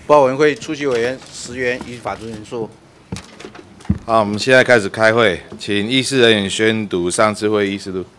报委员会出席委员10员，依法准人数。 好，我们现在开始开会，请议事人员宣读上次会议议事录。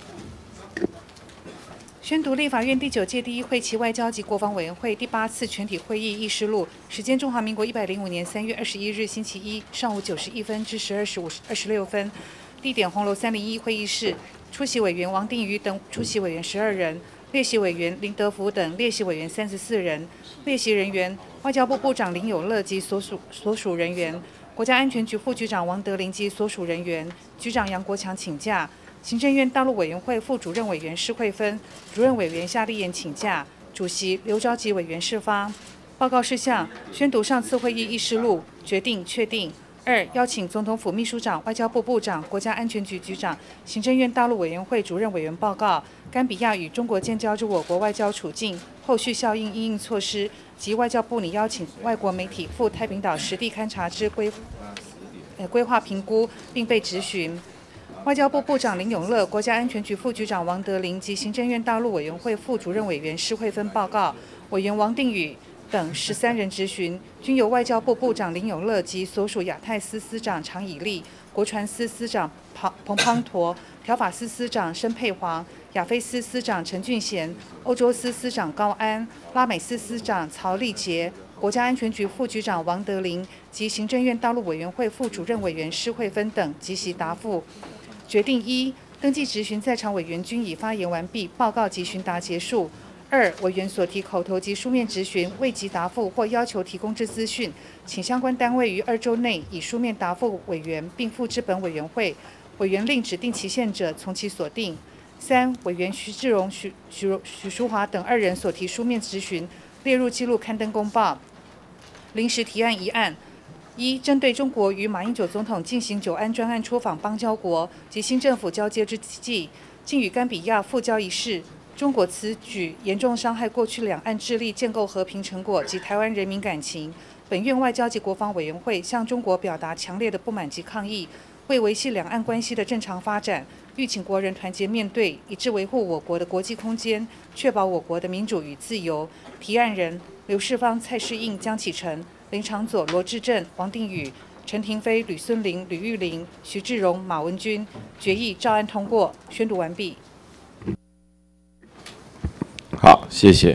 宣读立法院第9届第1会期外交及国防委员会第8次全体会议议事录，时间中华民国105年3月21日星期一上午9时1分至12时26分，地点红楼301会议室，出席委员王定宇等出席委员12人，列席委员林德福等列席委员34人，列席人员外交部部长林有乐及所属人员，国家安全局副局长王德林及所属人员，局长杨国强请假。行政院大陆委员会副主任委员施惠芬、主任委员夏立言请假，主席刘召集委员释发。报告事项：宣读上次会议议事录，决定确定。2、邀请总统府秘书长、外交部部长、国家安全局局长、行政院大陆委员会主任委员报告甘比亚与中国建交之我国外交处境、后续效应因应措施及外交部拟邀请外国媒体赴太平岛实地勘察之规划评估，并被质询。外交部部长林永乐、国家安全局副局长王德林及行政院大陆委员会副主任委员施惠芬报告，委员王定宇等13人质询，均由外交部部长林永乐及所属亚太司司长常以立、国传司司长彭滂沱、条法司司长申佩煌、亚非司司长陈俊贤、欧洲司司长高安、拉美司司长曹立杰、国家安全局副局长王德林及行政院大陆委员会副主任委员施惠芬等即席答复。决定1、登记质询在场委员均已发言完毕，报告及询答结束。2、委员所提口头及书面质询未及答复或要求提供之资讯，请相关单位于2周内以书面答复委员，并附之本委员会。委员另指定期限者，从其所定。3、委员徐志荣、许淑华等2人所提书面质询列入记录刊登公报。临时提案1案。1、针对中国与马英九总统进行9安专案出访邦交国及新政府交接之际，竟与甘比亚复交一事，中国此举严重伤害过去两岸致力建构和平成果及台湾人民感情。本院外交及国防委员会向中国表达强烈的不满及抗议，为维系两岸关系的正常发展，欲请国人团结面对，以致维护我国的国际空间，确保我国的民主与自由。提案人刘世芳、蔡世应、江启臣、林长佐、罗致政、王定宇、陈亭妃、吕孙林、吕玉玲、徐志荣、马文君。决议照案通过。宣读完毕。 好，谢谢。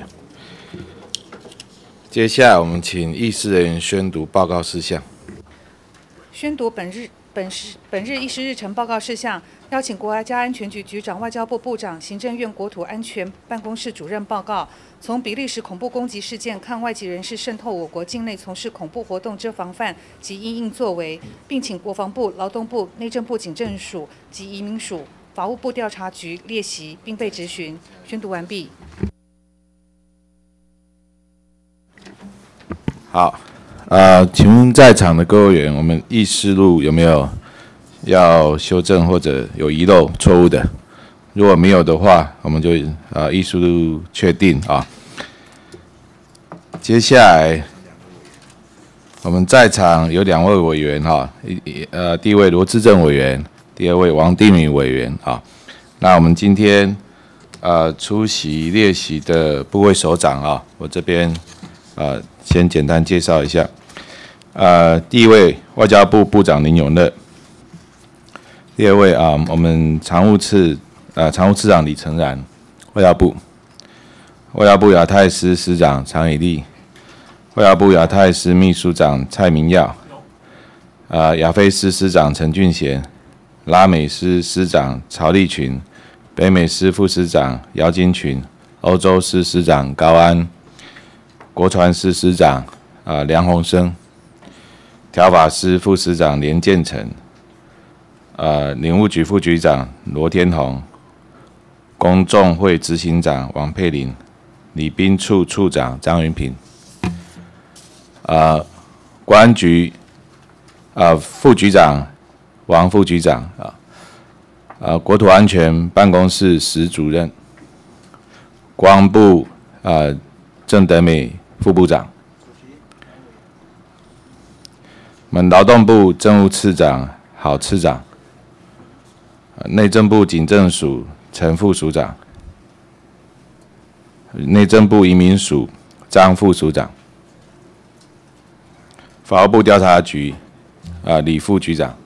接下来我们请议事人员宣读报告事项。 宣读本日议事日程报告事项，邀请国家安全局局长、外交部部长、行政院国土安全办公室主任报告，从比利时恐怖攻击事件看外籍人士渗透我国境内从事恐怖活动之防范及因应作为，并请国防部、劳动部、内政部警政署及移民署、法务部调查局列席，并被质询。宣读完毕。 好，请问在场的各位委员，我们议事录有没有要修正或者有遗漏错误的？如果没有的话，我们就议事录确定啊。接下来我们在场有2位委员哈，第一位罗致政委员，第2位王定宇委员啊。那我们今天出席列席的部会首长啊，我这边先简单介绍一下。第一位外交部部长林永乐，第2位我们常务次长李成然，外交部亚太司司长常以立，外交部亚太司秘书长蔡明耀，亚非司司长陈俊贤，拉美司司长曹立群，北美司副司长姚金群，欧洲司司长高安，国传司司长梁鸿生，条法司副司长连建成，领务局副局长罗天宏，公众会执行长王佩玲，礼宾处处长张云平，国安局副局长王副局长国土安全办公室史主任，国防部郑德美副部长，我们劳动部政务次长郝次长，内政部警政署陈副署长，内政部移民署张副署长。 法务部调查局李副局长。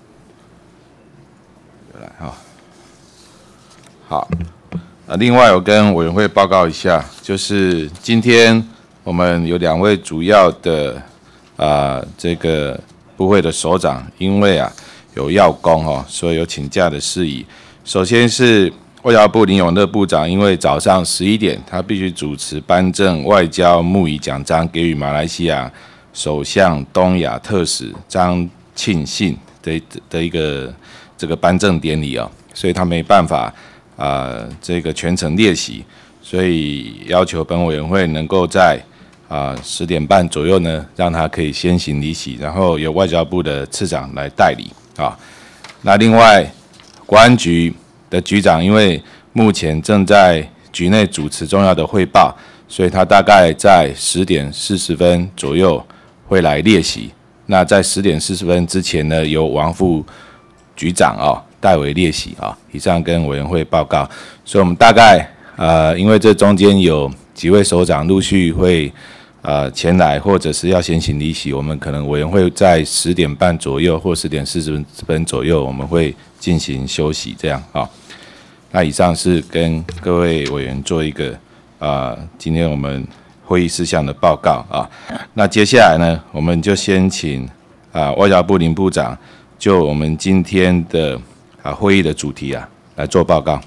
来哈，好。另外，我跟委员会报告一下，就是今天我们有2位主要的这个部会的首长，因为有要公所以有请假的事宜。首先是外交部林永乐部长，因为早上11点他必须主持颁证外交牧仪奖章，给予马来西亚首相东亚特使张庆信的一个这个颁证典礼所以他没办法这个全程列席，所以要求本委员会能够在10点半左右呢，让他可以先行离席，然后由外交部的次长来代理那另外，国安局的局长因为目前正在局内主持重要的汇报，所以他大概在10点40分左右会来列席。那在10点40分之前呢，由王副局长代为列席以上跟委员会报告。所以我们大概因为这中间有几位首长陆续会前来，或者是要先行离席，我们可能委员会在10点半左右或10点40分左右，我们会进行休息这样那以上是跟各位委员做一个今天我们会议事项的报告那接下来呢，我们就先请外交部林部长就我们今天的会议的主题来做报告。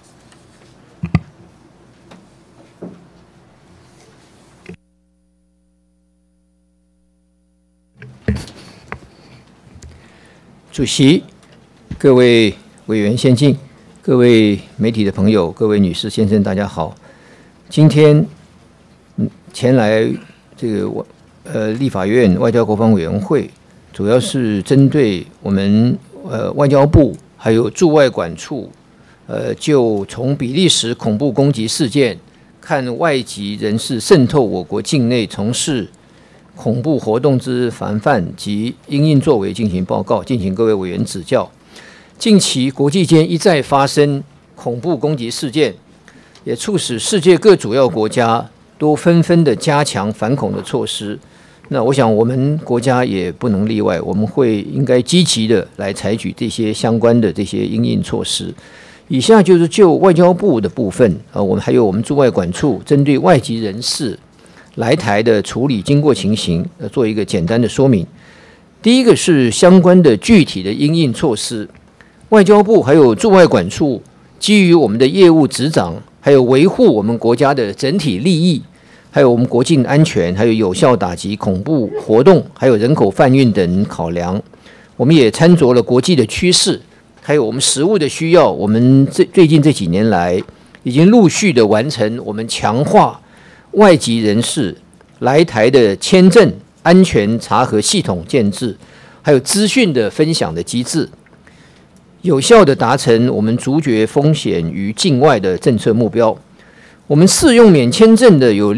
主席、各位委员先进、各位媒体的朋友、各位女士先生，大家好。今天前来这个立法院外交国防委员会，主要是针对我们外交部还有驻外管处就从比利时恐怖攻击事件看外籍人士渗透我国境内从事恐怖活动之防范及因应作为进行报告，进行各位委员指教。近期国际间一再发生恐怖攻击事件，也促使世界各主要国家都纷纷的加强反恐的措施。那我想我们国家也不能例外，我们会应该积极的来采取这些相关的这些因应措施。以下就是就外交部的部分我们还有我们驻外管处针对外籍人士来台的处理经过情形做一个简单的说明。第一个是相关的具体的因应措施，外交部还有驻外管处基于我们的业务执掌，还有维护我们国家的整体利益，还有我们国境安全，还有有效打击恐怖活动，还有人口贩运等考量，我们也参酌了国际的趋势，还有我们实务的需要，我们最近这几年来已经陆续的完成我们强化外籍人士来台的签证安全查核系统建制，还有资讯的分享的机制，有效的达成我们阻绝风险于境外的政策目标。我们适用免签证的有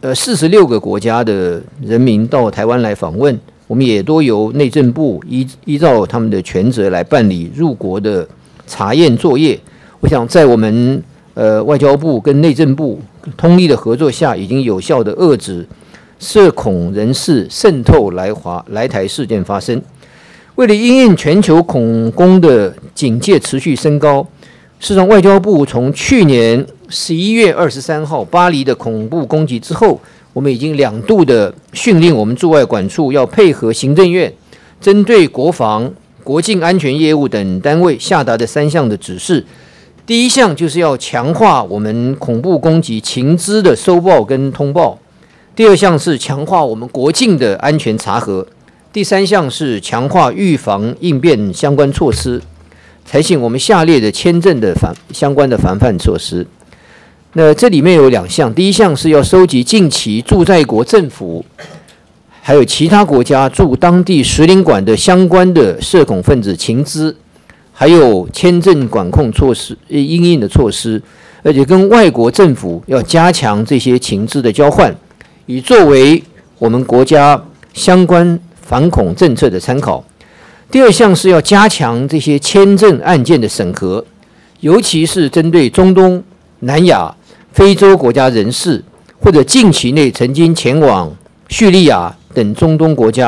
46个国家的人民到台湾来访问，我们也都由内政部依照他们的权责来办理入国的查验作业。我想在我们外交部跟内政部通力的合作下，已经有效的遏制涉恐人士渗透来台事件发生。为了因应全球恐攻的警戒持续升高，事实上外交部从去年11月23号巴黎的恐怖攻击之后，我们已经2度的训令我们驻外管处要配合行政院针对国防、国境安全业务等单位下达的3项的指示。第一项就是要强化我们恐怖攻击情资的收报跟通报，第2项是强化我们国境的安全查核，第3项是强化预防应变相关措施，采取我们下列的签证的相关的防范措施。那这里面有2项，第一项是要收集近期驻在国政府还有其他国家驻当地使领馆的相关的涉恐分子情资，还有签证管控措施因应的措施，而且跟外国政府要加强这些情资的交换，以作为我们国家相关反恐政策的参考。第2项是要加强这些签证案件的审核，尤其是针对中东、南亚、非洲国家人士，或者近期内曾经前往叙利亚等中东国家，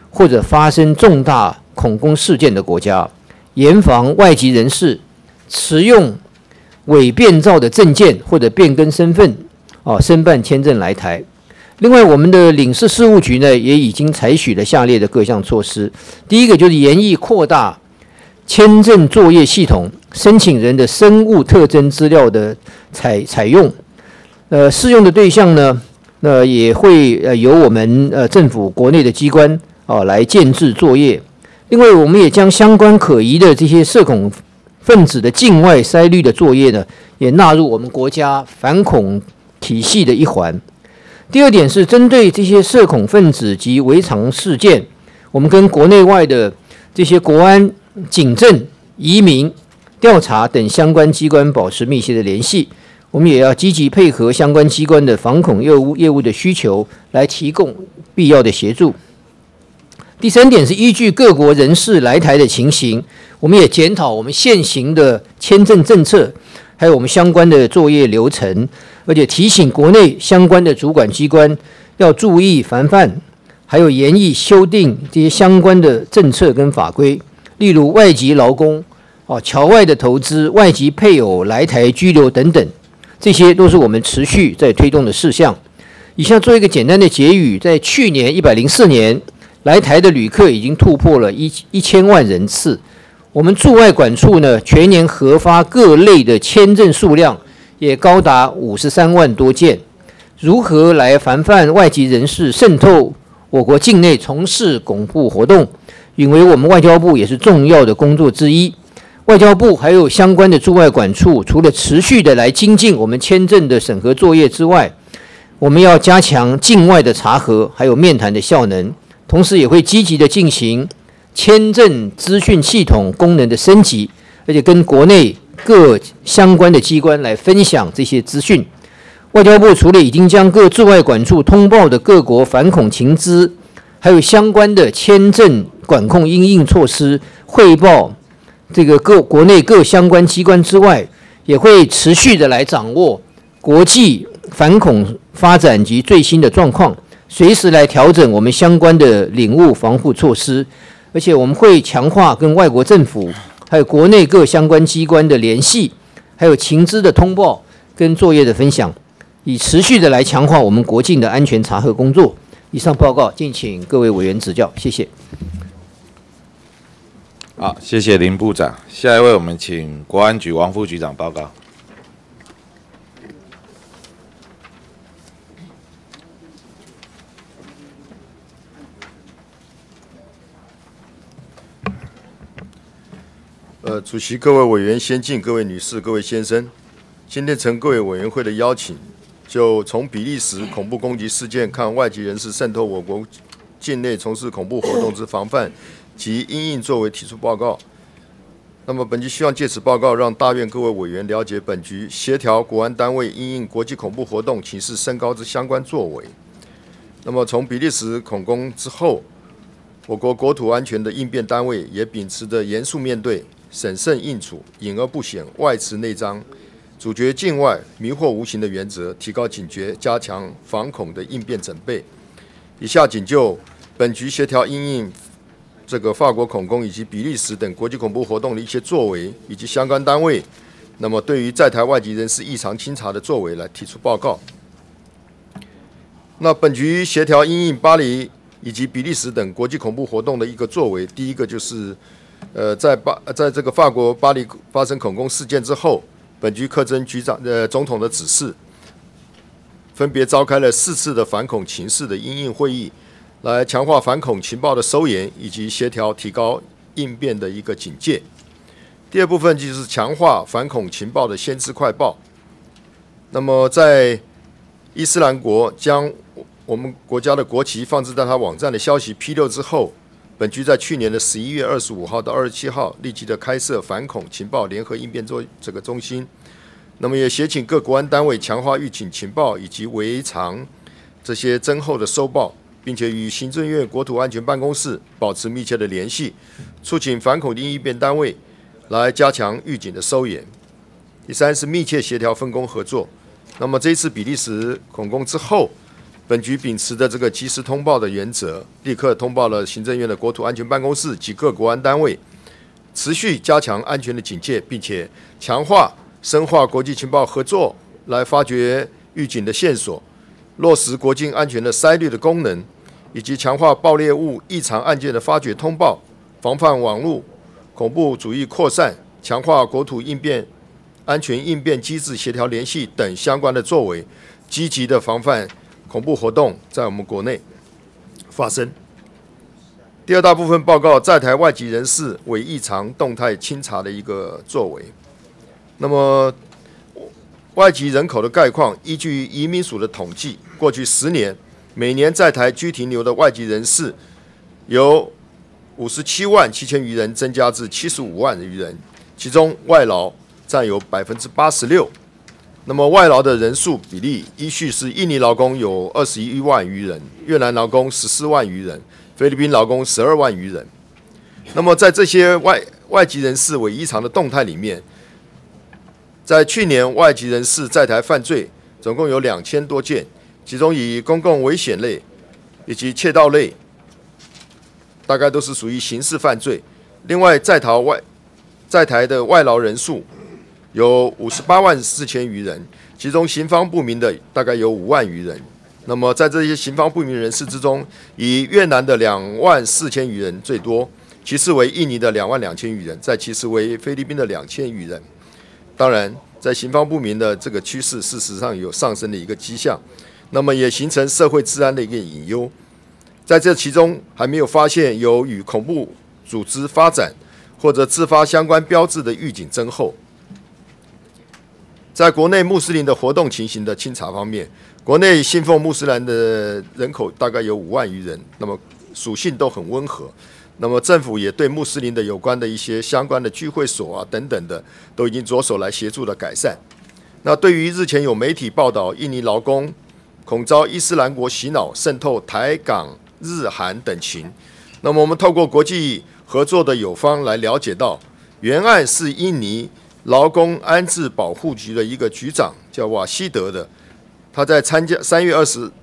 或者发生重大恐攻事件的国家，严防外籍人士持用伪变造的证件或者变更身份申办签证来台。另外，我们的领事事务局呢，也已经采取了下列的各项措施。第一个就是严议扩大签证作业系统申请人的生物特征资料的采用，适用的对象呢，也会由我们政府国内的机关来建制作业。另外，我们也将相关可疑的这些涉恐分子的境外筛滤的作业呢，也纳入我们国家反恐体系的一环。第二点是针对这些涉恐分子及违常事件，我们跟国内外的这些国安、警政、移民、调查等相关机关保持密切的联系。我们也要积极配合相关机关的防恐业务的需求，来提供必要的协助。第三点是依据各国人士来台的情形，我们也检讨我们现行的签证政策，还有我们相关的作业流程，而且提醒国内相关的主管机关要注意防范，还有研议修订这些相关的政策跟法规，例如外籍劳工、侨外的投资、外籍配偶来台居留等等，这些都是我们持续在推动的事项。以下做一个简单的结语，在去年104年来台的旅客已经突破了1000万人次。我们驻外管处呢，全年核发各类的签证数量也高达53万多件。如何来防范外籍人士渗透我国境内从事恐怖活动，允为我们外交部也是重要的工作之一。外交部还有相关的驻外管处，除了持续的来精进我们签证的审核作业之外，我们要加强境外的查核，还有面谈的效能，同时也会积极的进行签证资讯系统功能的升级，而且跟国内各相关的机关来分享这些资讯。外交部除了已经将各驻外管处通报的各国反恐情资，还有相关的签证管控因应措施汇报这个国内各相关机关之外，也会持续的来掌握国际反恐发展及最新的状况，随时来调整我们相关的领务防护措施。而且我们会强化跟外国政府还有国内各相关机关的联系，还有情资的通报跟作业的分享，以持续的来强化我们国境的安全查核工作。以上报告，敬请各位委员指教，谢谢。 好，谢谢林部长。下一位，我们请国安局王副局长报告。 主席、各位委员先进、各位女士、各位先生，今天承各位委员会的邀请，就从比利时恐怖攻击事件看外籍人士渗透我国境内从事恐怖活动之防范及因应作为提出报告。那么本局希望借此报告，让大院各位委员了解本局协调国安单位因应国际恐怖活动情势升高之相关作为。那么从比利时恐攻之后，我国国土安全的应变单位也秉持着严肃面对、审慎应处、隐而不显、外弛内张、阻绝境外、迷惑无形的原则，提高警觉，加强防恐的应变准备。以下仅就本局协调因应这个法国恐攻以及比利时等国际恐怖活动的一些作为，以及相关单位那么对于在台外籍人士异常清查的作为来提出报告。那本局协调因应巴黎以及比利时等国际恐怖活动的一个作为，第一个就是在这个法国巴黎发生恐攻事件之后，本局课征总统的指示，分别召开了4次的反恐情势的因应会议，来强化反恐情报的收研以及协调提高应变的一个警戒。第二部分就是强化反恐情报的先知快报。那么在伊斯兰国将我们国家的国旗放置在他网站的消息披露之后，本局在去年的11月25号到27号立即的开设反恐情报联合应变这个中心，那么也协请各国安单位强化预警情报以及违常这些侦后的收报，并且与行政院国土安全办公室保持密切的联系，促请反恐应变单位来加强预警的收研。第三是密切协调分工合作。那么这一次比利时恐攻之后， 本局秉持的这个及时通报的原则，立刻通报了行政院的国土安全办公室及各国安单位，持续加强安全的警戒，并且强化、深化国际情报合作，来发掘预警的线索，落实国境安全的筛滤的功能，以及强化爆裂物异常案件的发掘通报，防范网络恐怖主义扩散，强化国土安全应变机制协调联系等相关的作为，积极的防范恐怖活动在我们国内发生。第二大部分报告，在台外籍人士为异常动态清查的一个作为。那么，外籍人口的概况，依据移民署的统计，过去10年，每年在台居停留的外籍人士由57万7千余人增加至75万余人，其中外劳占有86%。那么外劳的人数比例依序是：印尼劳工有21万余人，越南劳工14万余人，菲律宾劳工12万余人。那么在这些外籍人士为异常的动态里面，在去年外籍人士在台犯罪总共有2000多件，其中以公共危险类以及窃盗类大概都是属于刑事犯罪。另外在台的外劳人数有58万4千余人，其中行方不明的大概有5万余人。那么在这些行方不明人士之中，以越南的2万4千余人最多，其次为印尼的2万2千余人，再其次为菲律宾的2000余人。当然，在行方不明的这个趋势，事实上有上升的一个迹象，那么也形成社会治安的一个隐忧。在这其中，还没有发现有与恐怖组织发展或者自发相关标志的预警征候。在国内穆斯林的活动情形的清查方面，国内信奉穆斯林的人口大概有5万余人，那么属性都很温和。那么政府也对穆斯林的有关的一些相关的聚会所等等的，都已经着手来协助的改善。那对于日前有媒体报道印尼劳工恐遭伊斯兰国洗脑渗透台港日韩等情，那么我们透过国际合作的友方来了解到，原案是印尼劳工安置保护局的一个局长叫瓦西德的，他在参加3月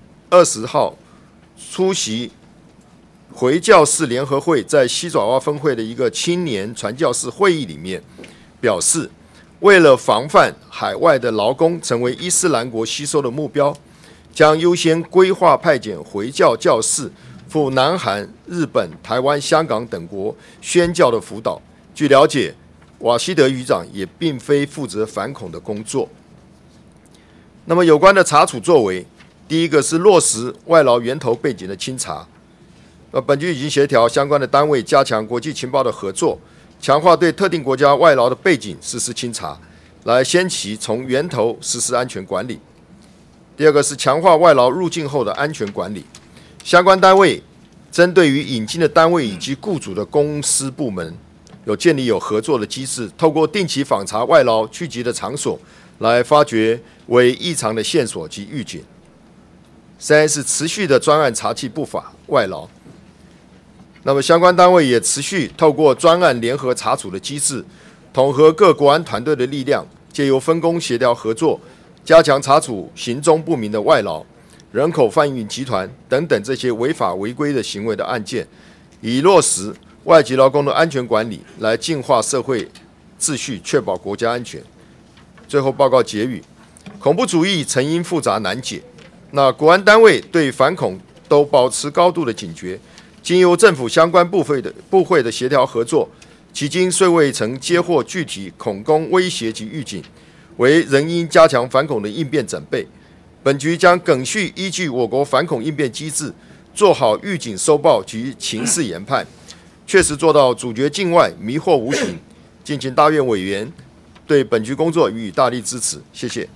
20号出席回教士联合会在西爪哇分会的一个青年传教士会议里面表示，为了防范海外的劳工成为伊斯兰国吸收的目标，将优先规划派遣回教教士赴南韩、日本、台湾、香港等国宣教的辅导。据了解，瓦西德局长也并非负责反恐的工作。那么有关的查处作为，第一个是落实外劳源头背景的清查。本局已经协调相关的单位加强国际情报的合作，强化对特定国家外劳的背景实施清查，来先期从源头实施安全管理。第二个是强化外劳入境后的安全管理，相关单位针对于引进的单位以及雇主的公司部门，建立合作的机制，透过定期访查外劳聚集的场所，来发掘为异常的线索及预警。3是持续的专案查缉不法外劳。那么相关单位也持续透过专案联合查处的机制，统合各国安团队的力量，借由分工协调合作，加强查处行踪不明的外劳、人口贩运集团等等这些违法违规的行为的案件，以落实外籍劳工的安全管理，来净化社会秩序，确保国家安全。最后报告结语：恐怖主义成因复杂难解，那国安单位对反恐都保持高度的警觉，经由政府相关部会的协调合作，迄今虽未曾接获具体恐攻威胁及预警，仍应加强反恐的应变准备。本局将耿续依据我国反恐应变机制，做好预警收报及情势研判，确实做到主角境外，迷惑无形。敬请大院委员对本局工作予以大力支持，谢谢。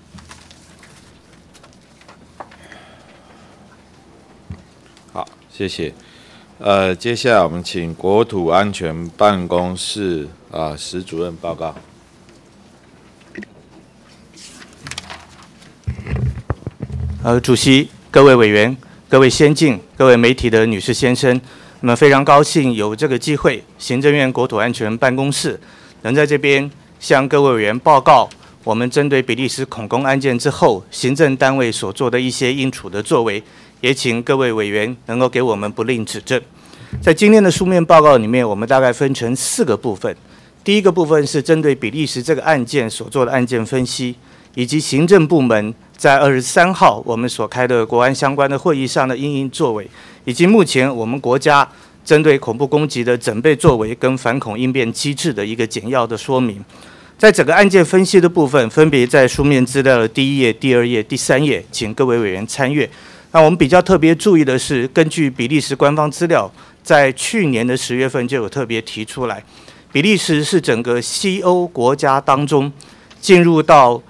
好，谢谢。接下来我们请国土安全办公室石主任报告。 主席、各位委员、各位先进、各位媒体的女士先生，那么非常高兴有这个机会，行政院国土安全办公室能在这边向各位委员报告我们针对比利时恐攻案件之后，行政单位所做的一些应处的作为， 也请各位委员能够给我们不吝指正。在今天的书面报告里面，我们大概分成4个部分。第一个部分是针对比利时这个案件所做的案件分析，以及行政部门在23号我们所开的国安相关的会议上的因应作为，以及目前我们国家针对恐怖攻击的准备作为跟反恐应变机制的一个简要的说明。在整个案件分析的部分，分别在书面资料的第1页、第2页、第3页，请各位委员参阅。那我们比较特别注意的是，根据比利时官方资料，在去年的10月份就有特别提出来，比利时是整个西欧国家当中进入到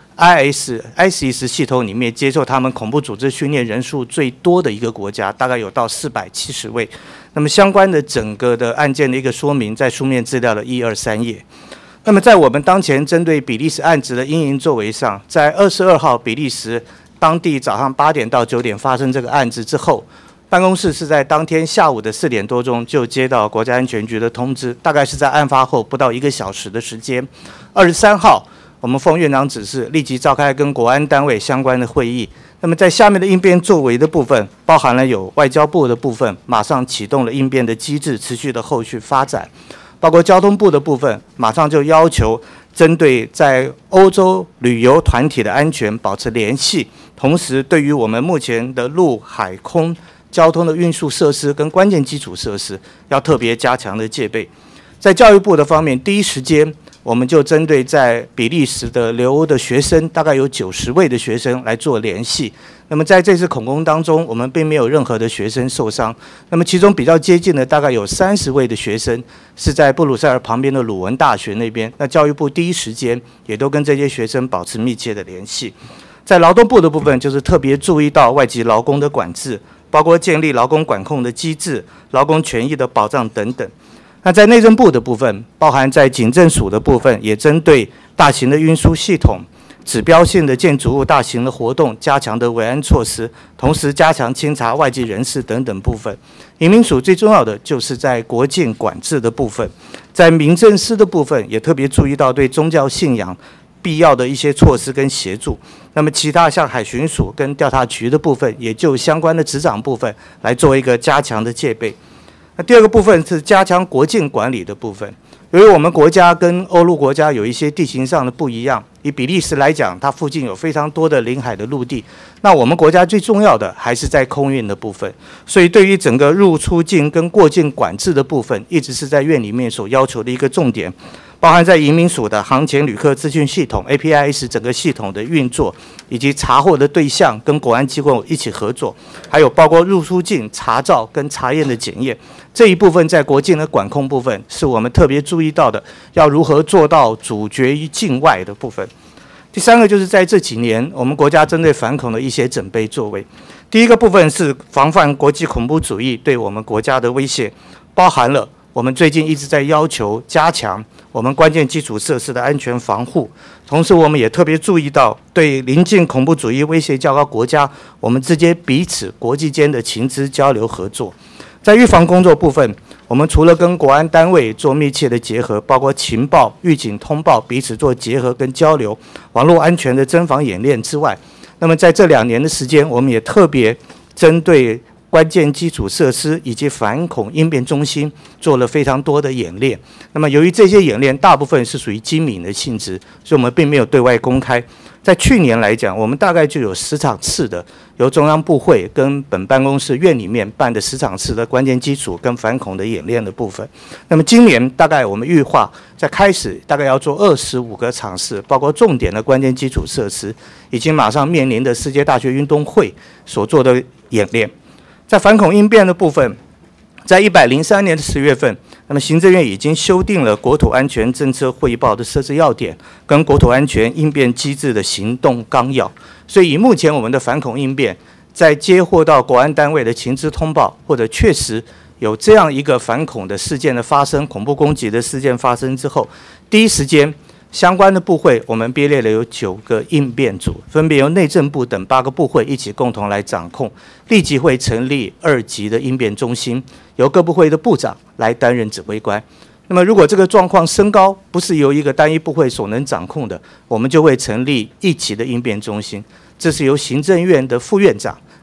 ISIS 系统里面接受他们恐怖组织训练人数最多的一个国家，大概有到470位。那么相关的整个的案件的一个说明，在书面资料的1、2、3页。那么在我们当前针对比利时案子的因应作为上，在22号比利时当地早上8点到9点发生这个案子之后，办公室是在当天下午的4点多钟就接到国家安全局的通知，大概是在案发后不到1个小时的时间。23号，我们奉院长指示，立即召开跟国安单位相关的会议。那么在下面的应变作为的部分，包含了有外交部的部分，马上启动了应变的机制，持续的后续发展。包括交通部的部分，马上就要求针对在欧洲旅游团体的安全保持联系，同时对于我们目前的陆海空交通的运输设施跟关键基础设施，要特别加强的戒备。在教育部的方面，第一时间我们就针对在比利时的留欧的学生，大概有90位的学生来做联系。那么在这次恐攻当中，我们并没有任何的学生受伤。那么其中比较接近的，大概有30位的学生是在布鲁塞尔旁边的鲁文大学那边。那教育部第一时间也都跟这些学生保持密切的联系。在劳动部的部分，就是特别注意到外籍劳工的管制，包括建立劳工管控的机制、劳工权益的保障等等。那在内政部的部分，包含在警政署的部分，也针对大型的运输系统、指标性的建筑物、大型的活动，加强的维安措施，同时加强清查外籍人士等等部分。移民署最重要的就是在国境管制的部分，在民政司的部分也特别注意到对宗教信仰必要的一些措施跟协助。那么其他像海巡署跟调查局的部分，也就相关的执掌部分来做一个加强的戒备。那第二个部分是加强国境管理的部分。由于我们国家跟欧陆国家有一些地形上的不一样，以比利时来讲，它附近有非常多的临海的陆地，那我们国家最重要的还是在空运的部分，所以对于整个入出境跟过境管制的部分，一直是在院里面所要求的一个重点。包含在移民署的航前旅客资讯系统 APIS 整个系统的运作，以及查获的对象跟国安机构一起合作，还有包括入出境查照跟查验的检验，这一部分在国境的管控部分是我们特别注意到的，要如何做到阻绝于境外的部分。第三个就是在这几年我们国家针对反恐的一些准备作为。第一个部分是防范国际恐怖主义对我们国家的威胁，包含了我们最近一直在要求加强我们关键基础设施的安全防护，同时我们也特别注意到对邻近恐怖主义威胁较高国家，我们之间彼此国际间的情资交流合作。在预防工作部分，我们除了跟国安单位做密切的结合，包括情报、预警通报彼此做结合跟交流，网络安全的侦防演练之外，那么在这2年的时间，我们也特别针对关键基础设施以及反恐应变中心做了非常多的演练。那么由于这些演练大部分是属于机敏的性质，所以我们并没有对外公开。在去年来讲，我们大概就有10场次的由中央部会跟本办公室院里面办的10场次的关键基础跟反恐的演练的部分。那么今年大概我们预划在开始大概要做25个场次，包括重点的关键基础设施，以及马上面临的世界大学运动会所做的演练。在反恐应变的部分，在103年的10月份，那么行政院已经修订了国土安全政策汇报的设置要点跟国土安全应变机制的行动纲要。所以以目前我们的反恐应变，在接获到国安单位的情资通报，或者确实有这样一个反恐的事件的发生，恐怖攻击的事件发生之后，第一时间相关的部会，我们编列了有9个应变组，分别由内政部等8个部会一起共同来掌控，立即会成立2级的应变中心，由各部会的部长来担任指挥官。那么如果这个状况升高，不是由一个单一部会所能掌控的，我们就会成立1级的应变中心，这是由行政院的副院长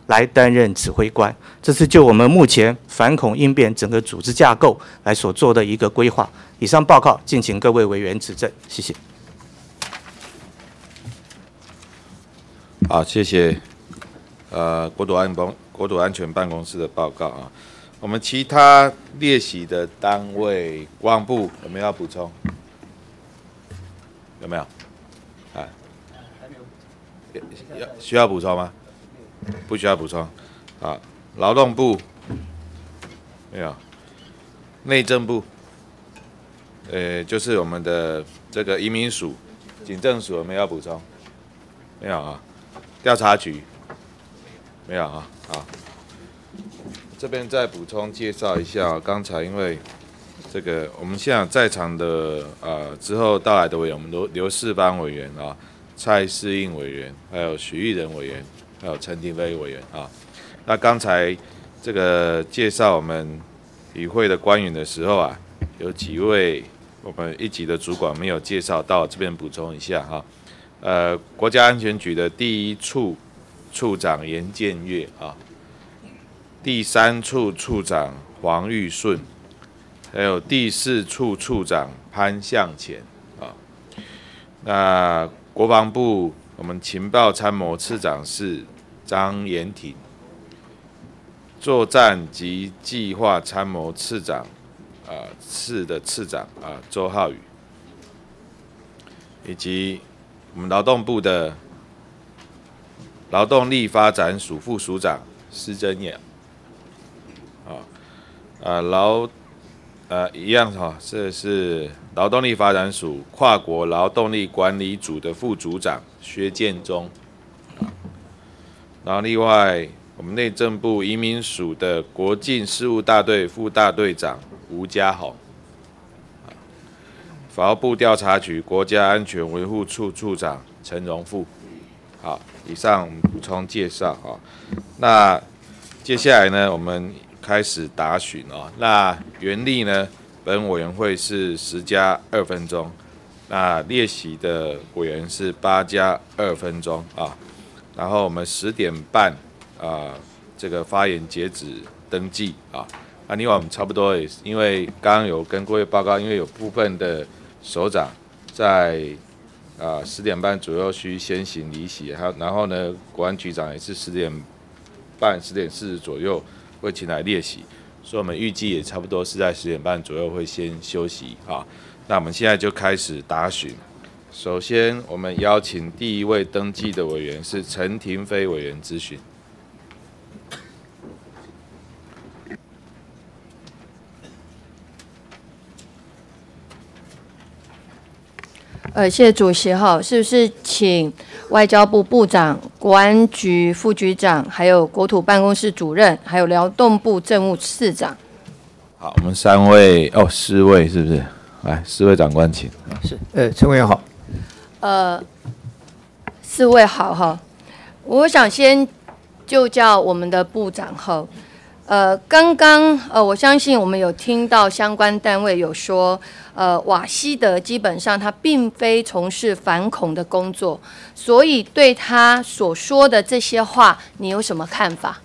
来担任指挥官。这是就我们目前反恐应变整个组织架构来所做的一个规划。以上报告敬请各位委员指正，谢谢。 好，谢谢。国土安全办公室的报告啊。我们其他列席的单位，国防部有没有要补充？有没有？啊？需要补充吗？不需要补充。啊，劳动部没有。内政部，就是我们的这个移民署、警政署有没有要补充？没有啊。调查局没有啊，好，这边再补充介绍一下。刚才因为这个我们现在在场的之后到来的委员，我们刘世邦委员啊、蔡适应委员，还有许玉仁委员，还有陈廷飞委员啊。那刚才这个介绍我们与会的官员的时候啊，有几位我们一级的主管没有介绍到，这边补充一下哈。国家安全局的第1处处长严建岳啊，第3处处长黄玉顺，还有第4处处长潘向前啊。那国防部我们情报参谋次长是张延廷，作战及计划参谋次长次长周浩宇，以及我们劳动部的劳动力发展署副署长施真雅，一样哈，这是劳动力发展署跨国劳动力管理组的副组长薛建中，然后另外我们内政部移民署的国境事务大队副大队长吴家宏。法务部调查局国家安全维护处处长陈荣富。好，以上我们补充介绍啊。那接下来呢，我们开始答询哦。那原例呢，本委员会是10+2分钟，那列席的委员是8+2分钟啊。然后我们10点半这个发言截止登记啊。那另外我们差不多也因为刚刚有跟各位报告，因为有部分的首长在10点半左右需先行离席，然后呢，国安局长也是10点半、10点40左右会前来列席，所以我们预计也差不多是在10点半左右会先休息啊。那我们现在就开始答询。首先，我们邀请第一位登记的委员是陈廷飞委员咨询。 谢谢主席哈，是不是请外交部部长、国安局副局长，还有国土办公室主任，还有劳动部政务次长？ 好，我们4位是不是？来，4位长官请。 是，陈委员好。 4位好哈，我想先就叫我们的部长哈。刚刚我相信我们有听到相关单位有说，瓦西德基本上他并非从事反恐的工作，所以对他所说的这些话，你有什么看法？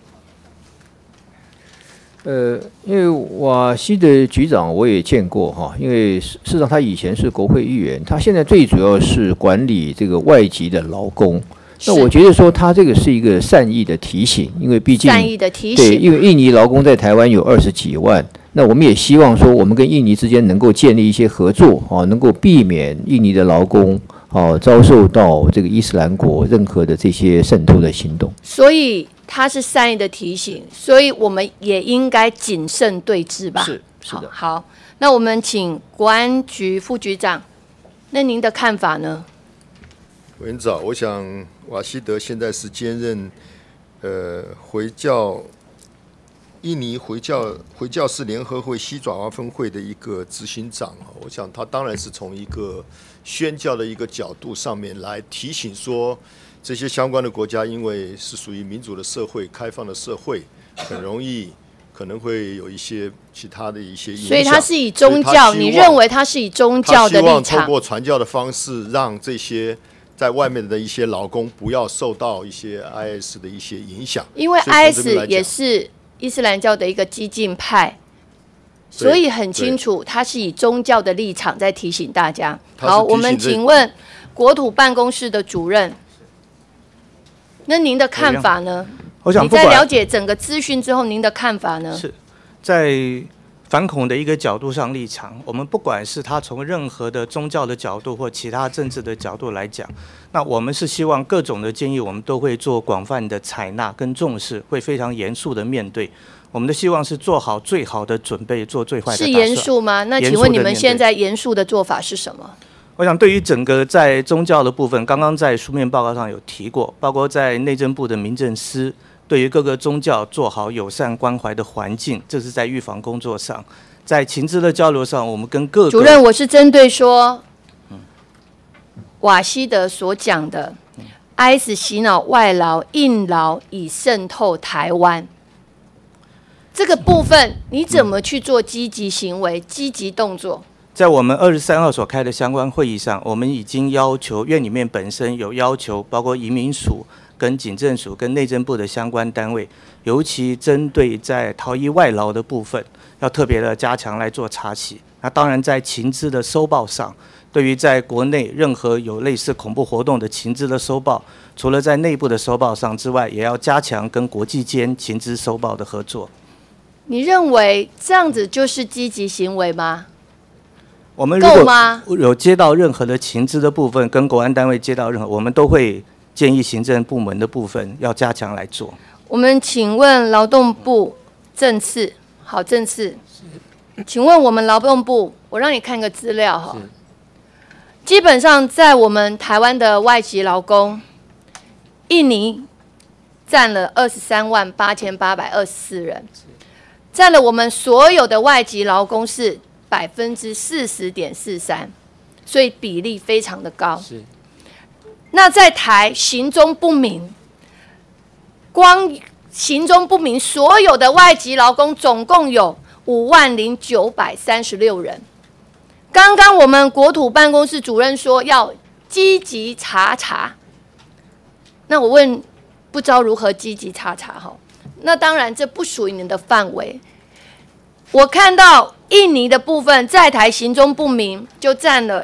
因为瓦西德局长我也见过哈，因为事实上他以前是国会议员，他现在最主要是管理这个外籍的劳工。 那我觉得说他这个是一个善意的提醒，因为毕竟善意的提醒， 对，因为印尼劳工在台湾有20几万，那我们也希望说我们跟印尼之间能够建立一些合作，能够避免印尼的劳工遭受到这个伊斯兰国任何的这些渗透的行动。 所以他是善意的提醒，所以我们也应该谨慎对峙吧？ 是的。 好，那我们请国安局副局长，那您的看法呢？ 委员长，我想瓦西德现在是兼任印尼回教士联合会西爪哇分会的一个执行长。我想他当然是从一个宣教的一个角度上面来提醒说，这些相关的国家因为是属于民主的社会、开放的社会，很容易可能会有一些其他的一些影响。 所以他是以宗教，你认为他是以宗教的立场？ 他希望透过传教的方式，让这些在外面的一些劳工不要受到一些 IS 的一些影响。 因为 IS 也是伊斯兰教的一个激进派，所以很清楚，他是以宗教的立场在提醒大家。好，我们请问国土办公室的主任，那您的看法呢？ 我想你在了解整个资讯之后，您的看法呢？ 是在反恐的一个角度上立场，我们不管是他从任何的宗教的角度或其他政治的角度来讲，那我们是希望各种的建议我们都会做广泛的采纳跟重视，会非常严肃的面对。我们的希望是做好最好的准备，做最坏的打算。 是严肃吗？那请问你们现在严肃的做法是什么？ 我想对于整个在宗教的部分，刚刚在书面报告上有提过，包括在内政部的民政司对于各个宗教做好友善关怀的环境，这是在预防工作上。在情资的交流上，我们跟各个主任，我是针对说，瓦西德所讲的，IS 洗脑外劳、印劳已渗透台湾，这个部分你怎么去做积极行为、积极动作？ 在我们23号所开的相关会议上，我们已经要求院里面本身有要求，包括移民署、跟警政署、跟内政部的相关单位，尤其针对在逃逸外劳的部分，要特别的加强来做查缉。那当然在情资的收报上，对于在国内任何有类似恐怖活动的情资的收报，除了在内部的收报上之外，也要加强跟国际间情资收报的合作。 你认为这样子就是积极行为吗？ 我们如果有接到任何的情资的部分，跟国安单位接到任何，我们都会建议行政部门的部分要加强来做。 我们请问劳动部政次，好，政次，请问我们劳动部，我让你看个资料哈。基本上在我们台湾的外籍劳工，印尼占了238824人，占了我们所有的外籍劳工是40.43%，所以比例非常的高。是。那在台行踪不明，光行踪不明所有的外籍劳工总共有50936人。刚刚我们国土办公室主任说要积极查，那我问，不知道如何积极查哈？那当然这不属于你的范围。我看到印尼的部分在台行踪不明就占了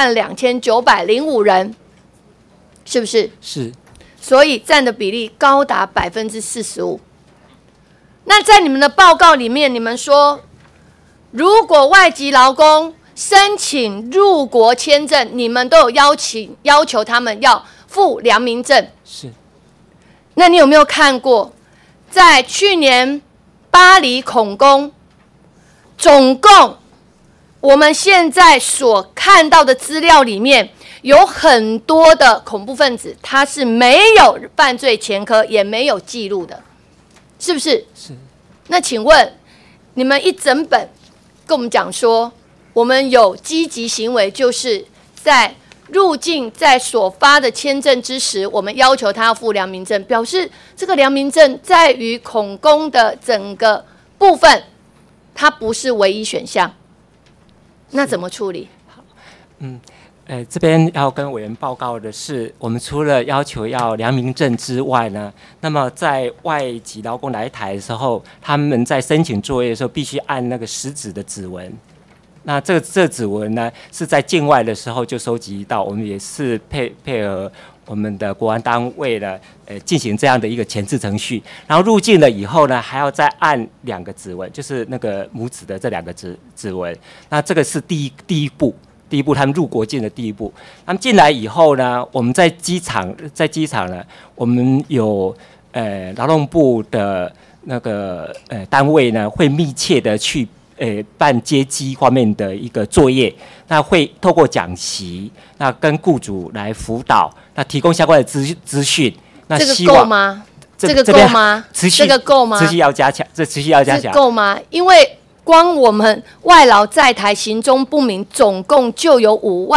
22905人，是不是？ 是。 所以占的比例高达45%。那在你们的报告里面，你们说，如果外籍劳工申请入国签证，你们都有要求他们要附良民证。 是。 那你有没有看过，在去年巴黎恐攻，总共我们现在所看到的资料里面，有很多的恐怖分子，他是没有犯罪前科，也没有记录的，是不是？ 是。 那请问，你们一整本跟我们讲说，我们有积极行为，就是在入境在所发的签证之时，我们要求他要附良民证，表示这个良民证在于恐攻的整个部分，它不是唯一选项。那怎么处理？ 好，这边要跟委员报告的是，我们除了要求要良民证之外呢，那么在外籍劳工来台的时候，他们在申请作业的时候，必须按那个实指的指纹。那这指纹呢，是在境外的时候就收集到，我们也是配合我们的国安单位呢，进行这样的一个前置程序。然后入境了以后呢，还要再按2个指纹，就是那个拇指的这2个指纹。那这个是第一步，他们入国境的第一步。他们进来以后呢，我们在机场呢，我们有劳动部的那个单位呢，会密切的去办接机方面的一个作业，那会透过讲习，那跟雇主来辅导，那提供相关的资讯。那这个够吗？这个够吗？这个够吗？ 持续要加强，这持续要加强。 够吗？因为光我们外劳在台行踪不明，总共就有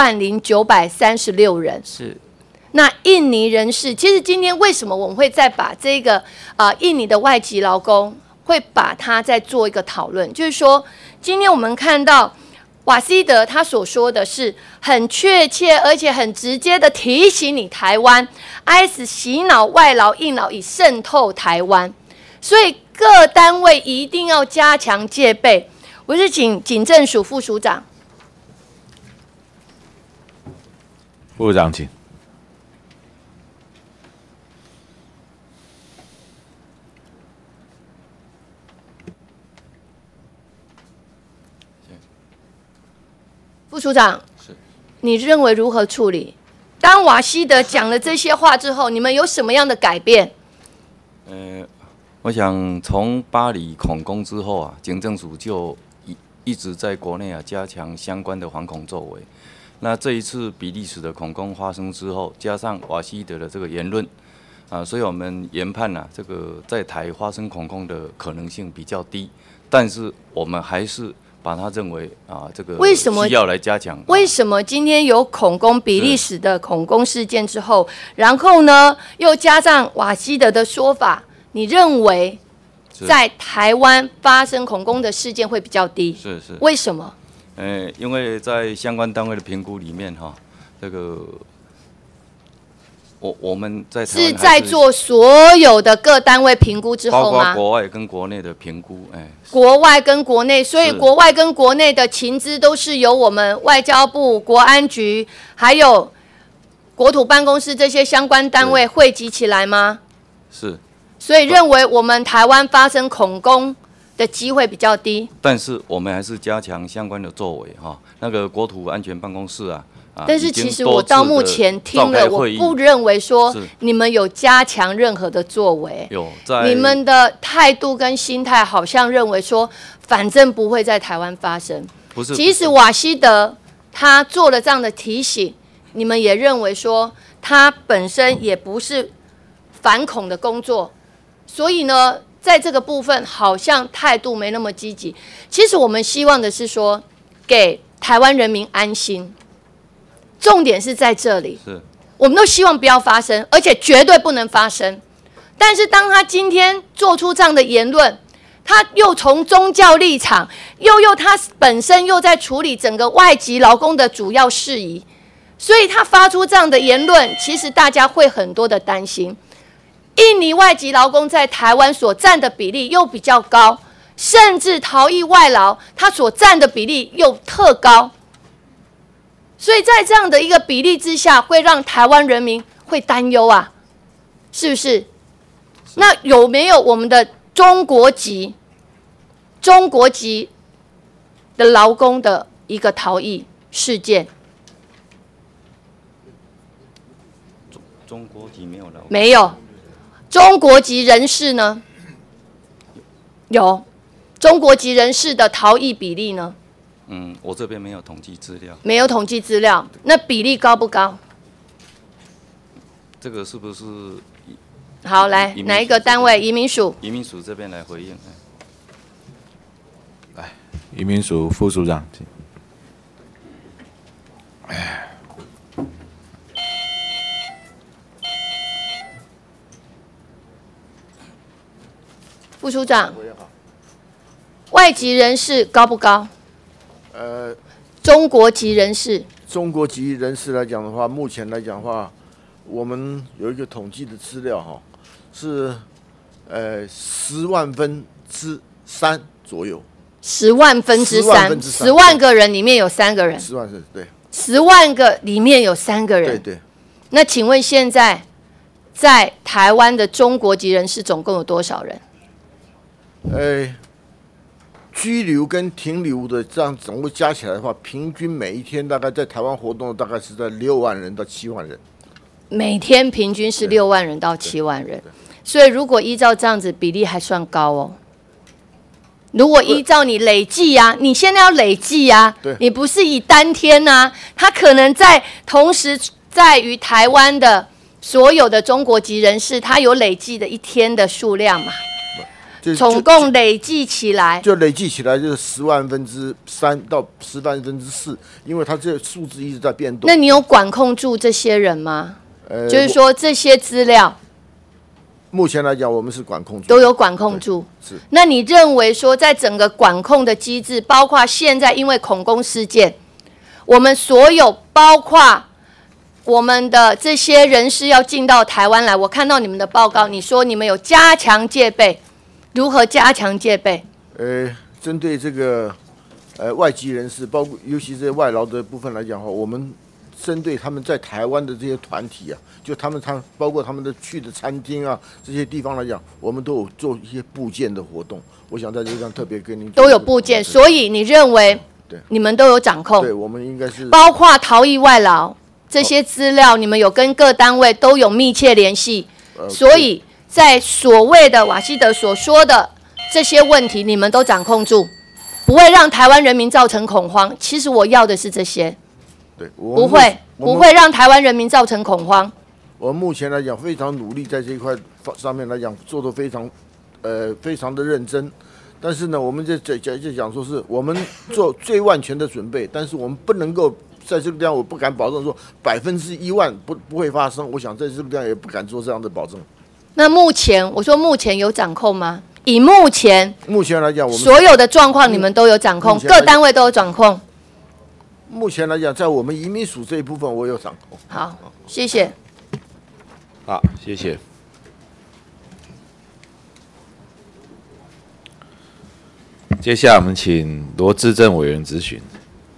50936人。 是。 那印尼人士，其实今天为什么我们会再把这个印尼的外籍劳工会把它再做一个讨论？就是说，今天我们看到瓦西德他所说的是很确切而且很直接的提醒你，台湾 IS 洗脑、外劳、硬劳已渗透台湾，所以各单位一定要加强戒备。我是请警政署副署长。 副署长，请。 副署长，你认为如何处理？当瓦西德讲了这些话之后，你们有什么样的改变？ 我想从巴黎恐攻之后啊，警政署就一直在国内啊加强相关的防恐作为。那这一次比利时的恐攻发生之后，加上瓦西德的这个言论啊，所以我们研判啊，这个在台发生恐攻的可能性比较低，但是我们还是把它认为啊，这个为什么需要来加强？ 为什么今天有恐攻比利时的恐攻事件之后，然后呢又加上瓦西德的说法，你认为在台湾发生恐攻的事件会比较低？ 是。 为什么？ 因为在相关单位的评估里面哈，这个我们在台湾是在做所有的各单位评估之后吗？ 包括国外跟国内的评估， 国外跟国内，所以国外跟国内的情资都是由我们外交部、国安局还有国土办公室这些相关单位汇集起来吗？ 是。 所以认为我们台湾发生恐攻的机会比较低， 但是我们还是加强相关的作为哈。那个国土安全办公室啊， 但是其实我到目前听了，我不认为说你们有加强任何的作为。 有在你们的态度跟心态好像认为说，反正不会在台湾发生。 不是， 其实瓦西德他做了这样的提醒，你们也认为说他本身也不是反恐的工作，所以呢，在这个部分好像态度没那么积极。其实我们希望的是说，给台湾人民安心。重点是在这里，我们都希望不要发生，而且绝对不能发生。但是当他今天做出这样的言论，他又从宗教立场，他本身又在处理整个外籍劳工的主要事宜，所以他发出这样的言论，其实大家会很多的担心。印尼外籍劳工在台湾所占的比例又比较高，甚至逃逸外劳他所占的比例又特高。所以在这样的一个比例之下，会让台湾人民会担忧啊，是不是？那有没有我们的中国籍的劳工的一个逃逸事件？ 中国籍没有劳工？ 没有。中国籍人士呢？有。中国籍人士的逃逸比例呢？ 我这边没有统计资料。 没有统计资料，那比例高不高？ 这个是不是？ 好，来哪一个单位？移民署。 移民署这边来回应。 来，移民署副署长，请。 副署长，外籍人士高不高？中国籍人士。 中国籍人士来讲的话，目前来讲的话，我们有一个统计的资料哈，是10万分之3左右。 10万分之3，10万个人里面有3个人。 10万是对。 10万个里面有3个人。 对。 那请问现在在台湾的中国籍人士总共有多少人？ 拘留跟停留的这样总共加起来的话，平均每一天大概在台湾活动大概是在6万人到7万人。 每天平均是6万人到7万人，所以如果依照这样子比例还算高哦。如果依照你累计啊，你现在要累计啊，你不是以单天啊，他可能在同时在于台湾的所有的中国籍人士，他有累计的一天的数量嘛？总共累计起来， 就累计起来就是10万分之3到10万分之4，因为它这个数字一直在变动。 那你有管控住这些人吗？就是说这些资料， 目前来讲，我们是管控住， 都有管控住。 是。 那你认为说，在整个管控的机制，包括现在因为恐攻事件，我们所有包括我们的这些人士要进到台湾来，我看到你们的报告，你说你们有加强戒备，如何加强戒备？ 针对这个外籍人士，包括尤其是外劳的部分来讲的话，我们针对他们在台湾的这些团体啊，就他们包括他们的去的餐厅啊这些地方来讲，我们都有做一些部件的活动。我想在这上特别跟您都有部件，所以你认为你们都有掌控？ 对，我们应该是包括逃逸外劳这些资料，你们有跟各单位都有密切联系，所以在所谓的瓦西德所说的这些问题，你们都掌控住，不会让台湾人民造成恐慌。其实我要的是这些， 对， 不会让台湾人民造成恐慌。 我们目前来讲非常努力，在这一块上面来讲做得非常的认真。但是呢，我们在讲说是我们做最万全的准备，但是我们不能够在这个地方，我不敢保证说100%不会发生。我想在这个地方也不敢做这样的保证。 那目前我说目前有掌控吗？以目前来讲，我们所有的状况你们都有掌控，各单位都有掌控。 目前来讲，在我们移民署这一部分，我有掌控。 好，谢谢。 好，谢谢。接下来我们请罗致政委员质询。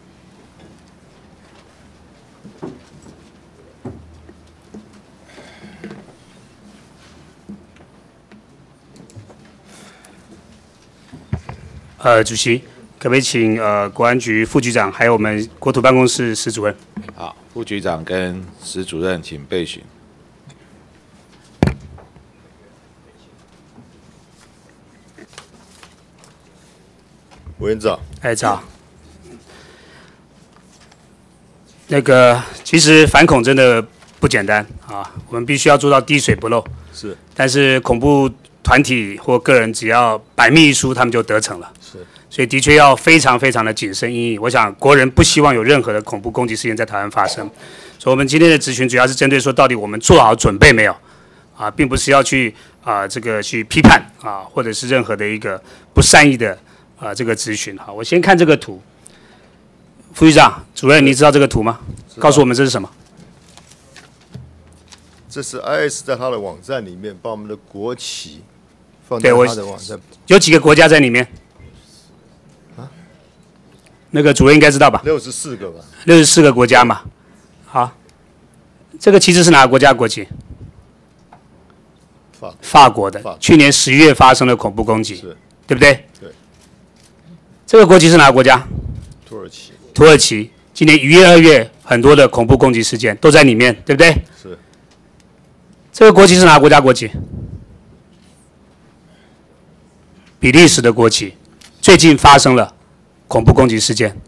主席，可不可以请国安局副局长还有我们国土办公室史主任？ 好，副局长跟史主任请备询。 委员长， 早。其实反恐真的不简单啊，我们必须要做到滴水不漏。 是。但是恐怖团体或个人只要百密一疏，他们就得逞了。 是。 所以的确要非常非常的谨慎因应。我想国人不希望有任何的恐怖攻击事件在台湾发生。所以我们今天的质询主要是针对说，到底我们做好准备没有？啊，并不是要去去批判啊，或者是任何的一个不善意的这个质询。好，我先看这个图。副局长、主任，你知道这个图吗？告诉我们这是什么？ 这是 IS 在他的网站里面把我们的国旗放在他的网站。 有几个国家在里面？那个主任应该知道吧 ？64个吧。 64个国家嘛。好，这个旗帜是哪个国家国旗？法国的。去年11月发生的恐怖攻击，对不对？ 对。 这个国旗是哪个国家？ 土耳其。 土耳其。今年1月、2月很多的恐怖攻击事件都在里面，对不对？ 是。 这个国旗是哪个国家国旗？比利时的国旗。最近发生了恐怖攻击事件。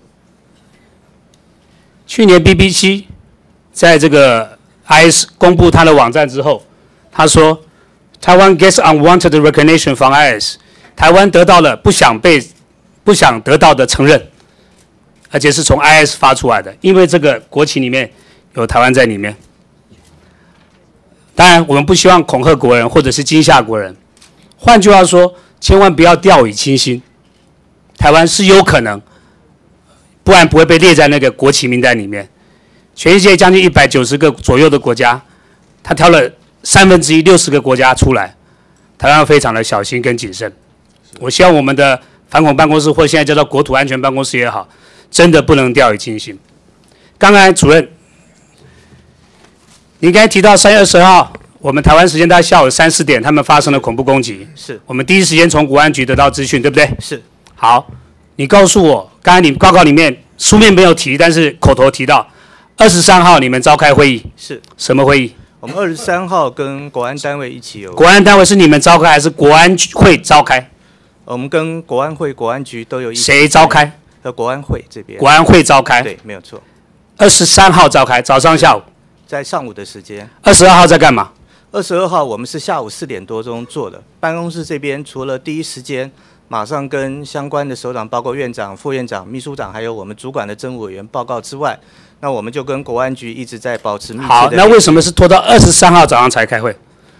去年 BBC 在这个 IS 公布他的网站之后，他说台湾 gets unwanted recognition from IS， 台湾得到了不想得到的承认，而且是从 IS 发出来的，因为这个国旗里面有台湾在里面。当然，我们不希望恐吓国人或者是惊吓国人。换句话说，千万不要掉以轻心。台湾是有可能，不然不会被列在那个国旗名单里面。全世界将近190个左右的国家，他挑了1/3 60个国家出来，台湾要非常的小心跟谨慎。我希望我们的反恐办公室或现在叫做国土安全办公室也好，真的不能掉以轻心。刚才主任，您刚才提到3月20号，我们台湾时间大概下午3、4点，他们发生了恐怖攻击。 是。 我们第一时间从国安局得到资讯，对不对？ 是。 好，你告诉我，刚才你报告里面书面没有提，但是口头提到，23号你们召开会议。 是。 什么会议？ 我们23号跟国安单位一起有。 国安单位是你们召开还是国安会召开？ 我们跟国安会、国安局都有一起。 谁召开？ 国安会这边。 国安会召开。 对，没有错。 23号召开，早上、下午。 在上午的时间。 22号在干嘛 ？22号我们是下午4点多钟做的。办公室这边除了第一时间马上跟相关的首长，包括院长、副院长、秘书长，还有我们主管的政务委员报告之外，那我们就跟国安局一直在保持密切的。 好，那为什么是拖到23号早上才开会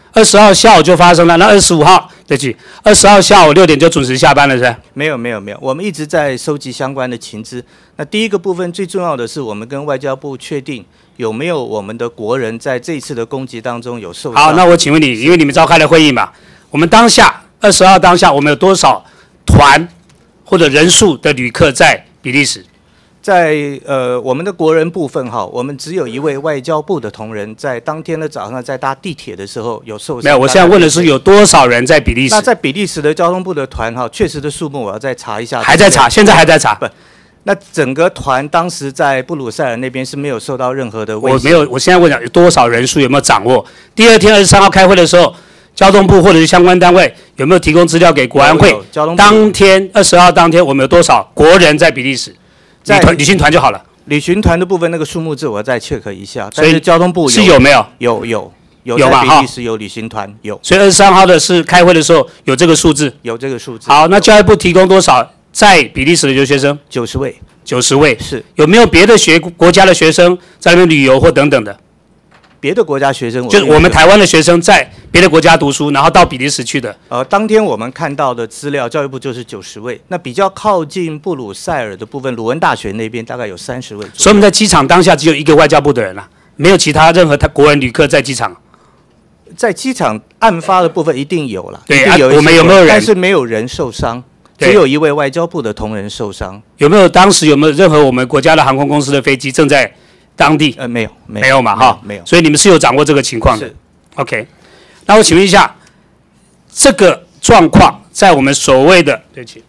20号下午就发生了，那25号，对不起，20号下午6点就准时下班了，是吧？ 没有，我们一直在收集相关的情资。那第一个部分最重要的是，我们跟外交部确定有没有我们的国人在这一次的攻击当中有受伤。 好，那我请问你，因为你们召开了会议嘛，我们当下20号当下，我们有多少团或者人数的旅客在比利时？ 在我们的国人部分哈，我们只有一位外交部的同仁在当天的早上在搭地铁的时候有受伤。 没有，我现在问的是有多少人在比利时？ 那在比利时的交通部的团哈，确实的数目我要再查一下。 还在查，现在还在查。 不，那整个团当时在布鲁塞尔那边是没有受到任何的威胁。 我没有，我现在问讲有多少人数有没有掌握？第二天23号开会的时候，交通部或者是相关单位有没有提供资料给国安会？ 交通部当天20号当天我们有多少国人在比利时？旅行团就好了。 旅行团的部分那个数目字我再 check 一下， 所以但是交通部是有没有？ 有吧？ 在比利时有旅行团有。 所以23号的是开会的时候有这个数字。 有这个数字。 好，那教育部提供多少在比利时的留学生 ？90位。 90位是。 有没有别的国家的学生在那边旅游或等等的？ 别的国家学生， 就是我们台湾的学生在别的国家读书，然后到比利时去的。 当天我们看到的资料，教育部就是90位。那比较靠近布鲁塞尔的部分，鲁汶大学那边大概有30位。 所以我们在机场当下只有一个外交部的人啦，没有其他任何国人旅客在机场。 在机场案发的部分一定有了， 对， 我们有没有人？ 但是没有人受伤，只有一位外交部的同仁受伤。 当时有没有任何我们国家的航空公司的飞机正在当地？ 没有， 没有嘛，哈， 没有。 所以你们是有掌握这个情况的。 是 ，OK。那我请问一下，这个状况在我们所谓的对不起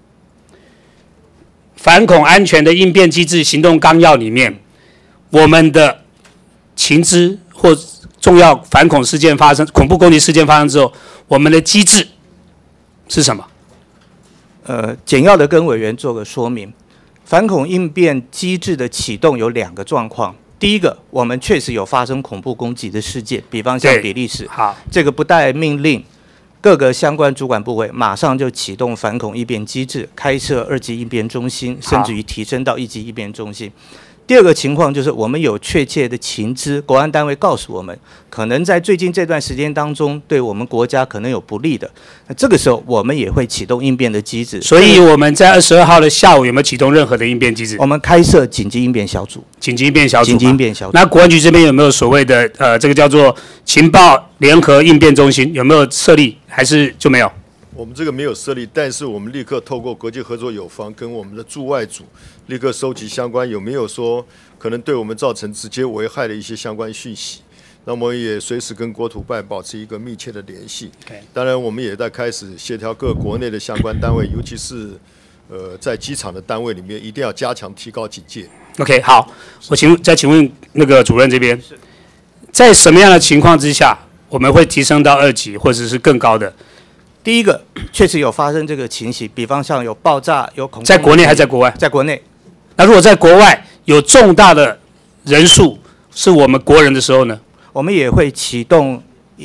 反恐安全的应变机制行动纲要里面，我们的情资或重要反恐事件发生、恐怖攻击事件发生之后，我们的机制是什么？ 简要的跟委员做个说明。反恐应变机制的启动有2个状况。第一个，我们确实有发生恐怖攻击的事件，比方像比利时， 好， 这个不待命令，各个相关主管部委马上就启动反恐应变机制，开设2级应变中心，甚至于提升到1级应变中心。第二个情况就是我们有确切的情资，国安单位告诉我们，可能在最近这段时间当中，对我们国家可能有不利的，那这个时候我们也会启动应变的机制。 所以我们在22号的下午有没有启动任何的应变机制？ 我们开设紧急应变小组。 紧急应变小组。 紧急应变小组。 那国安局这边有没有所谓的这个叫做情报联合应变中心？有没有设立？还是就没有？ 我们这个没有设立，但是我们立刻透过国际合作友方跟我们的驻外组立刻收集相关有没有说可能对我们造成直接危害的一些相关讯息。那么也随时跟国土办保持一个密切的联系。当然，我们也在开始协调各国内的相关单位，尤其是在机场的单位里面，一定要加强提高警戒。 OK， 好，我再请问那个主任这边，在什么样的情况之下，我们会提升到2级或者是更高的？ 第一个，确实有发生这个情形，比方像有爆炸、有恐怖。 在国内还是在国外？ 在国内。 那如果在国外有重大的人数是我们国人的时候呢？ 我们也会启动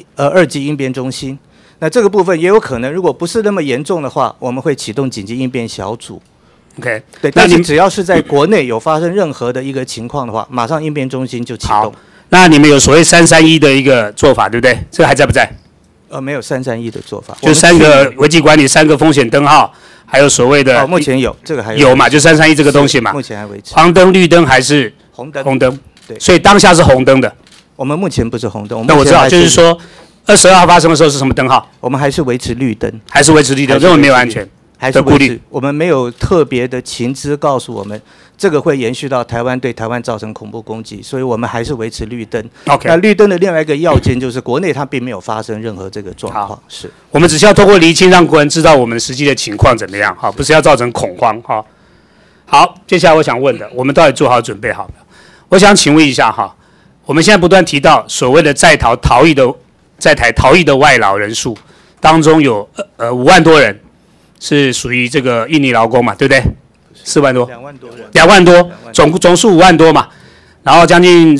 2级应变中心。那这个部分也有可能，如果不是那么严重的话，我们会启动紧急应变小组。 OK， 对，但是只要是在国内有发生任何的一个情况的话，马上应变中心就启动。 那你们有所谓331的一个做法，对不对？这个还在不在？ 没有331的做法， 就3个危机管理、3个风险灯号，还有所谓的目前有这个还有嘛？就331这个东西嘛。 目前还维持。 黄灯、绿灯还是红灯？ 红灯。 对。 所以当下是红灯的。 我们目前不是红灯。 那我知道，就是说22号发生的时候是什么灯号？ 我们还是维持绿灯。 还是维持绿灯，认为没有安全的顾虑。 我们没有特别的情资告诉我们，这个会延续到台湾，对台湾造成恐怖攻击，所以我们还是维持绿灯。 OK。 那绿灯的另外一个要件就是国内它并没有发生任何这个状况。是。 我们只是要透过厘清，让国人知道我们实际的情况怎么样，哈，不是要造成恐慌，哈。好，接下来我想问的，我们到底做好准备好了？我想请问一下，哈，我们现在不断提到所谓的在台逃逸的外劳人数当中有5万多人是属于这个印尼劳工嘛，对不对？4万多，2万多人，2万多，总数5万多嘛，然后将近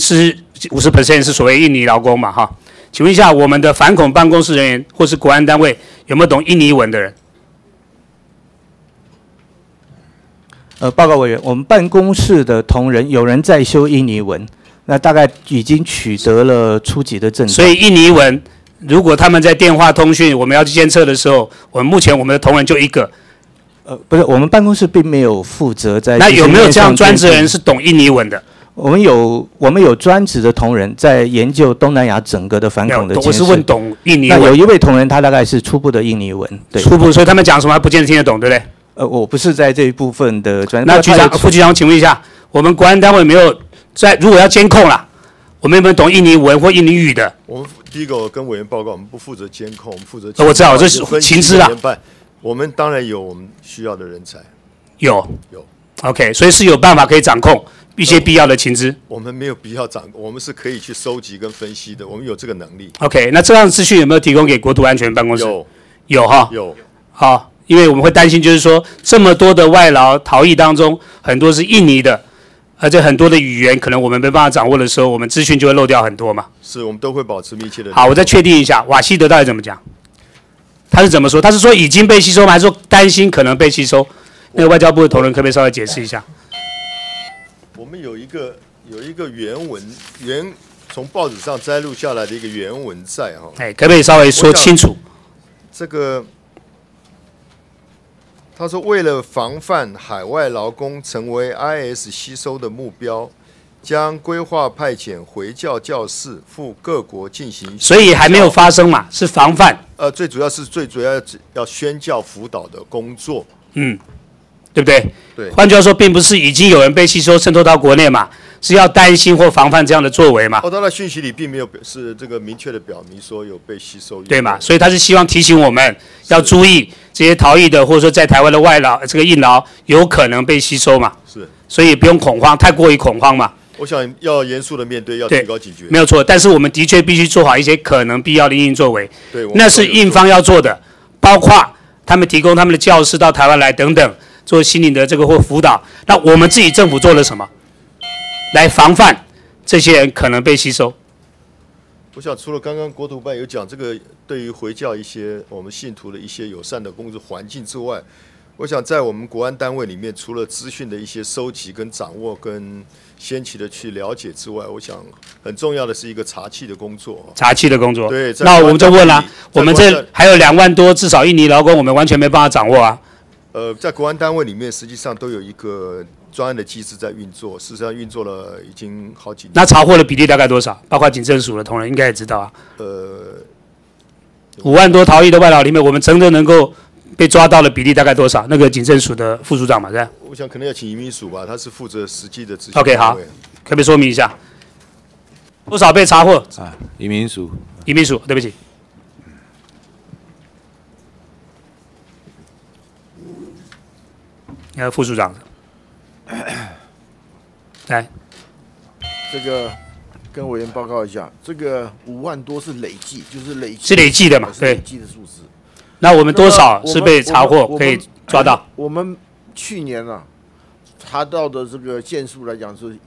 50% 是所谓印尼劳工嘛，哈。请问一下，我们的反恐办公室人员或是国安单位有没有懂印尼文的人？ 报告委员，我们办公室的同仁有人在修印尼文，那大概已经取得了初级的证照。 所以印尼文如果他们在电话通讯，我们要去监测的时候，目前我们的同仁就一个。 不是，我们办公室并没有负责在。 那有没有这样专职人是懂印尼文的？ 我们有专职的同仁在研究东南亚整个的反恐的情势。 我是问懂印尼文。 那有一位同仁，他大概是初步的印尼文，对。 初步，所以他们讲什么不见得听得懂，对不对？ 我不是在这一部分的专。 那副局长，请问一下，我们国安单位有没有如果要监控啦，我们有没有懂印尼文或印尼语的？ 我们第一个我跟委员报告，我们不负责监控，我们负责。 我知道，这是情资啦。 我们当然有我们需要的人才。 有。OK， 所以是有办法可以掌控一些必要的情资。 我们没有必要掌控，我们是可以去收集跟分析的，我们有这个能力。 OK， 那这样的资讯有没有提供给国土安全办公室？有哈。 有。 好，因为我们会担心，就是说这么多的外劳逃逸当中，很多是印尼的，而且很多的语言可能我们没办法掌握的时候，我们资讯就会漏掉很多嘛。 是，我们都会保持密切的。 好，我再确定一下，瓦西德到底怎么讲？他是怎么说？他是说已经被吸收吗？还是说担心可能被吸收？那个外交部的同仁可不可以稍微解释一下？ 我们有一个原文，从报纸上摘录下来的一个原文在哈。 可不可以稍微说清楚？ 这个他说，为了防范海外劳工成为 IS 吸收的目标，将规划派遣回教教士赴各国进行。 所以还没有发生嘛，是防范。 最主要要宣教辅导的工作。 对不对？ 对。 换句话说，并不是已经有人被吸收渗透到国内嘛，是要担心或防范这样的作为嘛。 他的讯息里并没有是这个明确的表明说有被吸收。 对嘛？所以他是希望提醒我们要注意这些逃逸的或者说在台湾的外劳这个印劳有可能被吸收嘛。 是。 所以不用恐慌，太过于恐慌嘛。 我想要严肃的面对，要提高警觉。 没有错，但是我们的确必须做好一些可能必要的因应作为。 对。 那是印方要做的，包括他们提供他们的教师到台湾来等等。做心理的这个或辅导，那我们自己政府做了什么，来防范这些人可能被吸收？ 我想除了刚刚国土办有讲这个对于回教一些我们信徒的一些友善的工作环境之外，我想在我们国安单位里面，除了资讯的一些收集跟掌握跟先期的去了解之外，我想很重要的是一个查缉的工作。 查缉的工作。 对。 那我们就问了，我们这还有2万多至少印尼劳工，我们完全没办法掌握啊。 在国安单位里面，实际上都有一个专案的机制在运作，事实上运作了已经好几年。 那查获的比例大概多少？包括警政署的同仁应该也知道啊。5万多逃逸的外劳里面，我们真正能够被抓到的比例大概多少？那个警政署的副署长嘛，是吧？ 我想可能要请移民署吧，他是负责实际的执行。 OK， 好，可不可以说明一下多少被查获？ 移民署。 移民署，对不起。副署长，来， 这个跟委员报告一下，这个5万多是累计，就是累计， 是累计的嘛？对， 累计的数字。 那我们多少是被查获可以抓到？ 我们去年啊，查到的这个件数来讲是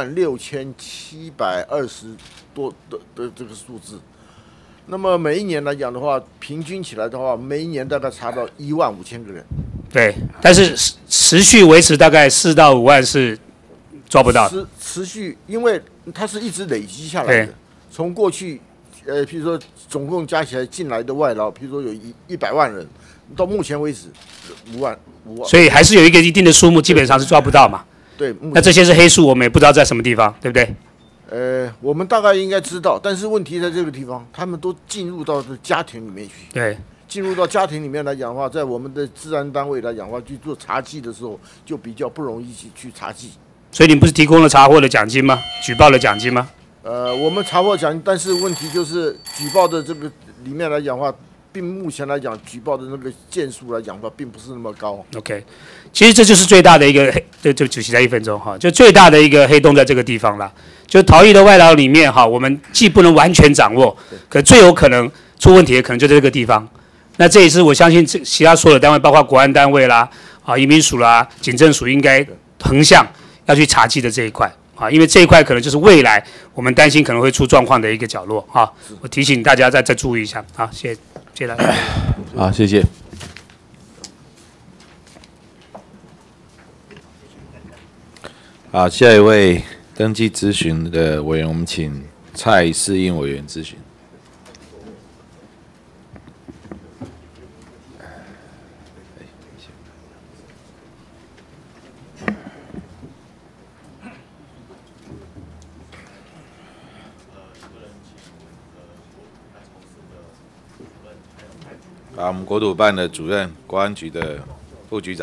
16720多的这个数字。那么每一年来讲的话，平均起来的话，每一年大概查到15000个人。 对，但是持续维持大概4到5万是抓不到的。 持续，因为它是一直累积下来的。从过去，譬如说总共加起来进来的外劳，譬如说有100万人，到目前为止5万。 所以还是有一个一定的数目，基本上是抓不到嘛。 对。 那这些是黑数，我们也不知道在什么地方，对不对？ 我们大概应该知道，但是问题在这个地方，他们都进入到这家庭里面去。 对。 进入到家庭里面来讲的话，在我们的治安单位来讲的话，去做查缉的时候，就比较不容易去查缉。 所以你不是提供了查获的奖金吗？举报的奖金吗？ 我们查获奖金，但是问题就是举报的这个里面来讲的话，目前来讲举报的那个件数来讲的话，并不是那么高。 OK， 其实这就是最大的一个就主席在1分钟哈，就最大的一个黑洞在这个地方了。就逃逸的外劳里面哈，我们既不能完全掌握，可最有可能出问题的可能就在这个地方。那这也是我相信其他所有的单位，包括国安单位啦、移民署啦、警政署，应该横向要去查缉的这一块因为这一块可能就是未来我们担心可能会出状况的一个角落我提醒大家再注意一下谢谢大家。 好，谢谢。好，下一位登记咨询的委员，我们请蔡适应委员咨询。 把我们国土办的主任、国安局的副局长。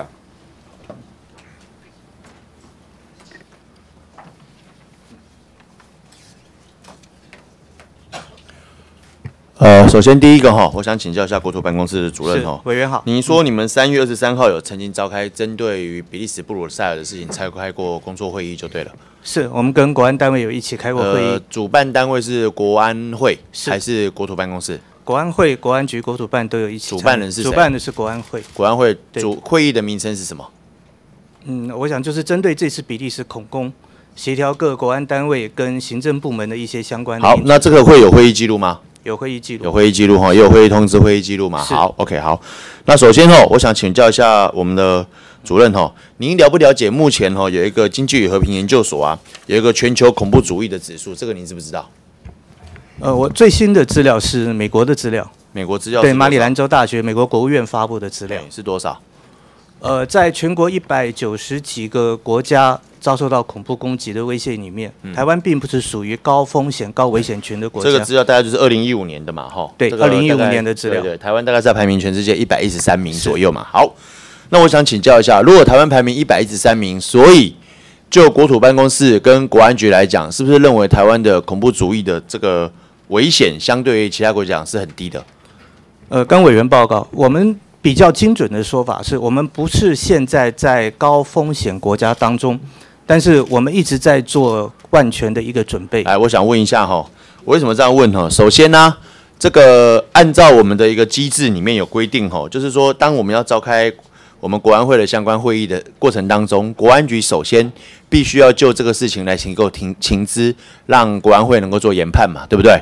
首先第一个我想请教一下国土办公室的主任委员好。 您说你们3月23号有曾经召开针对于比利时布鲁塞尔的事情开过工作会议就对了。 是我们跟国安单位有一起开过会议。 主办单位是国安会还是国土办公室？ 国安会、国安局、国土办都有一起。 主办人是谁？ 主办的是国安会。 国安会会议的名称是什么？ 我想就是针对这次比利时恐攻，协调各国安单位跟行政部门的一些相关的。 好，那这个会有会议记录吗？ 有会议记录， 有会议记录也有会议通知、会议记录嘛？好 ，OK， 好。那首先我想请教一下我们的主任您了不了解目前有一个经济与和平研究所有一个全球恐怖主义的指数，这个您知不知道？ 我最新的资料是美国的资料， 美国资料对马里兰州大学、美国国务院发布的资料是多少？ 在全国190几个国家遭受到恐怖攻击的威胁里面，台湾并不是属于高风险、高危险群的国家。 这个资料大概就是2015年的嘛， 对，2015年的资料。 对，台湾大概在排名全世界113名左右嘛。好，那我想请教一下，如果台湾排名113名，所以就国土办公室跟国安局来讲，是不是认为台湾的恐怖主义的这个危险相对于其他国家讲是很低的？ 跟委员报告，我们比较精准的说法是我们不是现在在高风险国家当中，但是我们一直在做万全的一个准备。 我想问一下我为什么这样问首先呢，这个按照我们的一个机制里面有规定就是说当我们要召开我们国安会的相关会议的过程当中，国安局首先必须要就这个事情来请够情资，让国安会能够做研判嘛，对不对？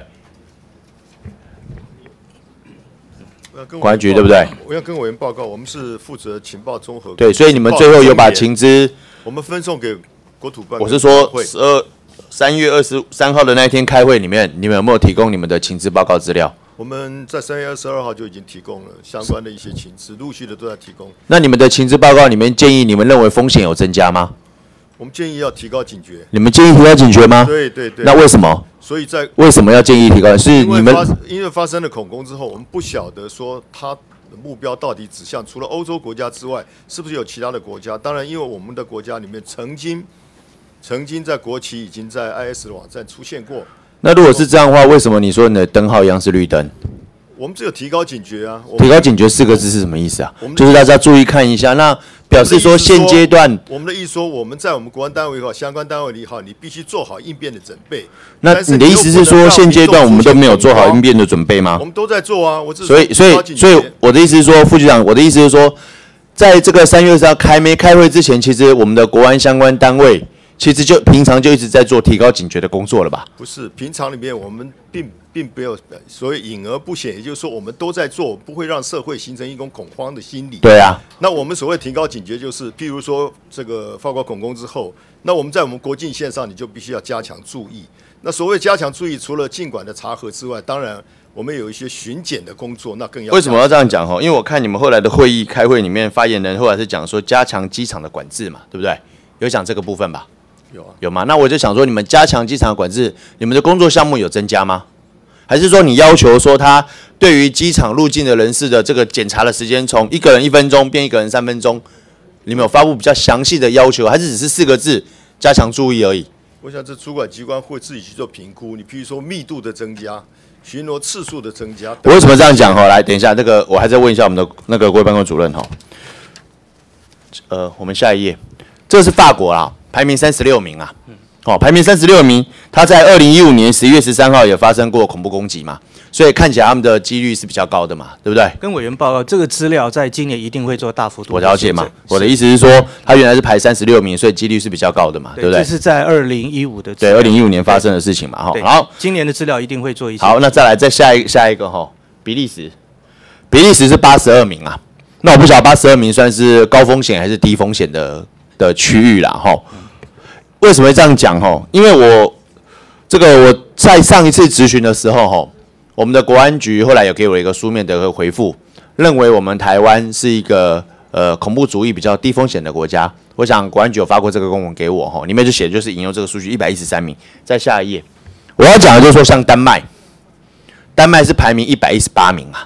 国安局对不对？ 我要跟委员报告，我们是负责情报综合。 对，所以你们最后有把情资， 我们分送给国土办。 我是说3月23号的那一天开会里面，你们有没有提供你们的情资报告资料？ 我们在3月22号就已经提供了相关的一些情资，陆续的都在提供。 那你们的情资报告里面建议，你们认为风险有增加吗？ 我们建议要提高警觉。 你们建议提高警觉吗？ 对对对。 那为什么？ 所以在为什么要建议提高？是你们因为发生了恐攻之后，我们不晓得说它的目标到底指向除了欧洲国家之外，是不是有其他的国家？当然，因为我们的国家里面曾经在国旗已经在 IS 的网站出现过。 那如果是这样的话，为什么你说你的灯号一样是绿灯？ 我们只有提高警觉啊。 提高警觉4个字是什么意思啊？就是大家注意看一下。那表示说现阶段， 我们的意思说，我们在我们国安单位也好，相关单位也好，你必须做好应变的准备。 那你的意思是说，现阶段我们都没有做好应变的准备吗？ 我们都在做啊。 所以我的意思是说，副局长，我的意思是说，在这个3月20号没开会之前，其实我们的国安相关单位其实就平常就一直在做提高警觉的工作了吧？ 不是，平常里面我们并没有所谓隐而不显，也就是说我们都在做，不会让社会形成一种恐慌的心理。 对啊。 那我们所谓提高警觉，就是譬如说这个法国恐攻之后，那我们在我们国境线上，你就必须要加强注意。那所谓加强注意，除了尽管的查核之外，当然我们有一些巡检的工作，那更要。 为什么要这样讲？因为我看你们后来的会议开会里面，发言人后来是讲说加强机场的管制嘛，对不对？有讲这个部分吧？有吗？那我就想说，你们加强机场的管制，你们的工作项目有增加吗？还是说你要求说他对于机场入境的人士的这个检查的时间，从1个人1分钟变1个人3分钟，你们有发布比较详细的要求，还是只是4个字加强注意而已？ 我想这主管机关会自己去做评估。你譬如说密度的增加、巡逻次数的增加。 我为什么这样讲？来，等一下，这个我还在问一下我们的那个国会办公主任我们下一页，这是法国啦。排名36名啊，排名36名，他在2015年11月13号也发生过恐怖攻击嘛，所以看起来他们的几率是比较高的嘛，对不对？ 跟委员报告，这个资料在今年一定会做大幅度。 我了解嘛，我的意思是说，他原来是排36名，所以几率是比较高的嘛，对不对？ 这是在2015的对2015年发生的事情嘛， 好，今年的资料一定会做一些。 好，那再来下一个比利时是82名啊，那我不晓得82名算是高风险还是低风险的区域啦，为什么会这样讲？因为我在上一次质询的时候，我们的国安局后来有给我一个书面的回复，认为我们台湾是一个恐怖主义比较低风险的国家。我想国安局有发过这个公文给我，里面就写就是引用这个数据113名。在下一页，我要讲的就是说，像丹麦是排名118名啊，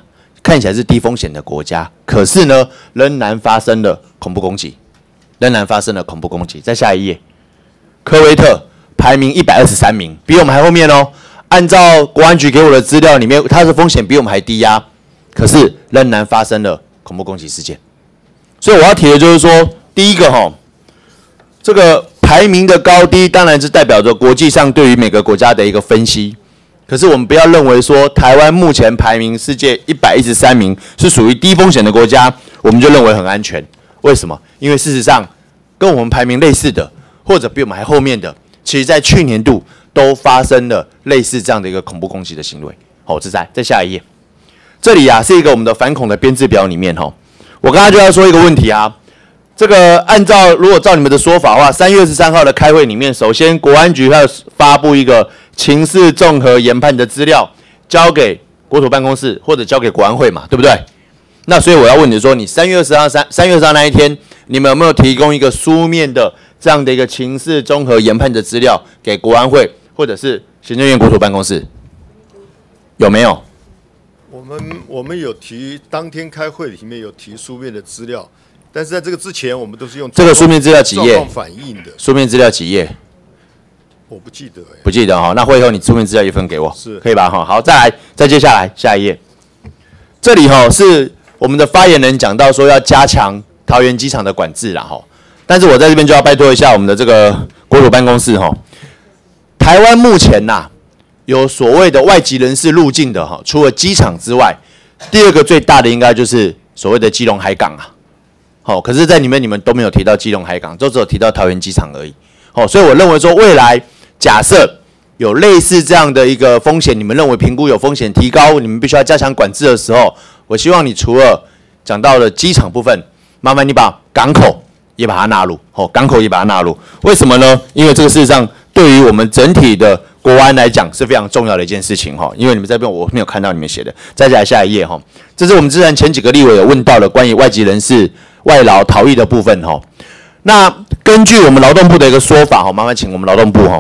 看起来是低风险的国家，可是呢，仍然发生了恐怖攻击，在下一页，科威特排名123名，比我们还后面哦。按照国安局给我的资料里面，它的风险比我们还低呀，可是仍然发生了恐怖攻击事件。所以我要提的就是说，第一个这个排名的高低，当然是代表着国际上对于每个国家的一个分析。可是我们不要认为说台湾目前排名世界113名是属于低风险的国家，我们就认为很安全。为什么？因为事实上跟我们排名类似的，或者比我们还后面的，其实在去年度都发生了类似这样的一个恐怖攻击的行为。好，这在下一页，这里是一个我们的反恐的编制表里面我刚才就要说一个问题这个如果照你们的说法的话，3月23号的开会里面，首先国安局要发布一个情势综合研判的资料，交给国土办公室或者交给国安会嘛，对不对？那所以我要问你说，你3月20号那一天，你们有没有提供一个书面的这样的一个情势综合研判的资料给国安会或者是行政院国土办公室？有没有？ 我们有提，当天开会里面有提书面的资料，但是在这个之前，我们都是用这个书面资料几页？ 状况反映的书面资料几页？ 我不记得不记得那会后你书面资料一份给我， 是可以吧好，再接下来下一页，这里是我们的发言人讲到说要加强桃园机场的管制啦但是我在这边就要拜托一下我们的这个国土办公室台湾目前有所谓的外籍人士入境的除了机场之外，第二个最大的应该就是所谓的基隆海港可是在里面你们都没有提到基隆海港，都只有提到桃园机场而已所以我认为说未来假设有类似这样的一个风险，你们认为评估有风险提高，你们必须要加强管制的时候，我希望你除了讲到了机场部分，麻烦你把港口也把它纳入为什么呢？因为这个事实上对于我们整体的国安来讲是非常重要的一件事情因为你们这边我没有看到你们写的。再来下一页这是我们之前几个立委有问到的关于外籍人士外劳逃逸的部分那根据我们劳动部的一个说法麻烦请我们劳动部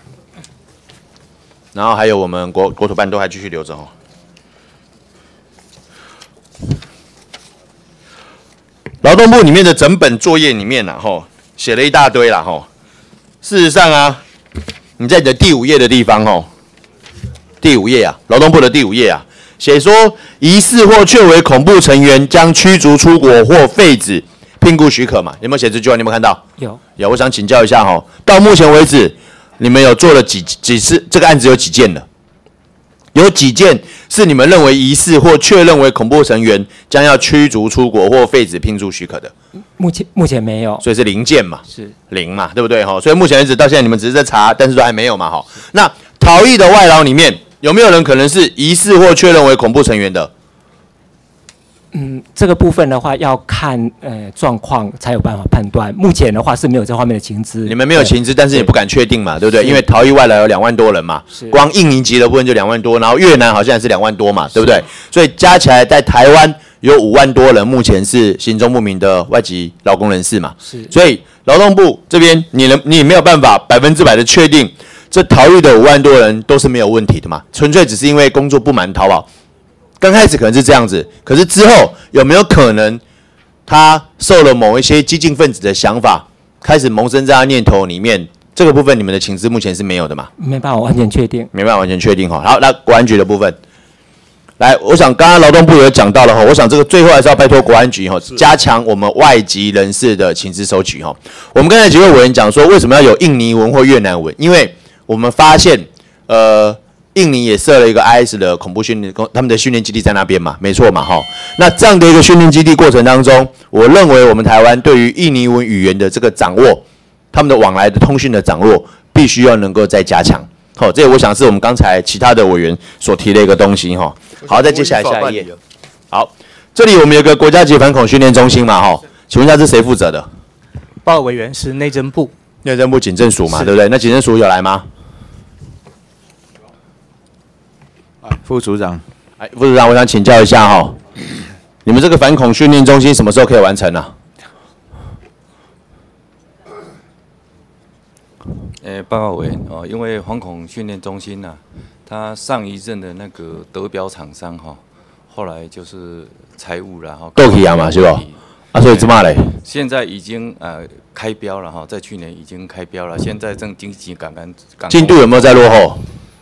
然后还有我们国土办都还继续留着劳动部里面的整本作业里面写了一大堆啦事实上你在你的第5页的地方第5页劳动部的第5页写说疑似或确为恐怖成员将驱逐出国或废止聘雇许可嘛？有没有写这句话？你有没有看到？ 有。 我想请教一下到目前为止你们有做了几次？这个案子有几件了？有几件是你们认为疑似或确认为恐怖成员将要驱逐出国或废止聘雇许可的？ 目前没有， 所以是0件嘛？ 是 0嘛，对不对所以目前为止到现在你们只是在查，但是都还没有嘛那逃逸的外劳里面有没有人可能是疑似或确认为恐怖成员的？ 这个部分的话要看状况才有办法判断。目前的话是没有这方面的情资。 你们没有情资，但是也不敢确定嘛，对不对？因为逃逸外劳有2万多人嘛，光印尼籍的部分就2万多，然后越南好像也是2万多嘛，对不对？所以加起来在台湾有5万多人，目前是行踪不明的外籍劳工人士嘛。所以劳动部这边你没有办法100%的确定这逃逸的5万多人都是没有问题的嘛，纯粹只是因为工作不满逃跑。刚开始可能是这样子，可是之后有没有可能他受了某一些激进分子的想法，开始萌生在他念头里面？这个部分你们的情资目前是没有的嘛？ 没办法完全确定， 没办法完全确定好，那国安局的部分，来，我想刚刚劳动部有讲到了我想这个最后还是要拜托国安局加强我们外籍人士的情资收集我们刚才几位委员讲说，为什么要有印尼文或越南文？因为我们发现印尼也设了一个 IS 的恐怖训练，他们的训练基地在那边嘛，没错嘛那这样的一个训练基地过程当中，我认为我们台湾对于印尼文语言的这个掌握，他们的往来的通讯的掌握，必须要能够再加强。这也我想是我们刚才其他的委员所提的一个东西好，再接下来下一页。好，这里我们有个国家级反恐训练中心嘛请问一下是谁负责的？ 报告委员是内政部。 内政部警政署嘛，对不对？那警政署有来吗？ 副署长， 副署长，我想请教一下你们这个反恐训练中心什么时候可以完成呢？ 报告委员因为反恐训练中心它上一任的那个得标厂商后来就是财务然后过去啊嘛是不？啊，所以怎么嘞？ 现在已经开标了哈，在去年已经开标了，现在正经济赶进度有没有在落后？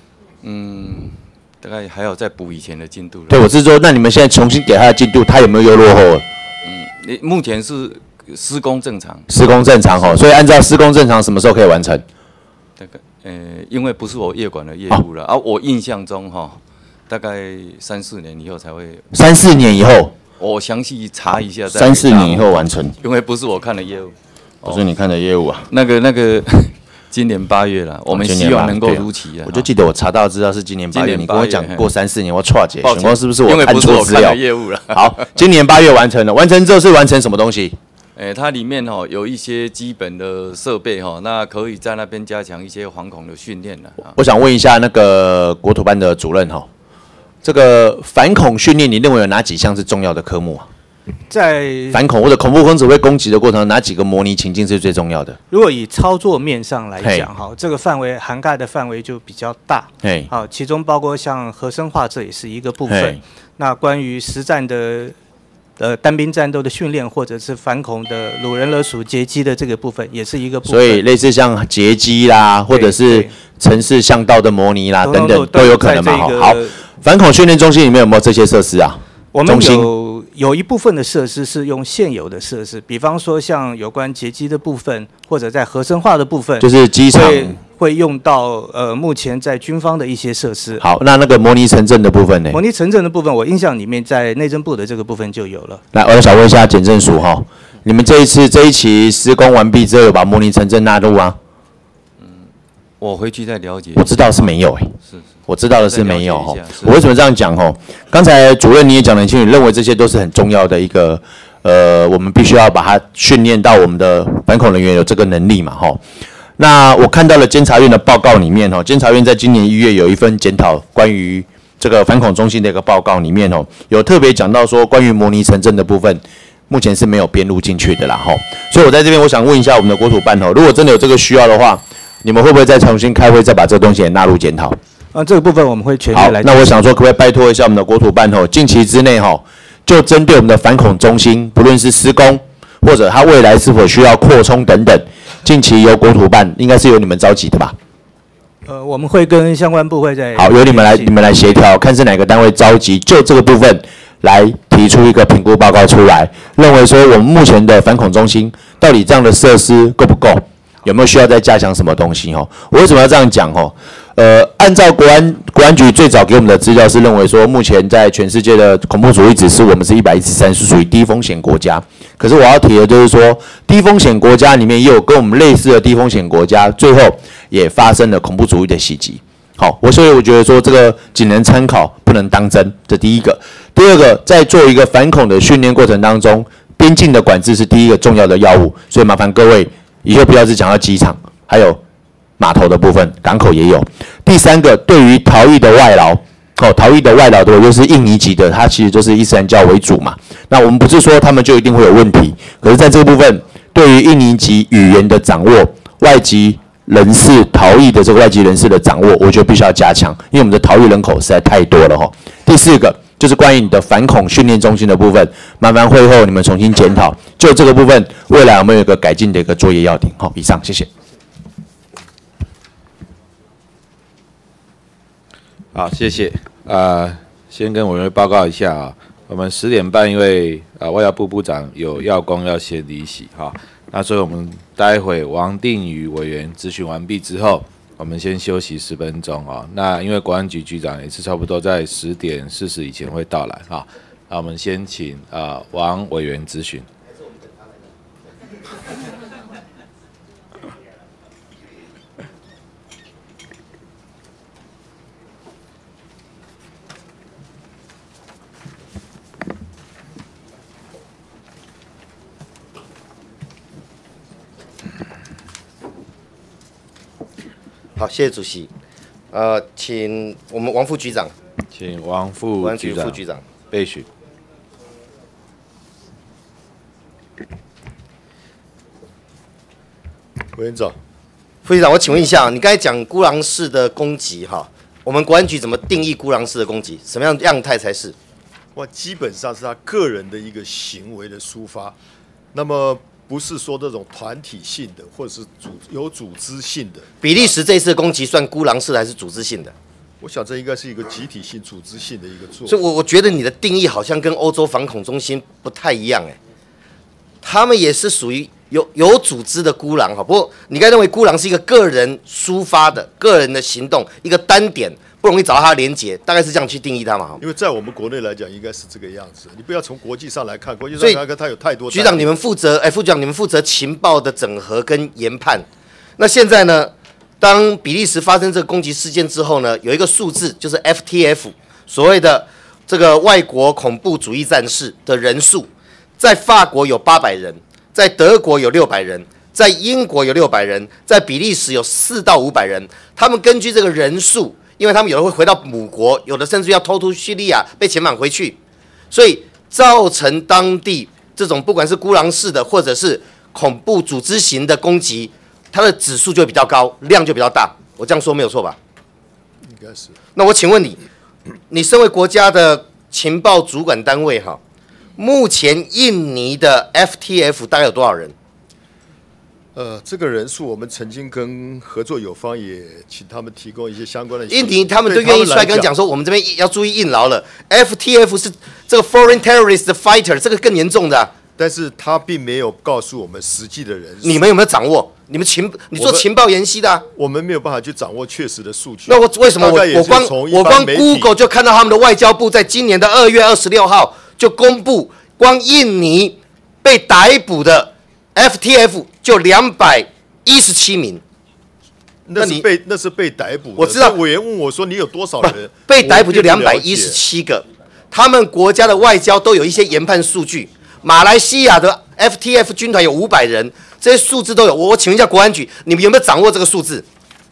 大概还要再补以前的进度了。 对，我是说，那你们现在重新给他的进度，他有没有又落后了？ 目前是施工正常。 施工正常哦，所以按照施工正常，什么时候可以完成？ 大概因为不是我业管的业务了，我印象中大概3、4年以后才会。 3、4年以后。 我详细查一下。 3、4年以后完成。 因为不是我看的业务。 不是你看的业务啊？ 那个。今年8月了，我们希望能够如期啊！ 我就记得我查到资料是今年8月，你跟我讲过3、4年，我错解， 选光是不是我看错资料？ 业务了。 好，今年8月完成了，完成之后是完成什么东西？ 它里面有一些基本的设备那可以在那边加强一些惶恐的训练了。 我想问一下那个国土办的主任这个反恐训练，你认为有哪几项是重要的科目啊？ 在反恐或者恐怖分子会攻击的过程，哪几个模拟情境是最重要的？ 如果以操作面上来讲，这个范围涵盖的范围就比较大。好，其中包括像核生化，这也是一个部分。那关于实战的单兵战斗的训练，或者是反恐的掳人勒赎劫机的这个部分，也是一个部分。 所以类似像劫机啦，或者是城市巷道的模拟啦等等，都有可能嘛。好，反恐训练中心里面有没有这些设施啊？ 我们有一部分的设施是用现有的设施，比方说像有关劫机的部分，或者在核生化的部分， 就是机场会用到目前在军方的一些设施。 好，那个模拟城镇的部分呢？ 模拟城镇的部分，我印象里面在内政部的这个部分就有了。 来，我想问一下检政署你们这一期施工完毕之后，有把模拟城镇纳入吗？ 我回去再了解。 我知道是没有是。 我知道的是没有我为什么这样讲刚才主任你也讲得很清楚，认为这些都是很重要的一个我们必须要把它训练到我们的反恐人员有这个能力嘛那我看到了监察院的报告里面监察院在今年1月有一份检讨关于这个反恐中心的一个报告里面有特别讲到说关于模拟城镇的部分，目前是没有编入进去的啦所以我在这边我想问一下我们的国土办如果真的有这个需要的话，你们会不会再重新开会，再把这个东西也纳入检讨？ 这个部分我们会全面来。 好，那我想说，可不可以拜托一下我们的国土办近期之内就针对我们的反恐中心，不论是施工或者它未来是否需要扩充等等，近期由国土办应该是由你们召集的吧？ 我们会跟相关部会在好，由你们来协调，看是哪个单位召集，就这个部分来提出一个评估报告出来，认为说我们目前的反恐中心到底这样的设施够不够？有没有需要再加强什么东西？我为什么要这样讲？按照国安局最早给我们的资料是认为说，目前在全世界的恐怖主义指数，我们是113，是属于低风险国家。可是我要提的就是说，低风险国家里面也有跟我们类似的低风险国家，最后也发生了恐怖主义的袭击。好，所以我觉得说这个仅能参考，不能当真，这第一个。第二个，在做一个反恐的训练过程当中，边境的管制是第一个重要的要务，所以麻烦各位以后不要只讲到机场，还有码头的部分，港口也有。第三个，对于逃逸的外劳，逃逸的外劳的就是印尼籍的，它其实就是伊斯兰教为主嘛。那我们不是说他们就一定会有问题，可是在这个部分，对于印尼籍语言的掌握，外籍人士逃逸的这个外籍人士的掌握，我觉得必须要加强，因为我们的逃逸人口实在太多了第四个就是关于你的反恐训练中心的部分，麻烦会后你们重新检讨，就这个部分未来我们有一个改进的一个作业要点。以上，谢谢。 好，谢谢。先跟委员报告一下我们10点半因为外交部部长有要公要先离席那所以我们待会王定宇委员咨询完毕之后，我们先休息10分钟那因为国安局局长也是差不多在10点40以前会到来那我们先请王委员咨询。 好，谢谢主席。请我们王副局长， 请王副局长备询。 委员长， 副局长，我请问一下，你刚才讲孤狼式的攻击我们国安局怎么定义孤狼式的攻击？什么样态才是？ 哇，基本上是他个人的一个行为的抒发，那么不是说这种团体性的或者是有组织性的。 比利时这次的攻击算孤狼式还是组织性的？ 我想这应该是一个集体性、组织性的一个做法。 所以我觉得你的定义好像跟欧洲反恐中心不太一样哎，他们也是属于有组织的孤狼哈。不过你该认为孤狼是一个个人抒发的个人的行动，一个单点。不容易找到它的连结，大概是这样去定义它嘛？ 因为在我们国内来讲，应该是这个样子。你不要从国际上来看，国际上来看它有太多。 局长，你们负责，副局长，你们负责情报的整合跟研判。那现在呢，当比利时发生这个攻击事件之后呢，有一个数字，就是 FTF 所谓的这个外国恐怖主义战士的人数，在法国有800人，在德国有600人，在英国有600人，在比利时有400到500人。他们根据这个人数。因为他们有的会回到母国，有的甚至要偷渡叙利亚被遣返回去，所以造成当地这种不管是孤狼式的或者是恐怖组织型的攻击，它的指数就比较高，量就比较大。我这样说没有错吧？ 应该是。那我请问你，你身为国家的情报主管单位哈，目前印尼的 FTF 大概有多少人？ 这个人数我们曾经跟合作友方也请他们提供一些相关的。 印尼他们都愿意出来跟讲说，我们这边要注意印劳了。FTF 是这个 Foreign Terrorist Fighter， 这个更严重的、啊。 但是他并没有告诉我们实际的人数。 你们有没有掌握？你做情报研析的、啊， 我们没有办法去掌握确实的数据。 那为什么我光 Google 就看到他们的外交部在今年的2月26号就公布，光印尼被逮捕的 FTF 就217名。 那是被逮捕。 我知道。 委员问我说：“你有多少人被逮捕？”就217个。他们国家的外交都有一些研判数据。马来西亚的 FTF 军团有500人，这些数字都有。我请问一下国安局，你们有没有掌握这个数字？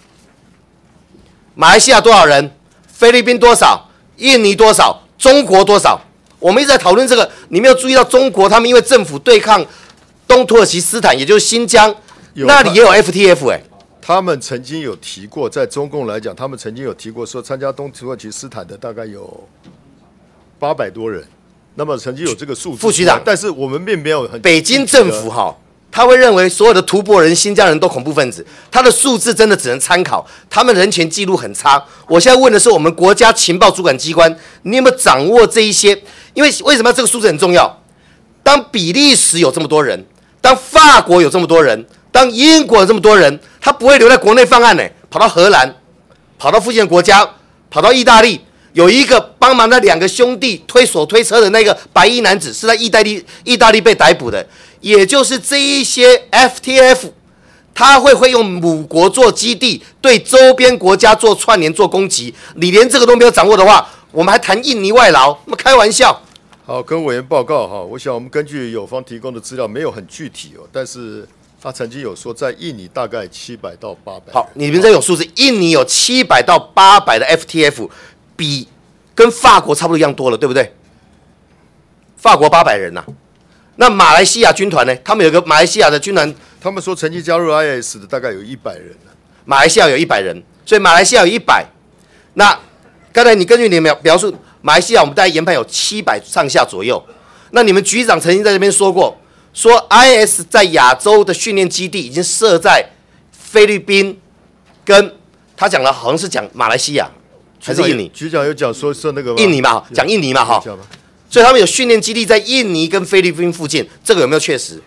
马来西亚多少人？菲律宾多少？印尼多少？中国多少？我们一直在讨论这个，你没有注意到中国他们因为政府对抗东土耳其斯坦，也就是新疆，那里也有 FTF 哎。 他们曾经有提过，在中共来讲，他们曾经有提过说，参加东土耳其斯坦的大概有800多人。那么曾经有这个数字， 副局长， 但是我们并没有很。 北京政府哈，他会认为所有的吐蕃人、新疆人都恐怖分子，他的数字真的只能参考，他们人权记录很差。我现在问的是我们国家情报主管机关，你有没有掌握这一些？因为为什么这个数字很重要？当比利时有这么多人，当法国有这么多人，当英国有这么多人，他不会留在国内犯案呢，跑到荷兰，跑到附近的国家，跑到意大利。有一个帮忙那2个兄弟推手推车的那个白衣男子是在意大利被逮捕的，也就是这一些 FTF， 他会用母国做基地，对周边国家做串联做攻击。你连这个都没有掌握的话，我们还谈印尼外劳，那么开玩笑。 好，跟委员报告哈，我想我们根据友方提供的资料没有很具体哦，但是他曾经有说在印尼大概700到800。 好，你们这有数字，印尼有700到800的 FTF。比跟法国差不多一样多了，对不对？法国800人呐、啊，那马来西亚军团呢？他们有个马来西亚的军团， 他们说曾经加入 IS 的大概有100人、啊、 马来西亚有100人，所以马来西亚有100。那刚才你根据你的描述，马来西亚我们大概研判有700上下左右。那你们局长曾经在这边说过，说 IS 在亚洲的训练基地已经设在菲律宾，跟他讲了好像是讲马来西亚。还是印尼？ 局长有讲说是那个印尼嘛，讲印尼嘛哈，所以他们有训练基地在印尼跟菲律宾附近，这个有没有确实？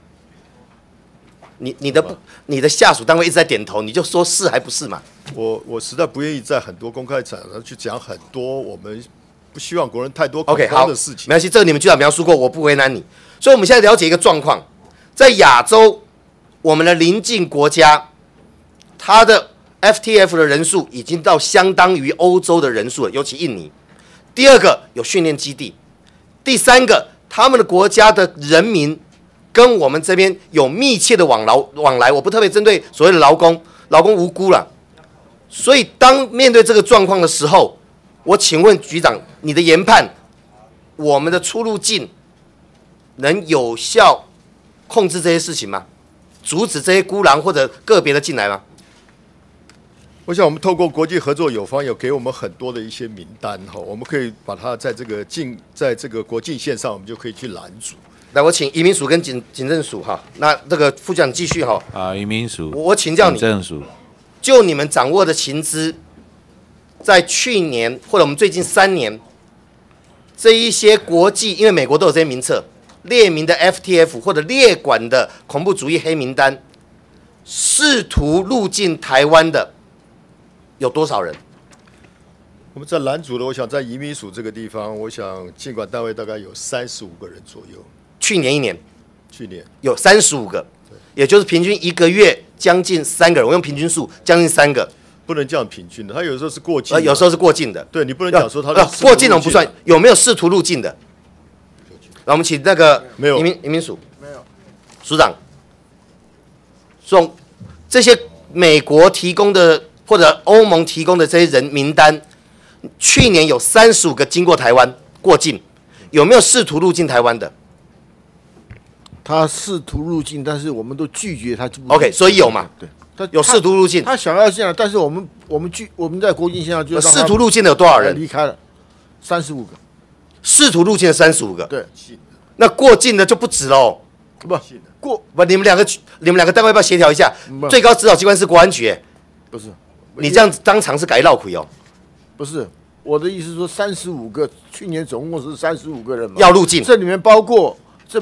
你的下属单位一直在点头，你就说是还不是嘛？ 我实在不愿意在很多公开场合去讲很多我们不希望国人太多恐慌的事情。 没关系，这个你们局长描述过，我不为难你。所以我们现在了解一个状况，在亚洲，我们的邻近国家，它的FTF 的人数已经到相当于欧洲的人数了，尤其印尼。第二个有训练基地，第三个他们的国家的人民跟我们这边有密切的往来。我不特别针对所谓的劳工无辜了。所以当面对这个状况的时候，我请问局长，你的研判，我们的出入境能有效控制这些事情吗？阻止这些孤狼或者个别的进来吗？ 我想我们透过国际合作，友方有给我们很多的一些名单哈，我们可以把它在这个国境线上，我们就可以去拦阻。 来，我请移民署跟警政署哈，那这个副长继续哈。 啊，移民署， 我请教你， 警政署， 就你们掌握的情资，在去年或者我们最近3年，这一些国际，因为美国都有这些名册，列明的 FTF 或者列管的恐怖主义黑名单，试图入境台湾的有多少人？ 我们在拦阻的，我想在移民署这个地方，我想尽管单位大概有35个人左右。 去年1年， 去年有35个，也就是平均1个月将近3个人。我用平均数，将近3个。 不能这样平均的，他有时候是过境， 有时候是过境的。 对你不能讲说他过境的不算，有没有试图入境的？那我们请那个移民署没有署长，这些美国提供的或者欧盟提供的这些人名单，去年有35个经过台湾过境，有没有试图入境台湾的？ 他试图入境，但是我们都拒绝他。 OK， 所以有嘛？ 对，他有试图入境， 他想要进来，但是我们在国境线上就试图入境的有多少人？ 离开了35个， 试图入境的35个。 对， 那过境的就不止喽。不，你们两个单位要不要协调一下？最高指导机关是国安局， 不是？ 你这样子当场是改绕亏哦。 不是，我的意思是说35个，去年总共是35个人嘛， 要入境， 这里面包括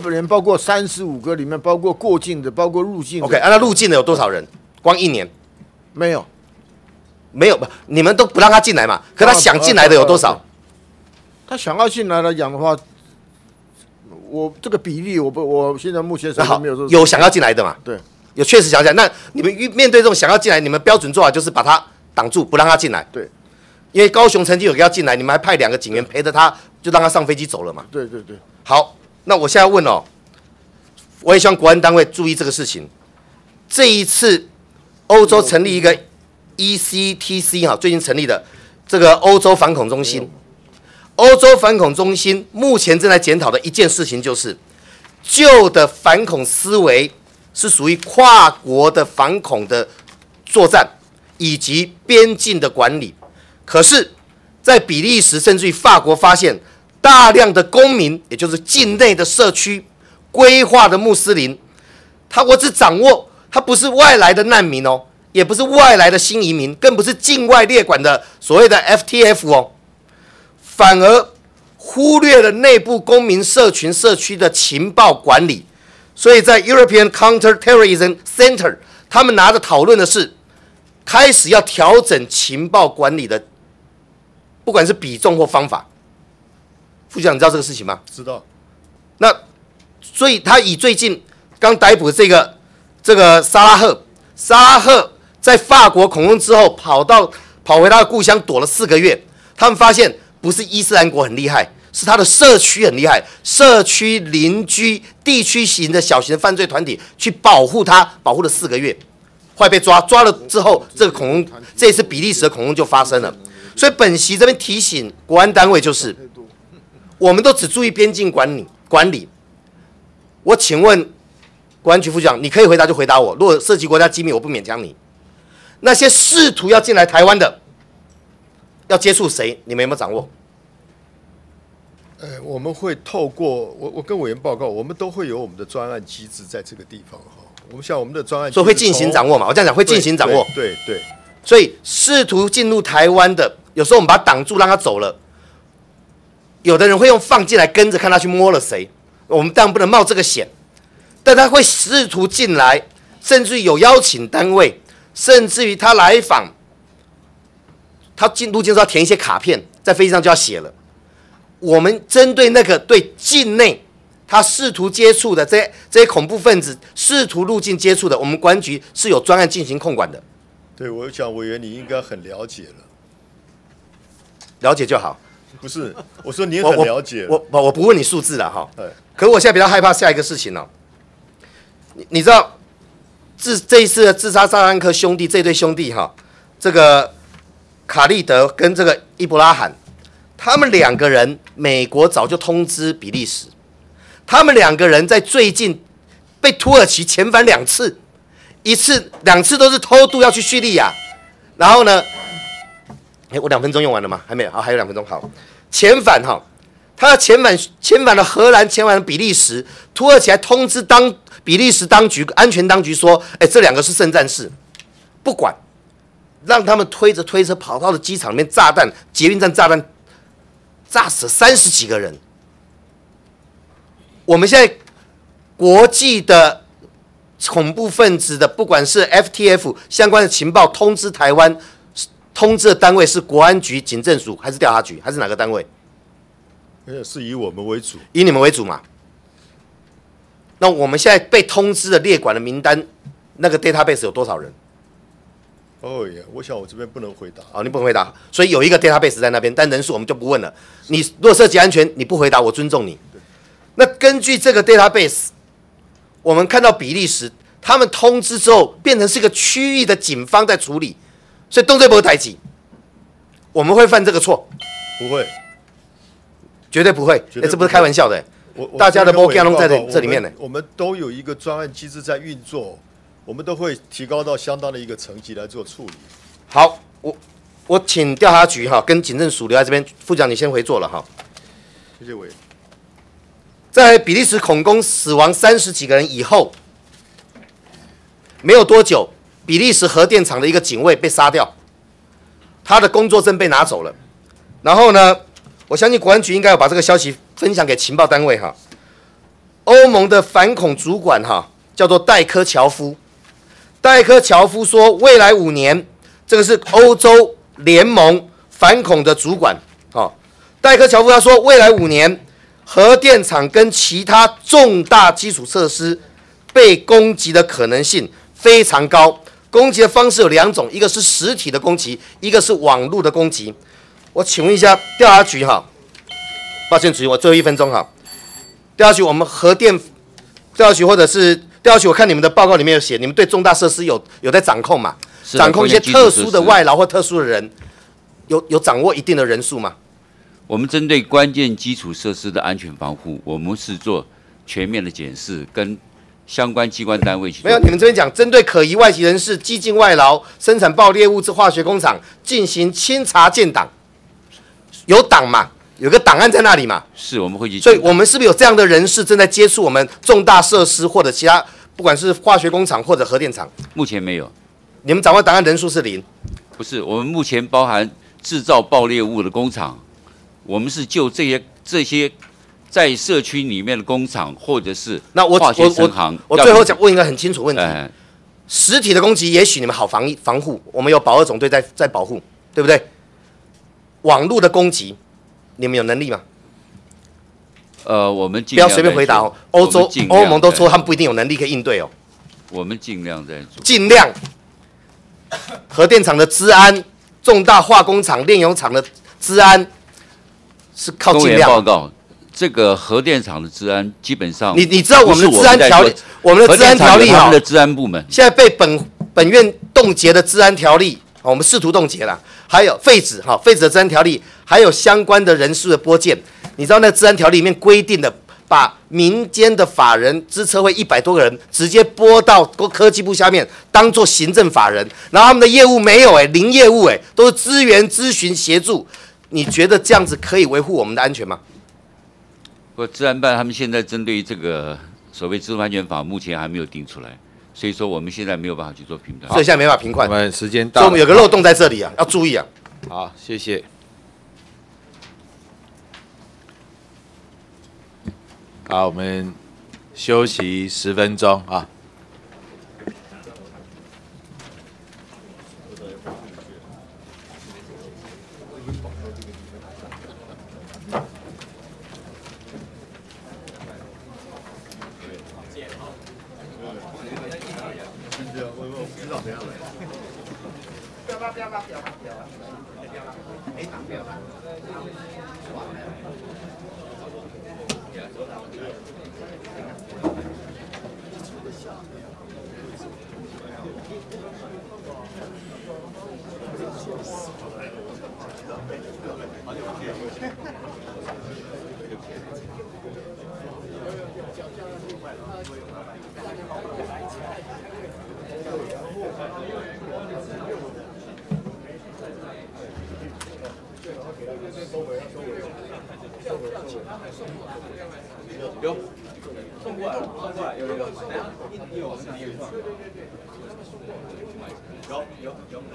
35个里面包括过境的，包括入境的。 OK， 那入境的有多少人？光1年？ 没有， 你们都不让他进来嘛？可他想进来的有多少？ 他想要进来来讲的话，我这个比例，我现在目前手上没有说有想要进来的嘛？ 对， 有确实想要进来。那你们面对这种想要进来，你们标准做法就是把他挡住，不让他进来。 对， 因为高雄曾经有个要进来，你们还派2个警员陪着他，就让他上飞机走了嘛。 对。 好，那我现在问哦，我也希望国安单位注意这个事情。这一次，欧洲成立一个 ECTC 哈，最近成立的这个欧洲反恐中心。欧洲反恐中心目前正在检讨的一件事情就是，旧的反恐思维是属于跨国的反恐的作战以及边境的管理。可是，在比利时甚至于法国发现大量的公民，也就是境内的社区规划的穆斯林，我只掌握他不是外来的难民哦，也不是外来的新移民，更不是境外列管的所谓的 FTF 哦，反而忽略了内部公民社区的情报管理。所以在 European Counterterrorism Center， 他们拿着讨论的是，开始要调整情报管理的，不管是比重或方法。副局长，你知道这个事情吗？ 知道。 那所以他以最近刚逮捕这个沙拉赫在法国恐攻之后跑回他的故乡躲了4个月，他们发现不是伊斯兰国很厉害，是他的社区很厉害，社区邻居地区型的小型犯罪团体去保护他，保护了4个月，后来被抓了之后，这个恐攻这一次比利时的恐攻就发生了。所以本席这边提醒国安单位就是，我们都只注意边境管理。我请问国安局副局长，你可以回答就回答我，如果涉及国家机密，我不勉强你。那些试图要进来台湾的，要接触谁？你们有没有掌握？ 我们会透过我跟委员报告，我们都会有我们的专案机制在这个地方哈。我们像我们的专案机制， 所以会进行掌握嘛？我这样讲会进行掌握。 对。 所以试图进入台湾的，有时候我们把他挡住，让他走了。有的人会用放进来跟着看他去摸了谁，我们当然不能冒这个险，但他会试图进来，甚至于有邀请单位，甚至于他来访，他入境时候要填一些卡片，在飞机上就要写了。我们针对那个对境内他试图接触的这些恐怖分子试图入境接触的，我们国安局是有专案进行控管的。 对，我想委员你应该很了解了， 了解就好。 不是，我说你很了解了。 我不问你数字了哈。可是我现在比较害怕下一个事情哦。你知道，这一次的自杀萨拉克兄弟这对兄弟哈，这个卡利德跟这个伊布拉罕，他们2个人，美国早就通知比利时，他们2个人在最近被土耳其遣返2次，2次都是偷渡要去叙利亚， 然后呢，我2分钟用完了吗？还没有，好，还有2分钟。好，遣返哈，他要遣返了荷兰，遣返了比利时，土耳其还通知比利时当局安全当局说，这2个是圣战士，不管，让他们推着推车跑到了机场里面，炸弹捷运站炸弹炸死了30几个人。我们现在国际的恐怖分子的，不管是 FTF 相关的情报通知台湾，通知的单位是国安局、警政署还是调查局，还是哪个单位？ 是以我们为主， 以你们为主嘛？那我们现在被通知的列管的名单，那个 database 有多少人？ 哦耶，我想我这边不能回答。 哦，你不能回答，所以有一个 database 在那边，但人数我们就不问了。你如果涉及安全，你不回答，我尊重你。那根据这个 database， 我们看到比利时他们通知之后，变成是一个区域的警方在处理，所以动作不会抬起。我们会犯这个错？ 不会， 绝对不会。这不是开玩笑的。大家的 bogey 都在这里面呢。 我们都有一个专案机制在运作，我们都会提高到相当的一个层级来做处理。 好，我请调查局哈跟警政署留在这边，副长你先回座了哈。 谢谢委员。 在比利时恐攻死亡30几个人以后，没有多久，比利时核电厂的一个警卫被杀掉，他的工作证被拿走了。然后呢，我相信国安局应该要把这个消息分享给情报单位哈。欧盟的反恐主管哈叫做戴科乔夫，戴科乔夫说，未来5年，这个是欧洲联盟反恐的主管。戴科乔夫他说，未来5年。核电厂跟其他重大基础设施被攻击的可能性非常高。攻击的方式有2种，一个是实体的攻击，一个是网络的攻击。我请问一下调查局哈，抱歉主席，我最后1分钟哈。调查局，我们核电调查局或者是调查局，我看你们的报告里面有写，你们对重大设施有在掌控嘛？掌控一些特殊的外劳或特殊的人，有掌握一定的人数吗？ 我们针对关键基础设施的安全防护，我们是做全面的检视，跟相关机关单位去。 没有，你们这边讲针对可疑外籍人士、激进外劳、生产爆裂物质化学工厂进行清查建档，有档嘛？有个档案在那里嘛？ 是，我们会去。 所以我们是不是有这样的人士正在接触我们重大设施或者其他，不管是化学工厂或者核电厂？ 目前没有。 你们掌握档案人数是0？ 不是，我们目前包含制造爆裂物的工厂。我们是就这些在社区里面的工厂，或者是化学生行。 我最后问一个很清楚问题：实体的攻击，也许你们好防护，我们有保2总队在保护，对不对？网络的攻击，你们有能力吗？ 我们不要随便回答哦。欧盟都说他们不一定有能力可以应对哦。 我们尽量在做。 尽量。核电厂的资安、重大化工厂、炼油厂的资安。是靠尽量。 报告，这个核电厂的治安基本上， 你知道我们的治安条例，我们的治安条例他们的治安部门现在被本院冻结的治安条例，我们试图冻结了，还有废止废止的治安条例，还有相关的人事的拨件。你知道那治安条例里面规定的，把民间的法人资策会100多个人直接拨到科技部下面，当做行政法人，然后他们的业务没有零业务都是资源咨询协助。你觉得这样子可以维护我们的安全吗？ 治安办他们现在针对这个所谓制度安全法，目前还没有定出来，所以说我们现在没有办法去做评断。 所以现在没办法评判。 我们时间到了， 所以我们有个漏洞在这里啊，要注意啊。 好，谢谢。好，我们休息10分钟啊。 有，送过来了，送过来，有。有，我们哪有？有。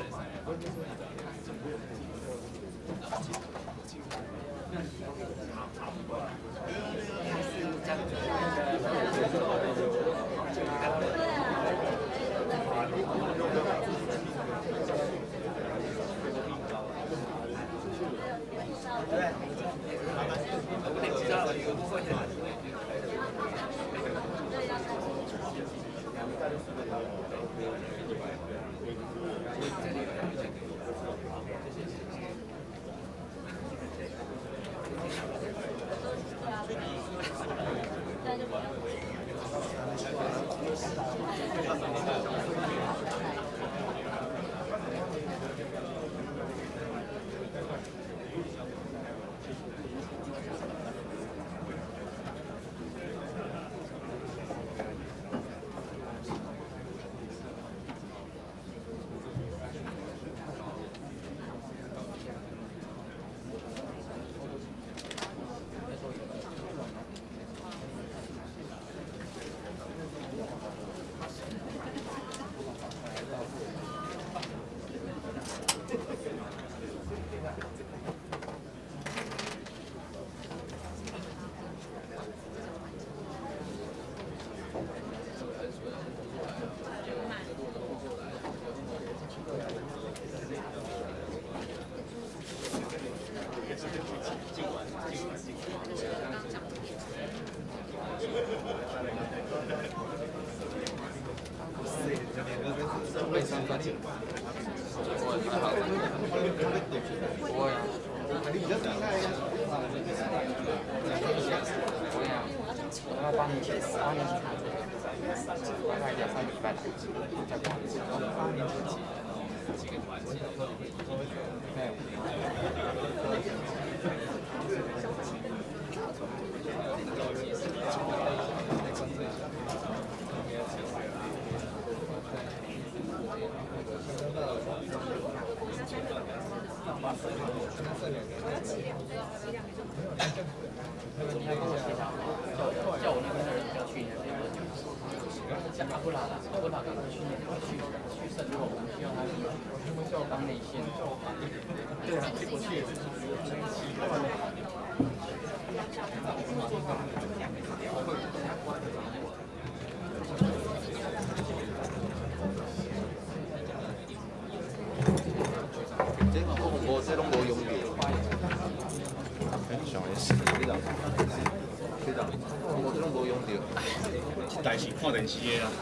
代是看电视的啦。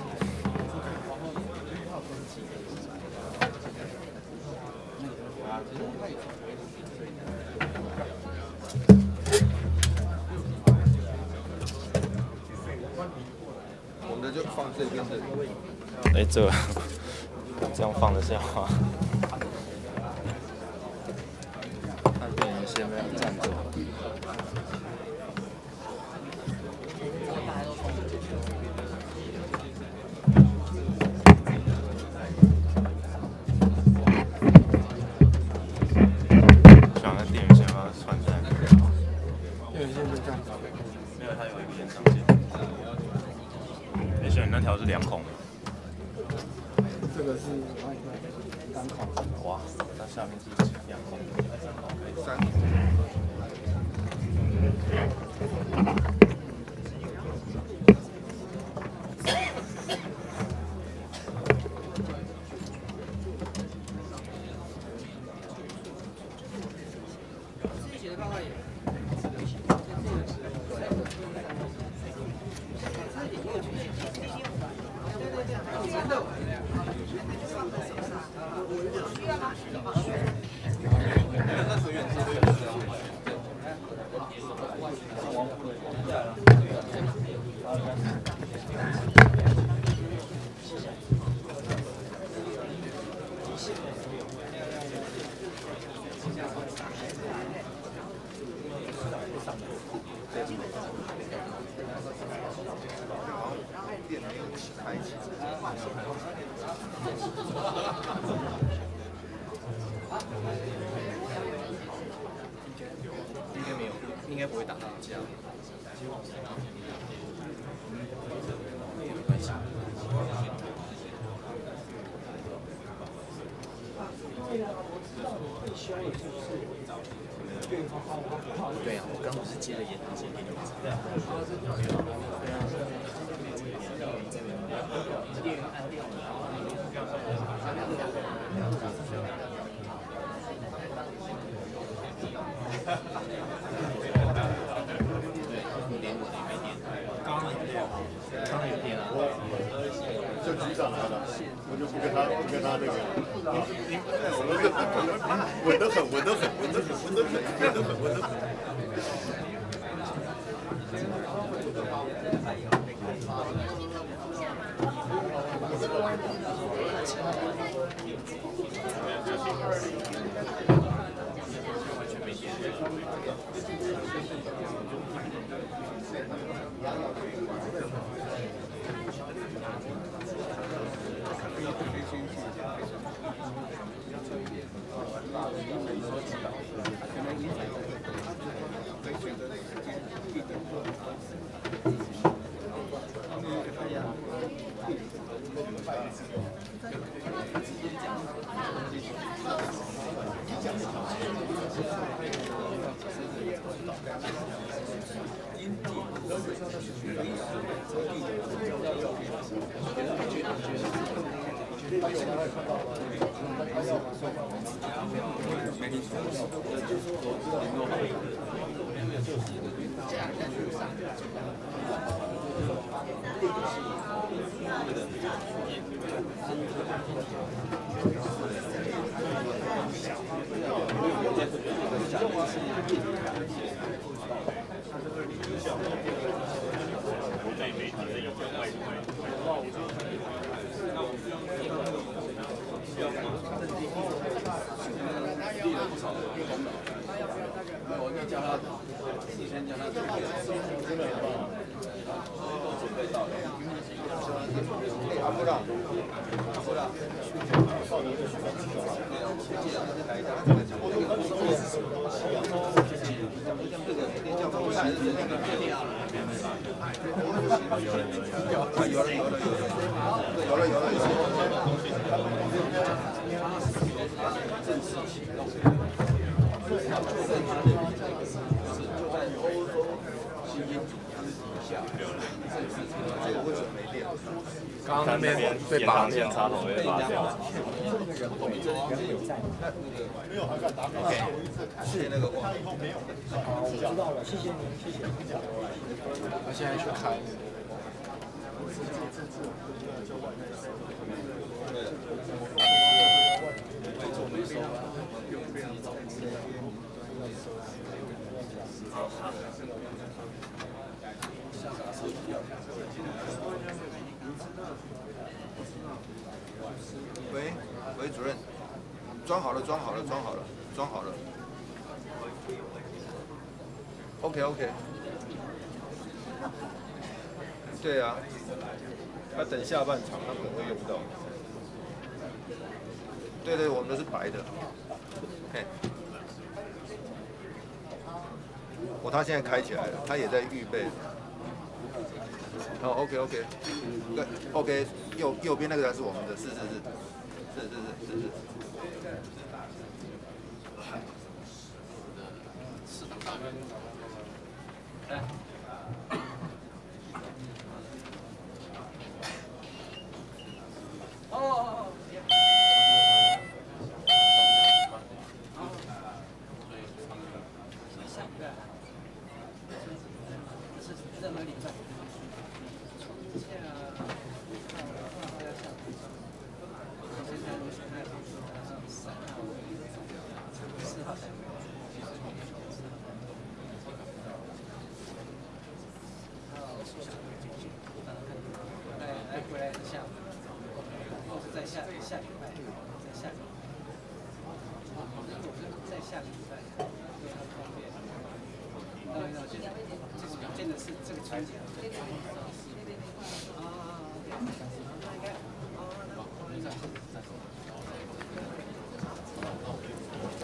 我们的就放这边的。 哎，这样放的是吗？ 看电影先不要站着。 哇，它下面是2孔，3孔。 对啊，我刚不是接了演讲节目。刚有电啊， 就局长来了，我就不跟他那个，稳得很。 刚刚那边被拔掉，插头被拔掉。 没有还敢打 ？OK， 是那个我知道了，谢谢您，谢谢。 他现在去开。 喂，主任，装好了。OK。对啊，他等下半场，他可能会用到。对，我们都是白的。嘿，他现在开起来了，他也在预备。哦 ，OK， 右边那个才是我们的，是。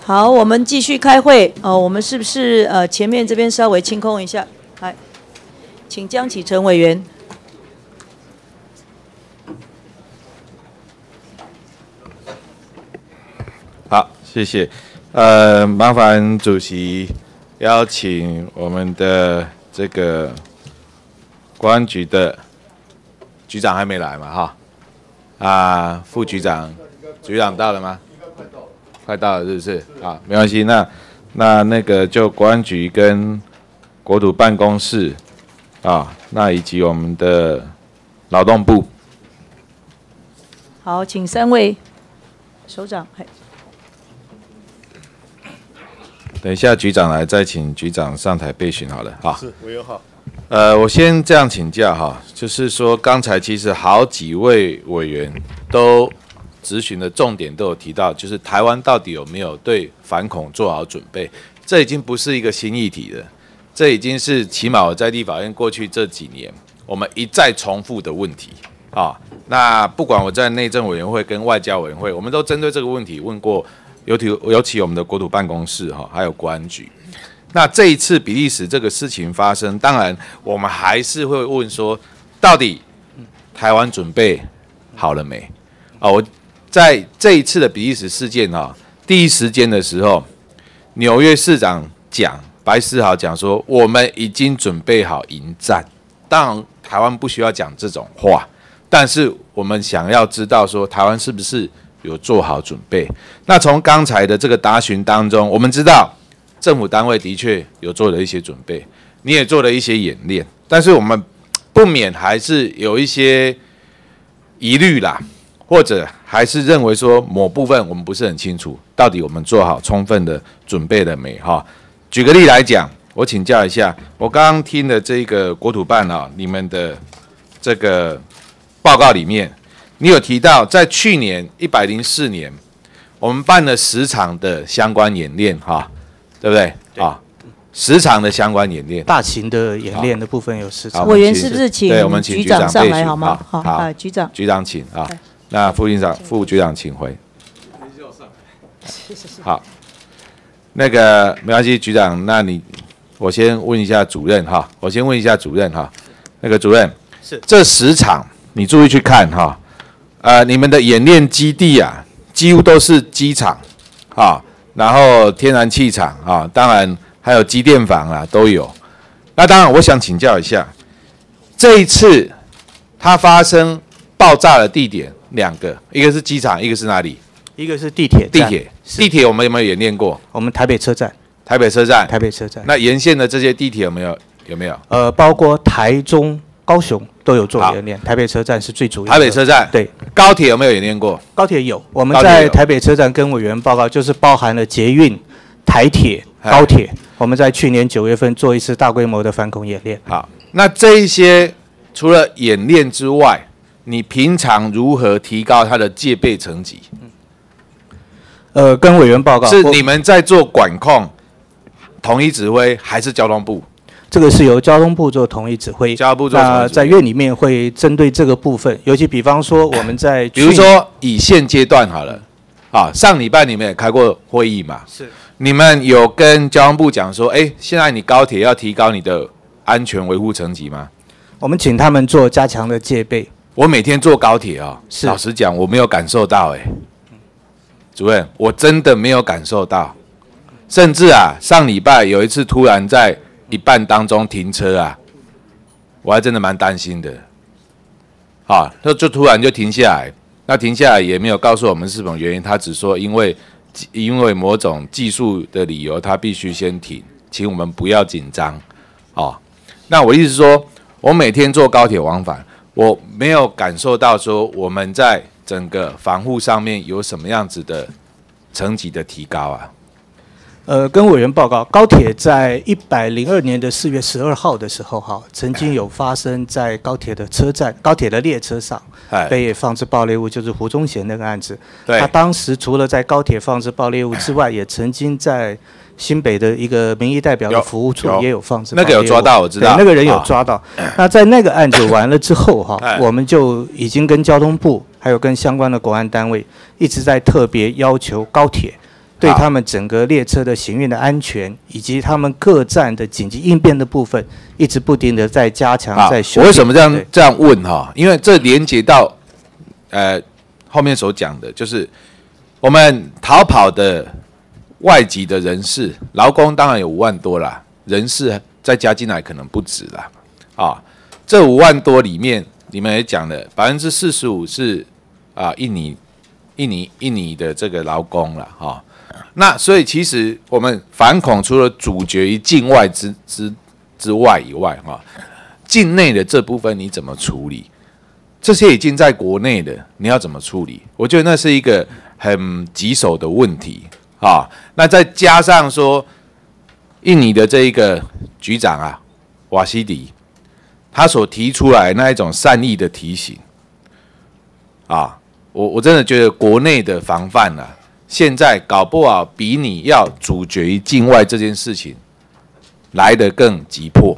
好，我们继续开会。我们是不是前面这边稍微清空一下？来，请江启臣委员。 好，谢谢。麻烦主席邀请我们的这个国安局的局长还没来嘛？哈，副局长、局长到了吗？快到了，是不是？好，没关系。那个就国安局跟国土办公室那以及我们的劳动部。 好，请3位首长。 等一下局长来，再请局长上台备询好了。好， 是委员好。 我先这样请教哈，就是说刚才其实好几位委员都质询的重点都有提到，就是台湾到底有没有对反恐做好准备？这已经不是一个新议题了，这已经是起码我在立法院过去这几年我们一再重复的问题啊。那不管我在内政委员会跟外交委员会，我们都针对这个问题问过，尤其我们的国土办公室还有国安局。那这一次比利时这个事情发生，当然我们还是会问说，到底台湾准备好了没？我在这一次的比利时事件第一时间的时候，纽约市长白思豪讲说，我们已经准备好迎战。当然，台湾不需要讲这种话，但是我们想要知道说，台湾是不是有做好准备？那从刚才的这个答询当中，我们知道政府单位的确有做了一些准备，你也做了一些演练，但是我们不免还是有一些疑虑啦，或者还是认为说某部分我们不是很清楚，到底我们做好充分的准备了没？举个例来讲，我请教一下，我刚刚听的这个国土办你们的这个报告里面，你有提到在去年104年，我们办了10场的相关演练对不对？10场的相关演练， 大型的演练的部分有10场。 委员是不是请局长上来好吗？ 好， 局长请那副局长请回。好，那个没关系，局长，那我先问一下主任那个主任是这10场，你注意去看你们的演练基地几乎都是机场然后天然气厂当然还有机电房都有。那当然，我想请教一下，这一次它发生爆炸的地点2个，一个是机场，一个是哪里？ 一个是地铁。 地铁我们有没有演练过？ 我们台北车站。 那沿线的这些地铁有没有？ 包括台中、高雄都有做演练，台北车站是最主要的。 台北车站对。 高铁有没有演练过？ 高铁有，我们在台北车站跟委员报告，就是包含了捷运、台铁、高铁，我们在去年9月份做一次大规模的反恐演练。 好，那这一些除了演练之外，你平常如何提高它的戒备层级？ 跟委员报告， 是你们在做管控、统一指挥，还是交通部？ 这个是由交通部做统一指挥。那在院里面会针对这个部分，尤其比方说我们在， 比如说以现阶段好了，上礼拜你们也开过会议嘛？ 是。 你们有跟交通部讲说，现在你高铁要提高你的安全维护层级吗？ 我们请他们做加强的戒备。 我每天坐高铁老实讲，我没有感受到主任，我真的没有感受到，甚至上礼拜有一次突然在一半当中停车我还真的蛮担心的。就突然就停下来，那停下来也没有告诉我们是什么原因，他只说因为某种技术的理由，他必须先停，请我们不要紧张。那我意思是说，我每天坐高铁往返，我没有感受到说我们在整个防护上面有什么样子的层级的提高跟委员报告，高铁在102年的4月12号的时候，曾经有发生在高铁的车站、高铁的列车上被放置爆裂物，就是胡宗贤那个案子。他当时除了在高铁放置爆裂物之外，也曾经在新北的一个民意代表的服务处也有放置爆裂物。 那个有抓到，我知道。 那个人有抓到。那在那个案子完了之后我们就已经跟交通部还有跟相关的国安单位一直在特别要求高铁对他们整个列车的行运的安全，以及他们各站的紧急应变的部分，一直不停的在加强，在修。 我为什么这样问哈？因为这连接到后面所讲的，就是我们逃跑的外籍的人士，劳工当然有5万多啦，人士再加进来可能不止啦。这5万多里面，你们也讲了，45%是印尼的这个劳工了那所以其实我们反恐除了阻绝于境外之外以外境内的这部分你怎么处理？这些已经在国内的，你要怎么处理？我觉得那是一个很棘手的问题那再加上说，印尼的这一个局长瓦西迪，他所提出来那一种善意的提醒我真的觉得国内的防范现在搞不好比你要阻绝于境外这件事情来得更急迫，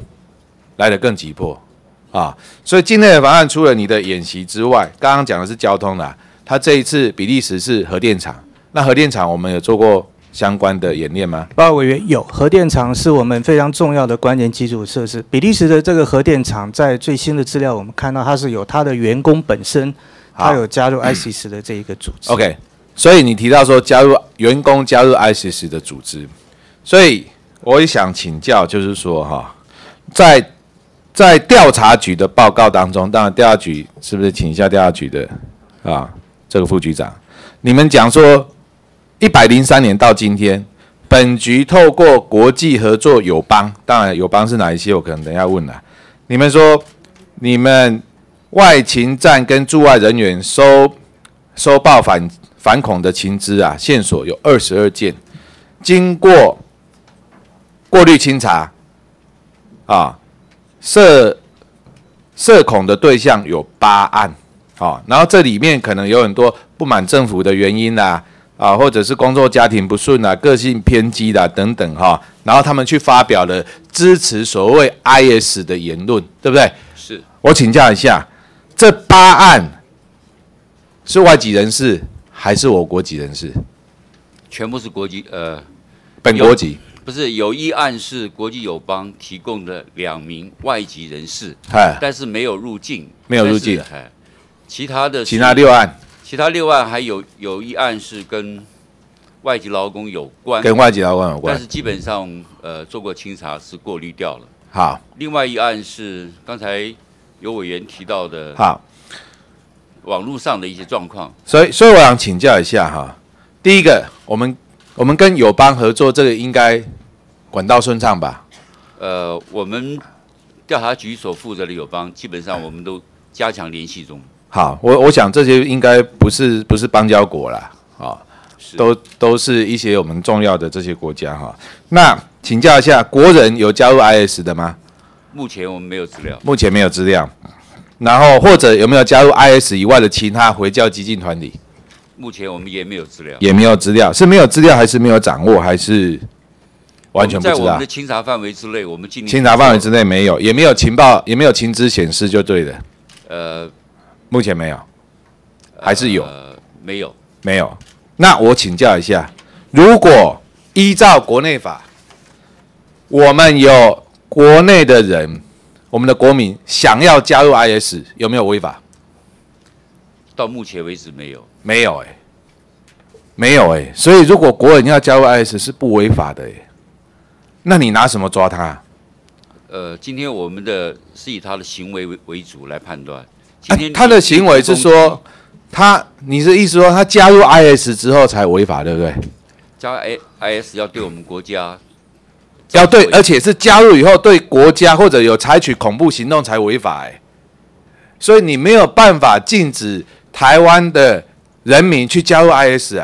所以境内的防范除了你的演习之外，刚刚讲的是交通他这一次比利时是核电厂，那核电厂我们有做过相关的演练吗？ 报告委员，有，核电厂是我们非常重要的关键基础设施。比利时的这个核电厂，在最新的资料我们看到，它是有它的员工本身，他有加入 ISIS 的这一个组织。 OK， 所以你提到说员工加入 ISIS 的组织，所以我也想请教，就是说在调查局的报告当中，当然调查局是不是请一下调查局的这个副局长，你们讲说103年到今天，本局透过国际合作友邦，当然友邦是哪一些，我可能等一下问了。你们说你们外勤站跟驻外人员收报反恐的情资线索有22件，经过过滤清查涉恐的对象有8案然后这里面可能有很多不满政府的原因或者是工作家庭不顺个性偏激等等然后他们去发表了支持所谓 IS 的言论，对不对？ 是。 我请教一下，这8案是外籍人士还是我国籍人士？ 全部是国籍本国籍。 不是，有一案是国际友邦提供的2名外籍人士，但是没有入境，其他 6案， 其他6案还有一案是跟外籍劳工有关， 但是基本上做过清查是过滤掉了。 好， 另外一案是刚才有委员提到的，网络上的一些状况。 所以我想请教一下第一个，我们跟友邦合作，这个应该管道顺畅吧？ 我们调查局所负责的友邦，基本上我们都加强联系中。 好，我想这些应该不是邦交国啦，都是一些我们重要的这些国家那请教一下，国人有加入 IS 的吗？ 目前我们没有资料。 目前没有资料。然后或者有没有加入 IS 以外的其他回教激进团体？ 目前我们也没有资料。 也没有资料，是没有资料还是没有掌握，还是完全不知道？ 在我们的清查范围之内，我们尽力。 清查范围之内没有，也没有情报，也没有情资显示就对了。目前没有，还是有？ 没有。 没有。那我请教一下，如果依照国内法，我们有国内的人，我们的国民想要加入 IS， 有没有违法？ 到目前为止没有。 没有所以如果国人要加入 IS 是不违法的那你拿什么抓他？ 今天我们是以他的行为为主来判断。 他的行为是说，你是意思说他加入 IS 之后才违法，对不对？ 加 IS 要对我们国家， 要对，而且是加入以后对国家或者有采取恐怖行动才违法所以你没有办法禁止台湾的人民去加入 IS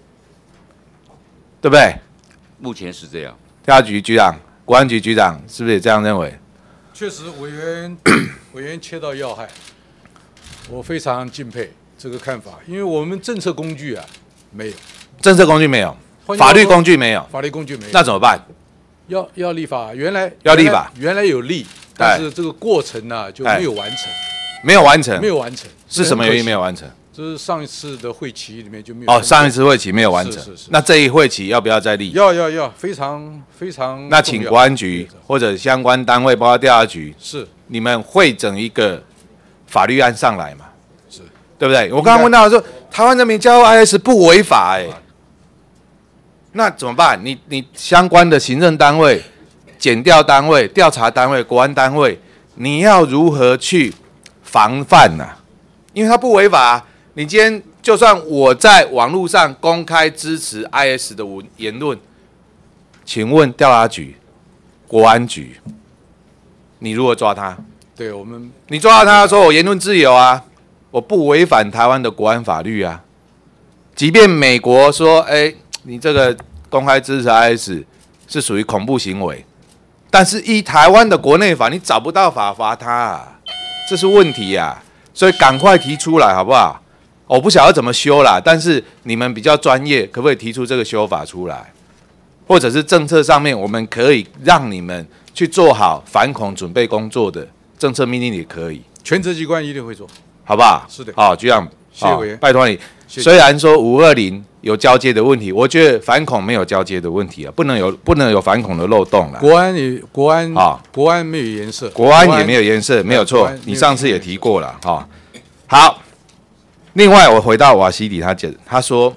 对不对？ 目前是这样。 调查局局长、国安局局长是不是也这样认为？ 确实，委员切到要害，我非常敬佩这个看法，因为我们政策工具没有， 政策工具没有，法律工具没有，那怎么办？ 要立法，原来有立，但是这个过程就没有完成。 没有完成没有完成是什么原因没有完成？ 这是上一次的会期里面就没有。 哦，上一次会期没有完成。 是。 那这一会期要不要再立？ 要，非常非常。 那请国安局或者相关单位，包括调查局， 是你们会整一个法律案上来嘛？ 是， 对不对？我刚刚问到说，台湾人民加入 IS 不违法那怎么办？你相关的行政单位、检调单位、调查单位、国安单位，你要如何去防范呢？因为它不违法。你今天就算我在网络上公开支持 IS 的言论，请问调查局、国安局，你如何抓他？ 对我们， 你抓到他说我言论自由啊，我不违反台湾的国安法律啊。即便美国说，你这个公开支持 IS 是属于恐怖行为，但是依台湾的国内法，你找不到法罚他啊，这是问题啊。所以赶快提出来好不好？我不晓得怎么修啦，但是你们比较专业，可不可以提出这个修法出来？或者是政策上面，我们可以让你们去做好反恐准备工作的政策命令也可以。 权责机关一定会做， 好不好？ 是的。 好，局长， 谢谢委员， 拜托你。虽然说520有交接的问题，我觉得反恐没有交接的问题啊，不能有反恐的漏洞了。国安没有颜色，国安也没有颜色，没有错。你上次也提过了哈。好。另外，我回到瓦西里，他说，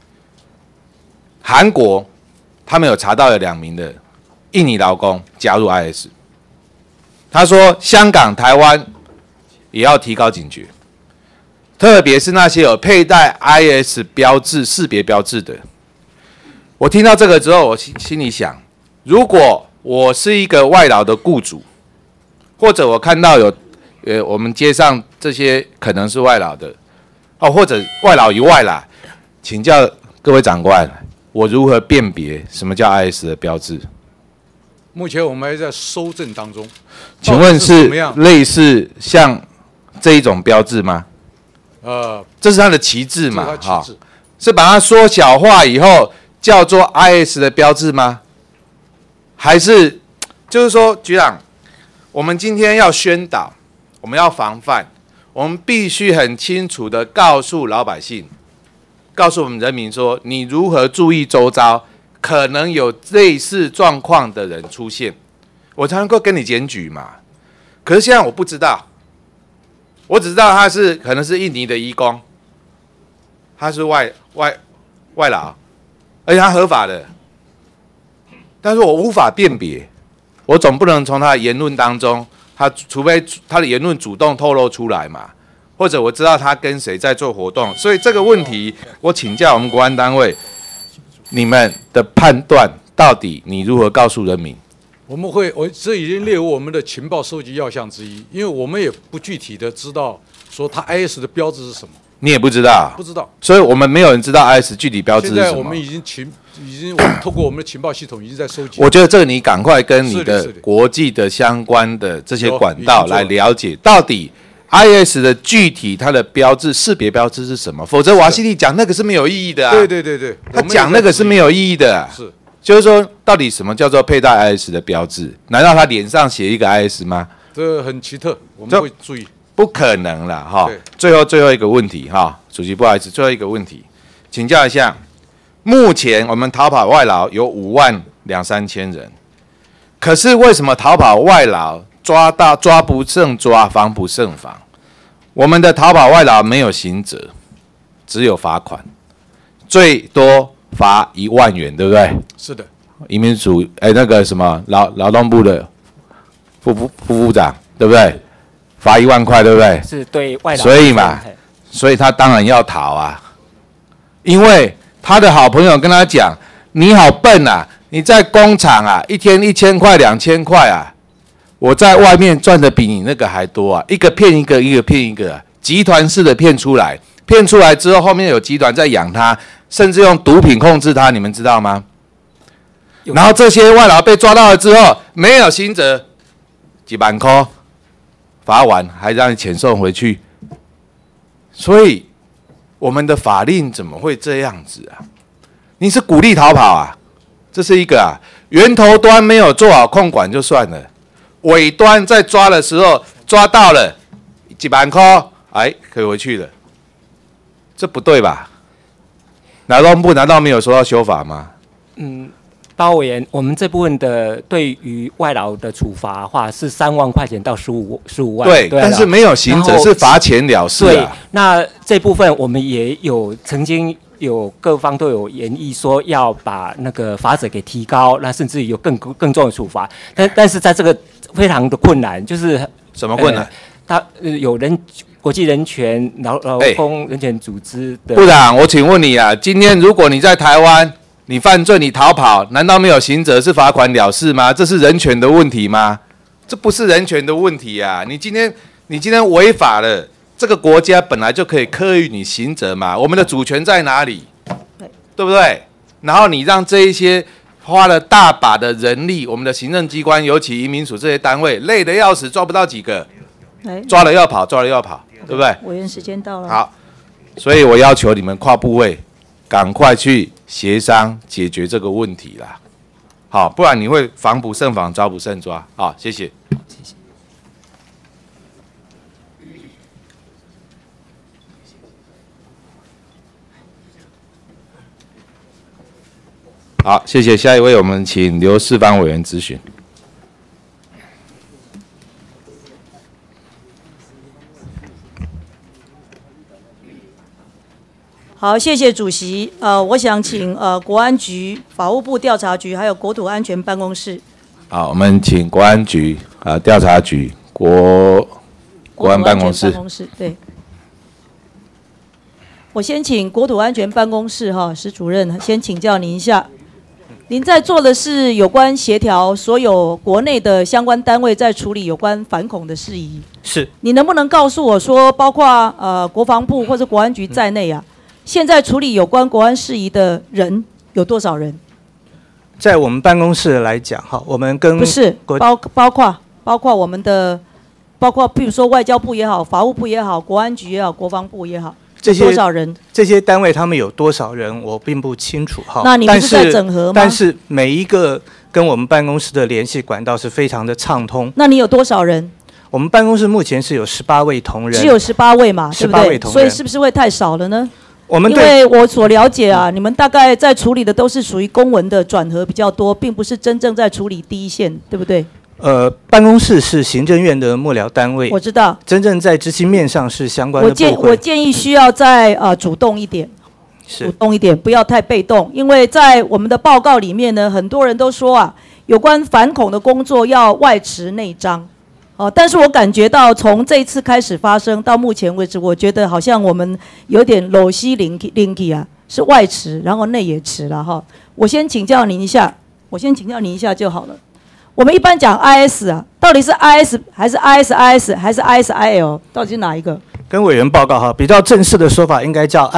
韩国他们有查到有2名的印尼劳工加入 IS。他说，香港、台湾也要提高警觉，特别是那些有佩戴 IS 标志、识别标志的。我听到这个之后，我心里想，如果我是一个外劳的雇主，或者我看到有我们街上这些可能是外劳的。或者外劳以外啦，请教各位长官，我如何辨别什么叫 IS 的标志？ 目前我们还在搜证当中。 请问是类似像这一种标志吗？这是它的旗帜嘛？是把它缩小化以后叫做 IS 的标志吗？还是就是说，局长，我们今天要宣导，我们要防范。我们必须很清楚的告诉老百姓，告诉我们人民说，你如何注意周遭可能有类似状况的人出现，我才能够跟你检举嘛。可是现在我不知道，我只知道他可能是印尼的移工，他是外劳，而且他合法的，但是我无法辨别，我总不能从他的言论当中。除非他的言论主动透露出来嘛，或者我知道他跟谁在做活动，所以这个问题我请教我们国安单位，你们的判断到底你如何告诉人民？ 这已经列入我们的情报收集要项之一，因为我们也不具体的知道说它 IS 的标志是什么。 你也不知道？ 不知道。 所以我们没有人知道 IS 具体标志是什么。 现在我们已经透过我们的情报系统已经在收集。 我觉得这个你赶快跟你的国际的相关的这些管道来了解，到底 IS 的具体它的标志、识别标志是什么？否则瓦西里讲那个是没有意义的啊。 对， 他讲那个是没有意义的。 是， 就是说，到底什么叫做佩戴 IS 的标志？难道他脸上写一个 IS 吗？ 这很奇特，我们会注意。 不可能啦，哈！最后一个问题哈，主席不好意思，最后一个问题，请教一下，目前我们逃跑外劳有52000-3000人，可是为什么逃跑外劳抓不胜抓，防不胜防？我们的逃跑外劳没有刑责，只有罚款，最多罚1万元，对不对？ 是的。 移民署那个什么劳动部的副部长，对不对？罚1万块，对不对？ 是对外劳。 所以他当然要逃啊，因为他的好朋友跟他讲：“你好笨啊，你在工厂啊，一天1000块、2000块啊，我在外面赚的比你那个还多啊，一个骗一个，一个骗一个，集团式的骗出来，骗出来之后，后面有集团在养他，甚至用毒品控制他，你们知道吗？然后这些外劳被抓到了之后，没有刑责，几万块。”罚完还让你遣送回去，所以我们的法令怎么会这样子啊？你是鼓励逃跑啊？这是一个啊，源头端没有做好控管就算了，尾端在抓的时候抓到了1万块，可以回去了。 这不对吧？劳动部难道没有说要修法吗？ 包委员，我们这部分的对于外劳的处罚的话是3万块钱到15万。 对，但是没有刑责，是罚钱了事啊。 对，那这部分我们也有曾经有各方都有研议说要把那个罚则给提高，那甚至有更重的处罚。但是在这个非常的困难，就是什么困难？ 有国际人权劳工人权组织的部长，我请问你啊，今天如果你在台湾，你犯罪你逃跑，难道没有刑责是罚款了事吗？这是人权的问题吗？这不是人权的问题啊！你今天违法了，这个国家本来就可以课予你刑责嘛。我们的主权在哪里？对不对？然后你让这一些花了大把的人力，我们的行政机关，尤其移民署这些单位，累得要死，抓不到几个，抓了要跑，对不对？ 委员时间到了。 好，所以我要求你们跨部位赶快去协商解决这个问题啦。好，不然你会防不胜防，抓不胜抓。好，谢谢。好，谢谢。下一位，我们请刘世芳委员咨询。 好，谢谢主席。我想请国安局、法务部调查局还有国土安全办公室。 好，我们请国安局、调查局、国安办公室。 对。我先请国土安全办公室史主任先请教您一下，您在做的是有关协调所有国内的相关单位在处理有关反恐的事宜。 是。 你能不能告诉我说，包括国防部或者国安局在内啊？现在处理有关国安事宜的人有多少人？ 在我们办公室来讲，我们跟不是包括我们的，包括譬如说外交部也好，法务部也好，国安局也好，国防部也好， 这些多少人？ 这些单位他们有多少人，我并不清楚哈。 那你们是在整合吗？ 但是每一个跟我们办公室的联系管道是非常的畅通。 那你有多少人？ 我们办公室目前是有18位同仁， 只有18位嘛，对不对？ 同仁， 所以是不是会太少了呢？ 因为我所了解啊，你们大概在处理的都是属于公文的转核比较多，并不是真正在处理第一线，对不对？ 办公室是行政院的幕僚单位， 我知道。真正在执行面上是相关的部会。 我建议需要再主动一点，主动一点，不要太被动。因为在我们的报告里面呢，很多人都说啊，有关反恐的工作要外持内张。但是我感觉到从这一次开始发生到目前为止，我觉得好像我们有点搂西linky linky啊，是外持，然后内也持了哈。我先请教您一下就好了。我们一般讲 IS 啊，到底是 IS 还是 ISIS 还是 ISIL， 到底是哪一个？ 跟委员报告哈，比较正式的说法应该叫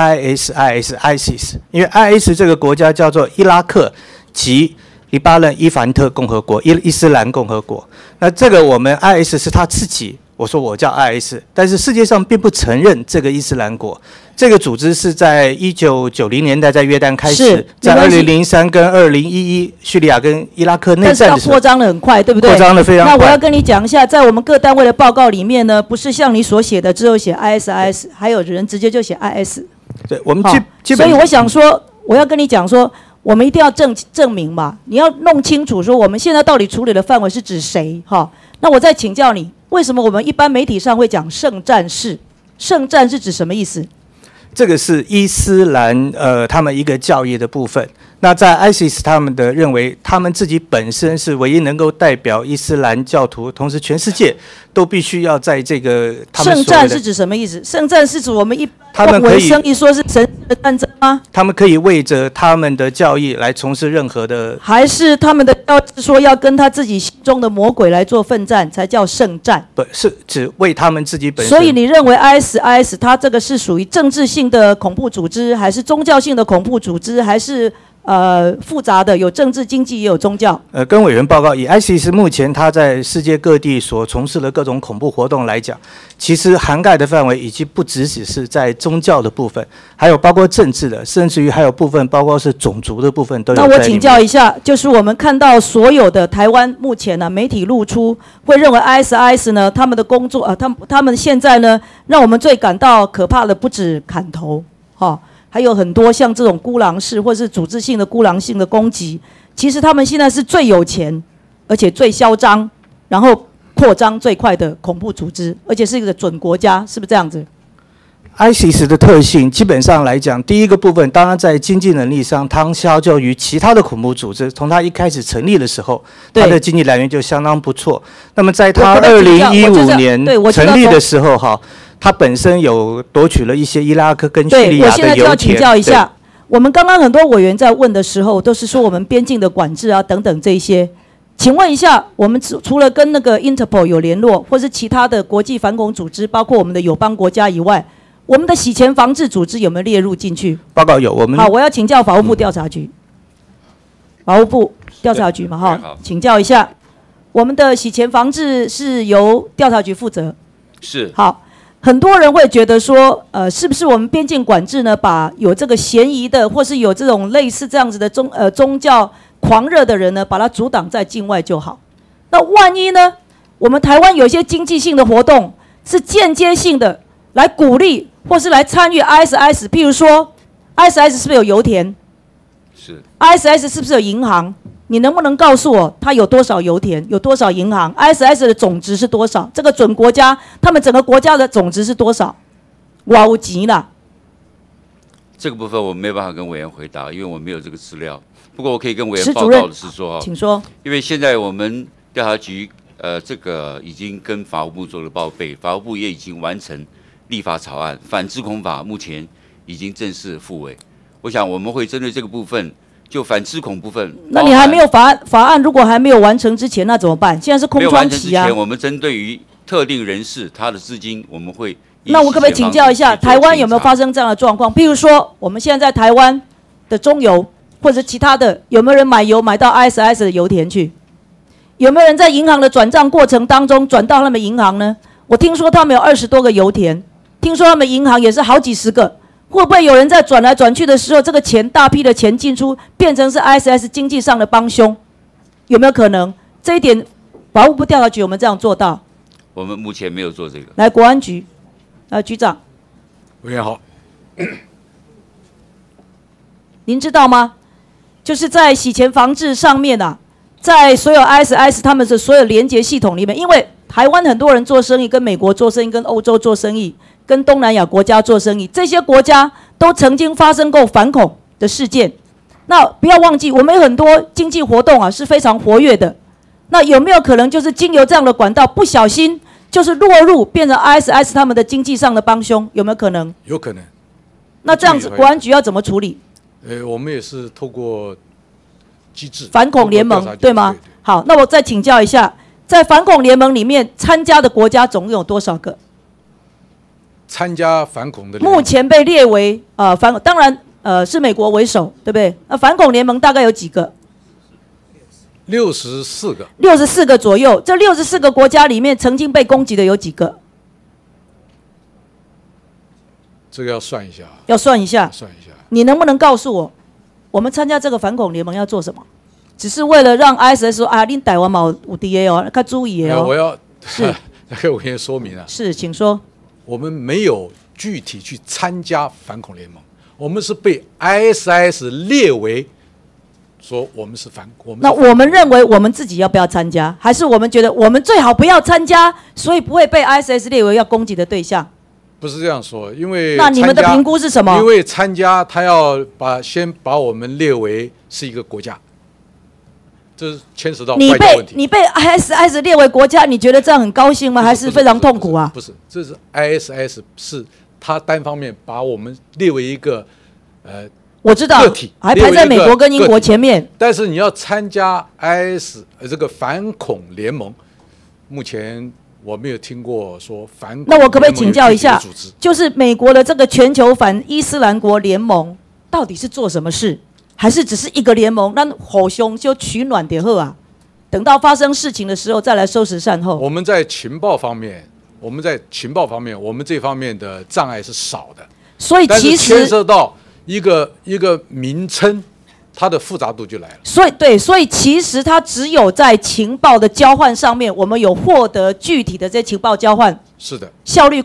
ISIS， 因为 IS 这个国家叫做伊拉克及黎巴嫩伊凡特共和国、伊斯兰共和国。那这个我们 IS 是他自己，我说我叫 IS， 但是世界上并不承认这个伊斯兰国。这个组织是在1990年代在约旦开始，在2003跟2011叙利亚跟伊拉克内战的时候， 但是它扩张得很快，对不对？ 扩张得非常快。 那我要跟你讲一下，在我们各单位的报告里面呢，不是像你所写的只有写 ISIS， 还有人直接就写 IS。 对，我们基本。 所以我想说，我要跟你讲说，我们一定要证明嘛，你要弄清楚说我们现在到底处理的范围是指谁哈。那我再请教你，为什么我们一般媒体上会讲圣战士？圣战是指什么意思？ 这个是伊斯兰他们一个教义的部分。那在 ISIS 他们的认为，他们自己本身是唯一能够代表伊斯兰教徒，同时全世界都必须要在这个他们圣战是指什么意思？圣战是指我们一他们可以生意说是神的战争吗？ 他们可以为着他们的教义来从事任何的， 还是他们的教义说要跟他自己心中的魔鬼来做奋战，才叫圣战？ 不是只为他们自己本身。 所以你认为 IS 它这个是属于政治性的恐怖组织，还是宗教性的恐怖组织，还是？复杂的，有政治、经济，也有宗教。 跟委员报告，以 ISIS 目前它在世界各地所从事的各种恐怖活动来讲，其实涵盖的范围已经不只是在宗教的部分，还有包括政治的，甚至于还有部分包括是种族的部分都有在里面。 那我请教一下，就是我们看到所有的台湾目前呢，媒体露出会认为 ISIS 呢，他们的工作他们现在呢，让我们最感到可怕的不止砍头， 还有很多像这种孤狼式或是组织性的孤狼性的攻击，其实他们现在是最有钱，而且最嚣张，然后扩张最快的恐怖组织，而且是一个准国家，是不是这样子？ ISIS 的特性，基本上来讲，第一个部分，当然在经济能力上，它相较于其他的恐怖组织，从它一开始成立的时候，它的经济来源就相当不错。那么在它2015年成立的时候，它本身有夺取了一些伊拉克跟叙利亚的油田。 我现在就要请教一下，我们刚刚很多委员在问的时候，都是说我们边境的管制啊等等这些。请问一下，我们除了跟那个 Interpol 有联络，或是其他的国际反恐组织，包括我们的友邦国家以外， 我们的洗钱防治组织有没有列入进去？ 报告有，我们好，我要请教法务部调查局。法务部调查局嘛，请教一下，我们的洗钱防治是由调查局负责。 是。 好，很多人会觉得说，是不是我们边境管制呢，把有这个嫌疑的，或是有这种类似这样子的宗教狂热的人呢，把他阻挡在境外就好？那万一呢，我们台湾有一些经济性的活动是间接性的来鼓励， 或是来参与 ISIS， 譬如说 ，ISIS 是不是有油田？ 是。 ISIS 是不是有银行？你能不能告诉我，它有多少油田，有多少银行 ？ISIS 的总值是多少？这个准国家，他们整个国家的总值是多少？哇，有钱啦！ 这个部分我没有办法跟委员回答，因为我没有这个资料。不过我可以跟委员报告的是说， 请说。 因为现在我们调查局这个已经跟法务部做了报备，法务部也已经完成 立法草案反制恐法目前已经正式复委，我想我们会针对这个部分，就反制恐部分。 那你还没有法案，如果还没有完成之前，那怎么办？现在是空窗期啊。 没有完成之前，我们针对于特定人士他的资金，我们会。 那我可不可以请教一下，台湾有没有发生这样的状况？譬如说，我们现在在台湾的中油或者其他的，有没有人买油买到 ISIS 的油田去？有没有人在银行的转账过程当中转到他们银行呢？我听说他们有20多个油田。 听说他们银行也是好几十个，会不会有人在转来转去的时候，这个钱大批的钱进出，变成是 ISIS 经济上的帮凶？有没有可能？这一点，法务部调查局有没有这样做到？ 我们目前没有做这个。 来，国安局，局长， 委员好， 您知道吗？就是在洗钱防治上面啊，在所有 ISIS 他们的所有连结系统里面，因为台湾很多人做生意，跟美国做生意，跟欧洲做生意。 跟东南亚国家做生意，这些国家都曾经发生过反恐的事件。那不要忘记，我们有很多经济活动啊是非常活跃的。那有没有可能就是经由这样的管道，不小心就是落入变成 ISIS 他们的经济上的帮凶？有没有可能？ 有可能。 那这样子，国安局要怎么处理？ 我们也是透过机制， 反恐联盟对吗？对。好，那我再请教一下，在反恐联盟里面参加的国家总共有多少个？ 参加反恐的目前被列为反，当然是美国为首，对不对？那反恐联盟大概有几个 ？64个。 64个左右。这64个国家里面，曾经被攻击的有几个？ 这个要算一下。 要算一下。 算一下。 你能不能告诉我，我们参加这个反恐联盟要做什么？只是为了让 ISIS 说啊，你台湾嘛有 DA 哦，要注意哦。 我要是给我先说明啊。 是，请说。 我们没有具体去参加反恐联盟，我们是被 ISIS 列为说我们是反恐。 那我们认为我们自己要不要参加，还是我们觉得我们最好不要参加，所以不会被 ISIS 列为要攻击的对象？ 不是这样说，因为那你们的评估是什么？ 因为参加他要先把我们列为是一个国家。 这是牵扯到外交问题。 你被 ISIS 列为国家，你觉得这样很高兴吗？还是非常痛苦啊？ 不是，这是 ISIS 是他单方面把我们列为一个我知道个体， 还排在美国跟英国前面。 但是你要参加 IS 这个反恐联盟，目前我没有听过说反恐。 那我可不可以请教一下，就是美国的这个全球反伊斯兰国联盟到底是做什么事？ 还是只是一个联盟，那火凶就取暖点后啊，等到发生事情的时候再来收拾善后。 我们在情报方面，我们这方面的障碍是少的， 所以其实牵涉到一个名称，它的复杂度就来了。 所以其实它只有在情报的交换上面，我们有获得具体的这些情报交换。 是的。 效率快，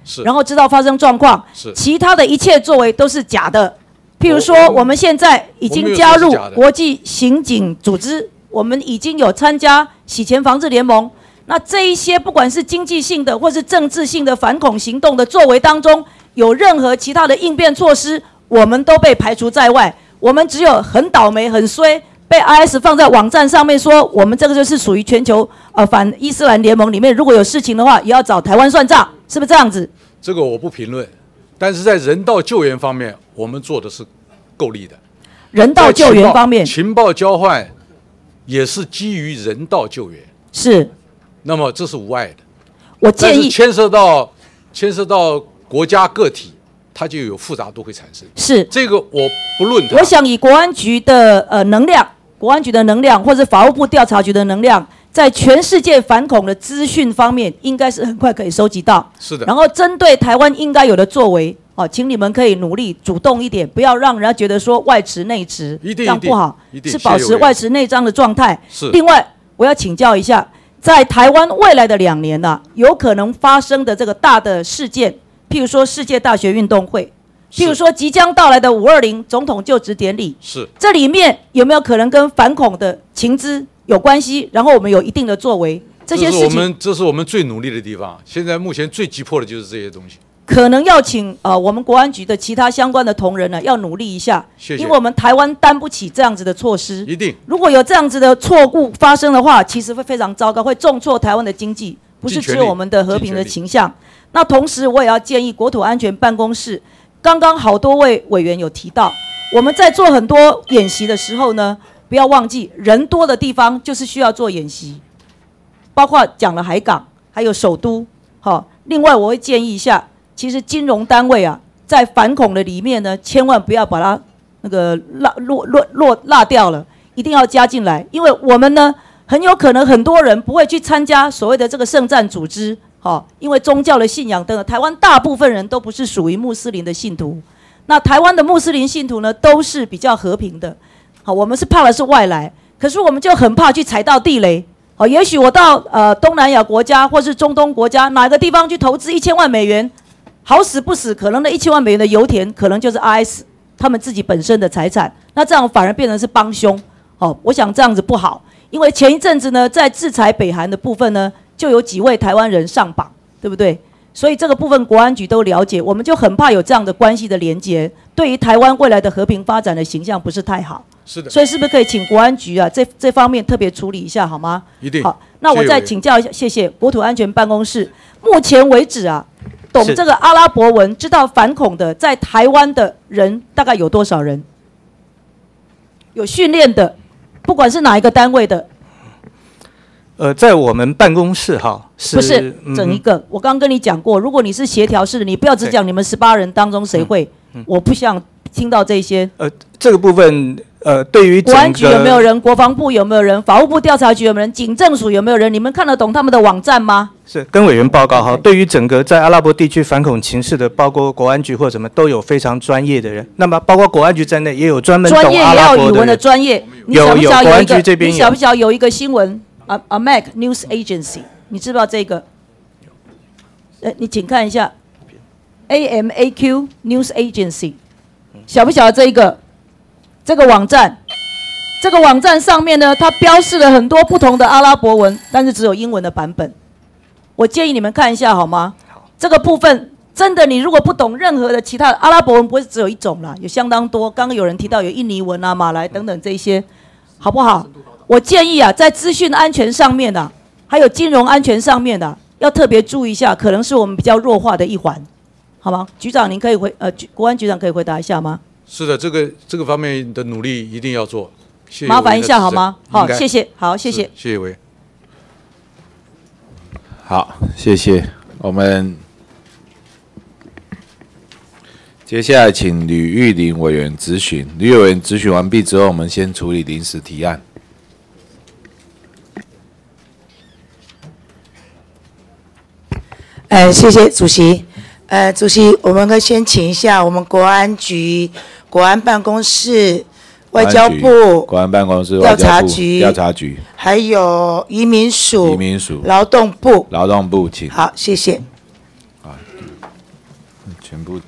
然后知道发生状况，其他的一切作为都是假的。譬如说，我们现在已经加入国际刑警组织，我们已经有参加洗钱防治联盟。那这一些不管是经济性的或是政治性的反恐行动的作为当中，有任何其他的应变措施，我们都被排除在外。我们只有很倒霉、很衰，被 IS 放在网站上面说，我们这个就是属于全球反伊斯兰联盟里面，如果有事情的话，也要找台湾算账，是不是这样子？ 这个我不评论，但是在人道救援方面，我们做的是够力的。 人道救援方面， 情报交换也是基于人道救援。 是。 那么这是无碍的。 我建议， 但是牵涉到国家个体，它就有复杂度会产生。 是这个我不论它。 我想以国安局的能量，或者法务部调查局的能量，在全世界反恐的资讯方面，应该是很快可以收集到。 是的。 然后针对台湾应该有的作为，请你们可以努力主动一点，不要让人家觉得说外弛内弛，这样不好，是保持外弛内张的状态。 是。 另外，我要请教一下。在台湾未来的2年有可能发生的这个大的事件，譬如说世界大学运动会，譬如说即将到来的520总统就职典礼， 是这里面有没有可能跟反恐的情资有关系？然后我们有一定的作为，这些事情， 这是我们最努力的地方。现在目前最急迫的就是这些东西。 可能要请我们国安局的其他相关的同仁呢，要努力一下， 谢谢。 因为我们台湾担不起这样子的措施。 一定。 如果有这样子的错误发生的话，其实会非常糟糕，会重挫台湾的经济，不是只有我们的和平的倾向。那同时，我也要建议国土安全办公室，刚刚好多位委员有提到，我们在做很多演习的时候呢，不要忘记人多的地方就是需要做演习，包括讲了海港，还有首都。好，另外我会建议一下。其实金融单位在反恐的里面呢，千万不要把它那个落掉了，一定要加进来，因为我们呢很有可能很多人不会去参加所谓的这个圣战组织，因为宗教的信仰等等，台湾大部分人都不是属于穆斯林的信徒，那台湾的穆斯林信徒呢都是比较和平的，我们是怕的是外来，可是我们就很怕去踩到地雷。也许我到东南亚国家或是中东国家哪个地方去投资1000万美元。好死不死，可能那1000万美元的油田，可能就是 IS 他们自己本身的财产，那这样反而变成是帮凶。我想这样子不好，因为前一阵子呢，在制裁北韩的部分呢，就有几位台湾人上榜，对不对？所以这个部分国安局都了解，我们就很怕有这样的关系的连结，对于台湾未来的和平发展的形象不是太好。 是的。 所以是不是可以请国安局这方面特别处理一下，好吗？ 一定。 好，那我再请教一下，谢谢国土安全办公室，目前为止懂这个阿拉伯文、知道反恐的，在台湾的人大概有多少人？有训练的，不管是哪一个单位的。 在我们办公室不是整一个。我刚跟你讲过，如果你是协调室的，你不要只讲你们18人当中谁会，我不想听到这些。 这个部分对于国安局有没有人？国防部有没有人？法务部调查局有没有人？警政署有没有人？你们看得懂他们的网站吗？ 是跟委员报告对于整个在阿拉伯地区反恐情势的，包括国安局或什么都有非常专业的人。那么包括国安局在内，也有专门懂阿拉伯的人。专业也要语文的专业。 有国安局这边有。 你晓不晓得有一个新闻？AMAC News Agency， 你知不知道这个？你请看一下 AMAQ News Agency， 晓不晓得这个网站？这个网站上面呢，它标示了很多不同的阿拉伯文，但是只有英文的版本。我建议你们看一下好吗？这个部分真的，你如果不懂任何的其他的阿拉伯文，不会只有一种啦，有相当多。刚刚有人提到有印尼文马来等等这些，好不好？我建议在资讯安全上面还有金融安全上面要特别注意一下，可能是我们比较弱化的一环，好吗？局长，您可以国安局长可以回答一下吗？ 是的，这个方面的努力一定要做，谢谢。 麻烦一下好吗？好，谢谢，好，谢谢， 谢谢委员。 好，谢谢。我们接下来请吕玉玲委员质询。吕委员质询完毕之后，我们先处理临时提案。 谢谢主席。主席，我们可以先请一下我们国安局、国安办公室、外交部、 国安办公室、 调查局、 调查局， 还有移民署、 移民署、 劳动部、 劳动部，请。 好，谢谢。 全部。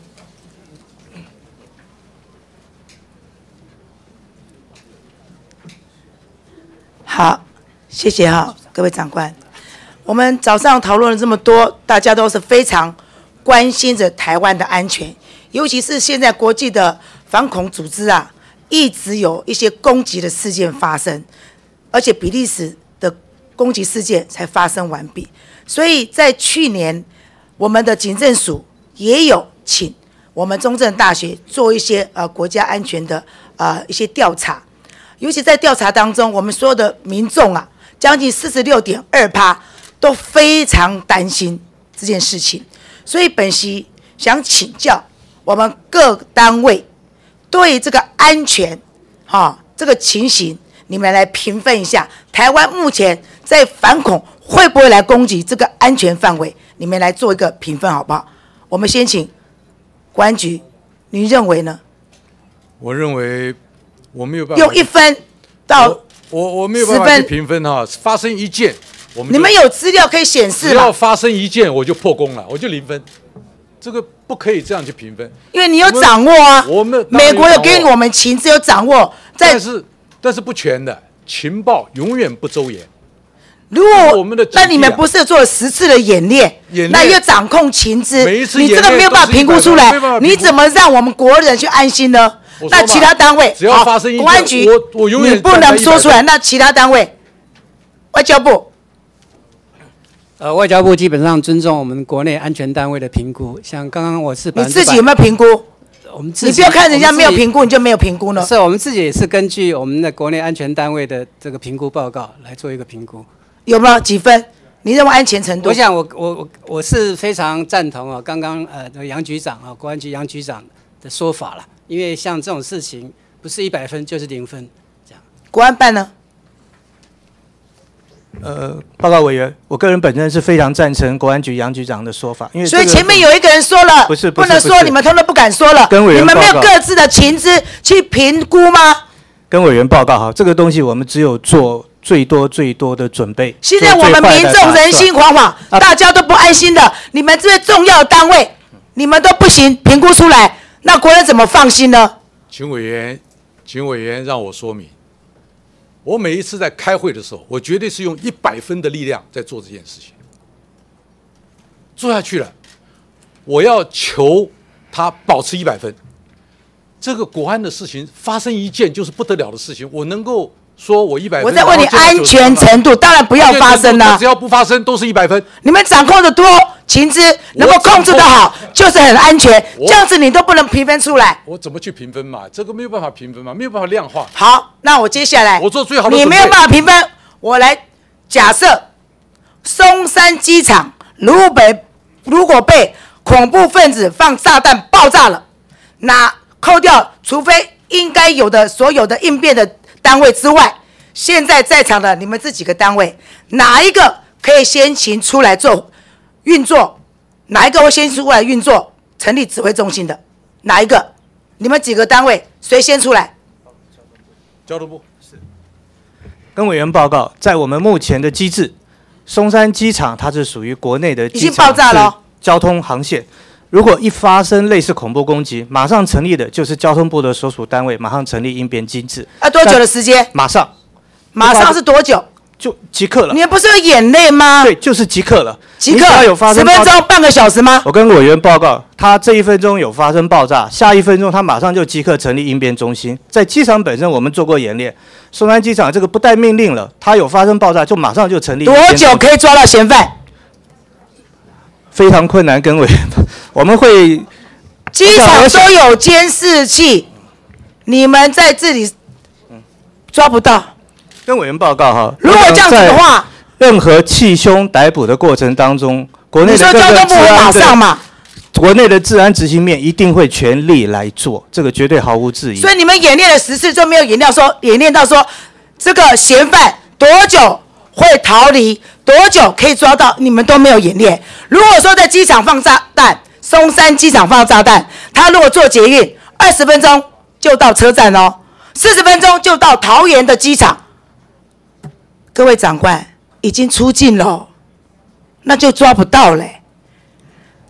好，谢谢哈，各位长官。我们早上讨论了这么多，大家都是非常关心着台湾的安全，尤其是现在国际的反恐组织啊，一直有一些攻击的事件发生，而且比利时的攻击事件才发生完毕。所以在去年，我们的警政署也有请我们中正大学做一些国家安全的一些调查。尤其在调查当中，我们所有的民众啊，将近46.2%都非常担心这件事情。所以本席想请教我们各单位对这个安全，这个情形，你们来评分一下，台湾目前在反恐会不会来攻击这个安全范围？你们来做一个评分好不好？我们先请国安局，您认为呢？ 我认为。我没有办法用1分到我没有办法去评分哈，发生一件， 你们有资料可以显示吗？ 只要发生一件我就破功了，我就0分，这个不可以这样去评分。 因为你有掌握啊， 我们美国有给我们情资有掌握， 但是不全的，情报永远不周延。 如果我们的那你们不是做了10次的演练，那又掌控情资，你这个没有办法评估出来，你怎么让我们国人去安心呢？那其他单位， 只要发生一件， 国安局， 我永远你不能说出来。那其他单位，外交部， 外交部基本上尊重我们国内安全单位的评估。像刚刚我是你自己有没有评估？ 我们自己， 你不要看人家没有评估，你就没有评估呢？ 是我们自己也是根据我们的国内安全单位的这个评估报告来做一个评估。 有没有几分？你认为安全程度？ 我想我是非常赞同刚刚杨局长国安局杨局长的说法了。因为像这种事情，不是100分就是0分，这样。 国安办呢？ 报告委员，我个人本身是非常赞成国安局杨局长的说法，因为所以前面有一个人说了，不能说，你们通通不敢说了，你们没有各自的情资去评估吗？ 跟委员报告哈，这个东西我们只有做最多的准备。 现在我们民众人心惶惶，大家都不安心的，你们这些重要的单位，你们都不行评估出来。那国人怎么放心呢？ 请委员让我说明。我每一次在开会的时候，我绝对是用100分的力量在做这件事情。做下去了，我要求他保持100分。这个国安的事情发生一件就是不得了的事情，我能够说我100分。 我在问你安全程度，当然不要发生了。 只要不发生都是100分。 你们掌控的多。情资能够控制得好，就是很安全。这样子你都不能评分出来。 我怎么去评分嘛？这个没有办法评分嘛，没有办法量化。 好，那我接下来我做最好的。 你没有办法评分，我来假设松山机场如果被恐怖分子放炸弹爆炸了，那扣掉除非应该有的所有的应变的单位之外，现在在场的你们这几个单位，哪一个可以先行出来做？运作哪一个会先出来运作？成立指挥中心的哪一个？你们几个单位谁先出来？ 交通部是。 跟委员报告，在我们目前的机制，松山机场它是属于国内的机场， 已经爆炸了交通航线。如果一发生类似恐怖攻击，马上成立的就是交通部的所属单位，马上成立应变机制。 多久的时间？ 马上是多久？ 就即刻了。 你们不是有眼泪吗？ 对，就是即刻了。 即刻有发生10分钟、半个小时吗？ 我跟委员报告，他这1分钟有发生爆炸，下1分钟他马上就即刻成立应变中心。在机场本身我们做过演练，松山机场这个不带命令了，他有发生爆炸就马上就成立。 多久可以抓到嫌犯？ 非常困难，跟委员，我们会。 机场都有监视器，你们在这里抓不到。 跟委员报告哈， 如果这样子的话， 任何缉凶逮捕的过程当中，国内的你说交通部会马上嘛？ 国内的治安执行面一定会全力来做，这个绝对毫无质疑。 所以你们演练了10次，就没有演练到说这个嫌犯多久会逃离，多久可以抓到，你们都没有演练。如果说在机场放炸弹，松山机场放炸弹，他如果坐捷运20分钟就到车站哦，40分钟就到桃园的机场。各位长官已经出境了，那就抓不到嘞。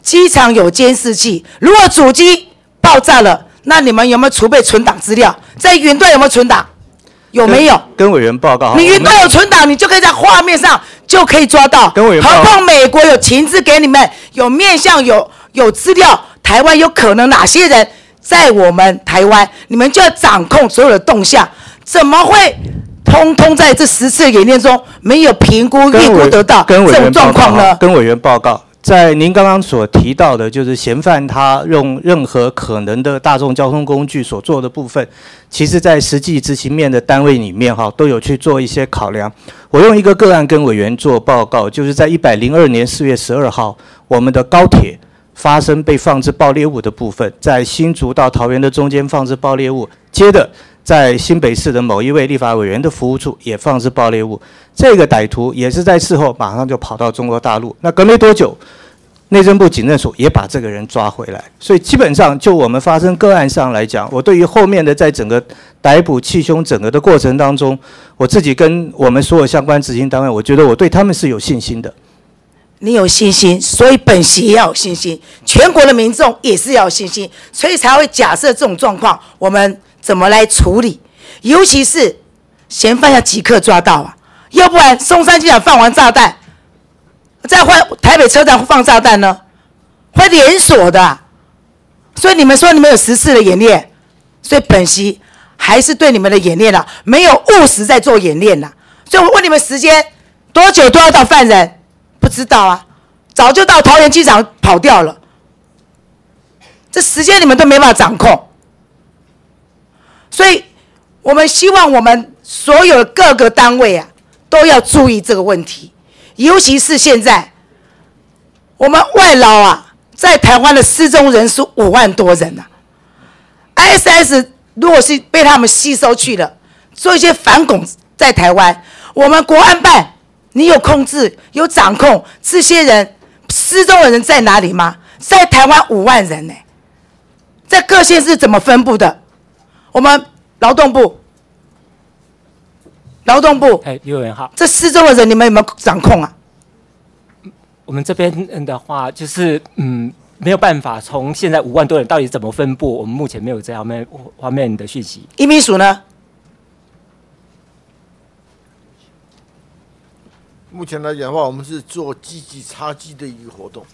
机场有监视器，如果主机爆炸了，那你们有没有储备存档资料？在云端有没有存档？有没有？ 跟委员报告。 你云端有存档，你就可以在画面上就可以抓到。 跟委员报告。 何况美国有情资给你们，有面向，有资料，台湾有可能哪些人在我们台湾，你们就要掌控所有的动向，怎么会通通在这10次演练中没有评估、预估得到这种状况呢？ 跟委员报告。在您刚刚所提到的，就是嫌犯他用任何可能的大众交通工具所做的部分，其实在实际执行面的单位里面都有去做一些考量。我用一个个案跟委员做报告，就是在102年4月12号，我们的高铁发生被放置爆裂物的部分，在新竹到桃园的中间放置爆裂物，接着在新北市的某一位立法委员的服务处也放置爆裂物。这个歹徒也是在事后马上就跑到中国大陆，那隔没多久，内政部警政署也把这个人抓回来。所以基本上就我们发生个案上来讲，我对于后面的在整个逮捕缉凶整个的过程当中，我自己跟我们所有相关执行单位，我觉得我对他们是有信心的。 你有信心，所以本席也要有信心，全国的民众也是要有信心，所以才会假设这种状况，我们怎么来处理？尤其是嫌犯要即刻抓到啊，要不然松山机场放完炸弹，再换台北车站放炸弹呢，会连锁的啊。所以你们说你们有10次的演练，所以本席还是对你们的演练啊，没有务实在做演练啊。所以我问你们时间多久都要到犯人？不知道啊，早就到桃园机场跑掉了。这时间你们都没办法掌控，所以我们希望我们所有的各个单位啊，都要注意这个问题。尤其是现在，我们外劳啊，在台湾的失踪人数5万多人啊。ISS 如果是被他们吸收去了，做一些反恐在台湾，我们国安办。你有控制、有掌控这些人失踪的人在哪里吗？在台湾5万人呢，在各县市怎么分布的？我们劳动部， 刘委员好， 这失踪的人你们有没有掌控啊？ 我们这边的话，就是没有办法从现在5万多人到底怎么分布，我们目前没有这方面的讯息。 移民署呢？ 目前来讲的话，我们是做积极插机的一个活动，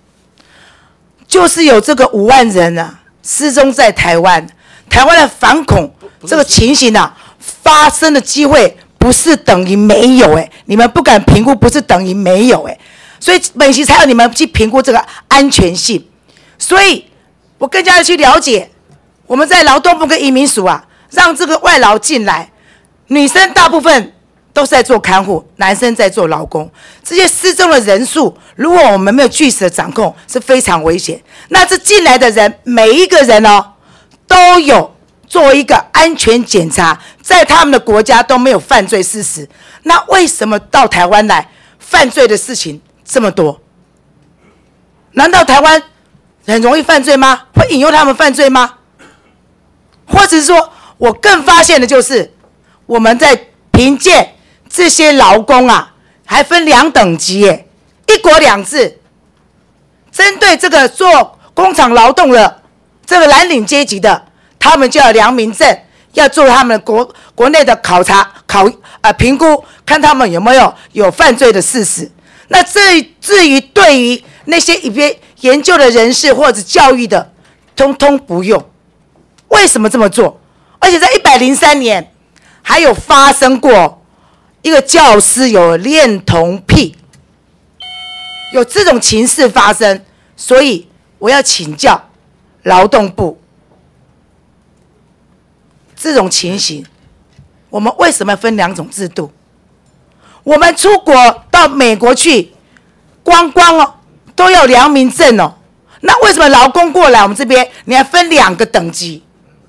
就是有这个5万人啊失踪在台湾，台湾的反恐这个情形啊发生的机会不是等于没有你们不敢评估，不是等于没有所以本席才要你们去评估这个安全性。所以我更加的去了解，我们在劳动部跟移民署啊，让这个外劳进来，女生大部分都是在做看护，男生在做劳工。这些失踪的人数，如果我们没有据实的掌控，是非常危险。那这进来的人，每一个人都有做一个安全检查，在他们的国家都没有犯罪事实。那为什么到台湾来犯罪的事情这么多？难道台湾很容易犯罪吗？会引诱他们犯罪吗？或者是说，我更发现的就是，我们在评鉴这些劳工啊，还分2等级1国2制，针对这个做工厂劳动的这个蓝领阶级的，他们就要良民证，要做他们国内的考察评估，看他们有没有犯罪的事实。那至于对于那些研究的人士或者教育的，通通不用。为什么这么做？而且在103年还有发生过一个教师有恋童癖，有这种情事发生，所以我要请教劳动部，这种情形，我们为什么要分2种制度？我们出国到美国去观光都要良民证那为什么劳工过来我们这边你还分2个等级？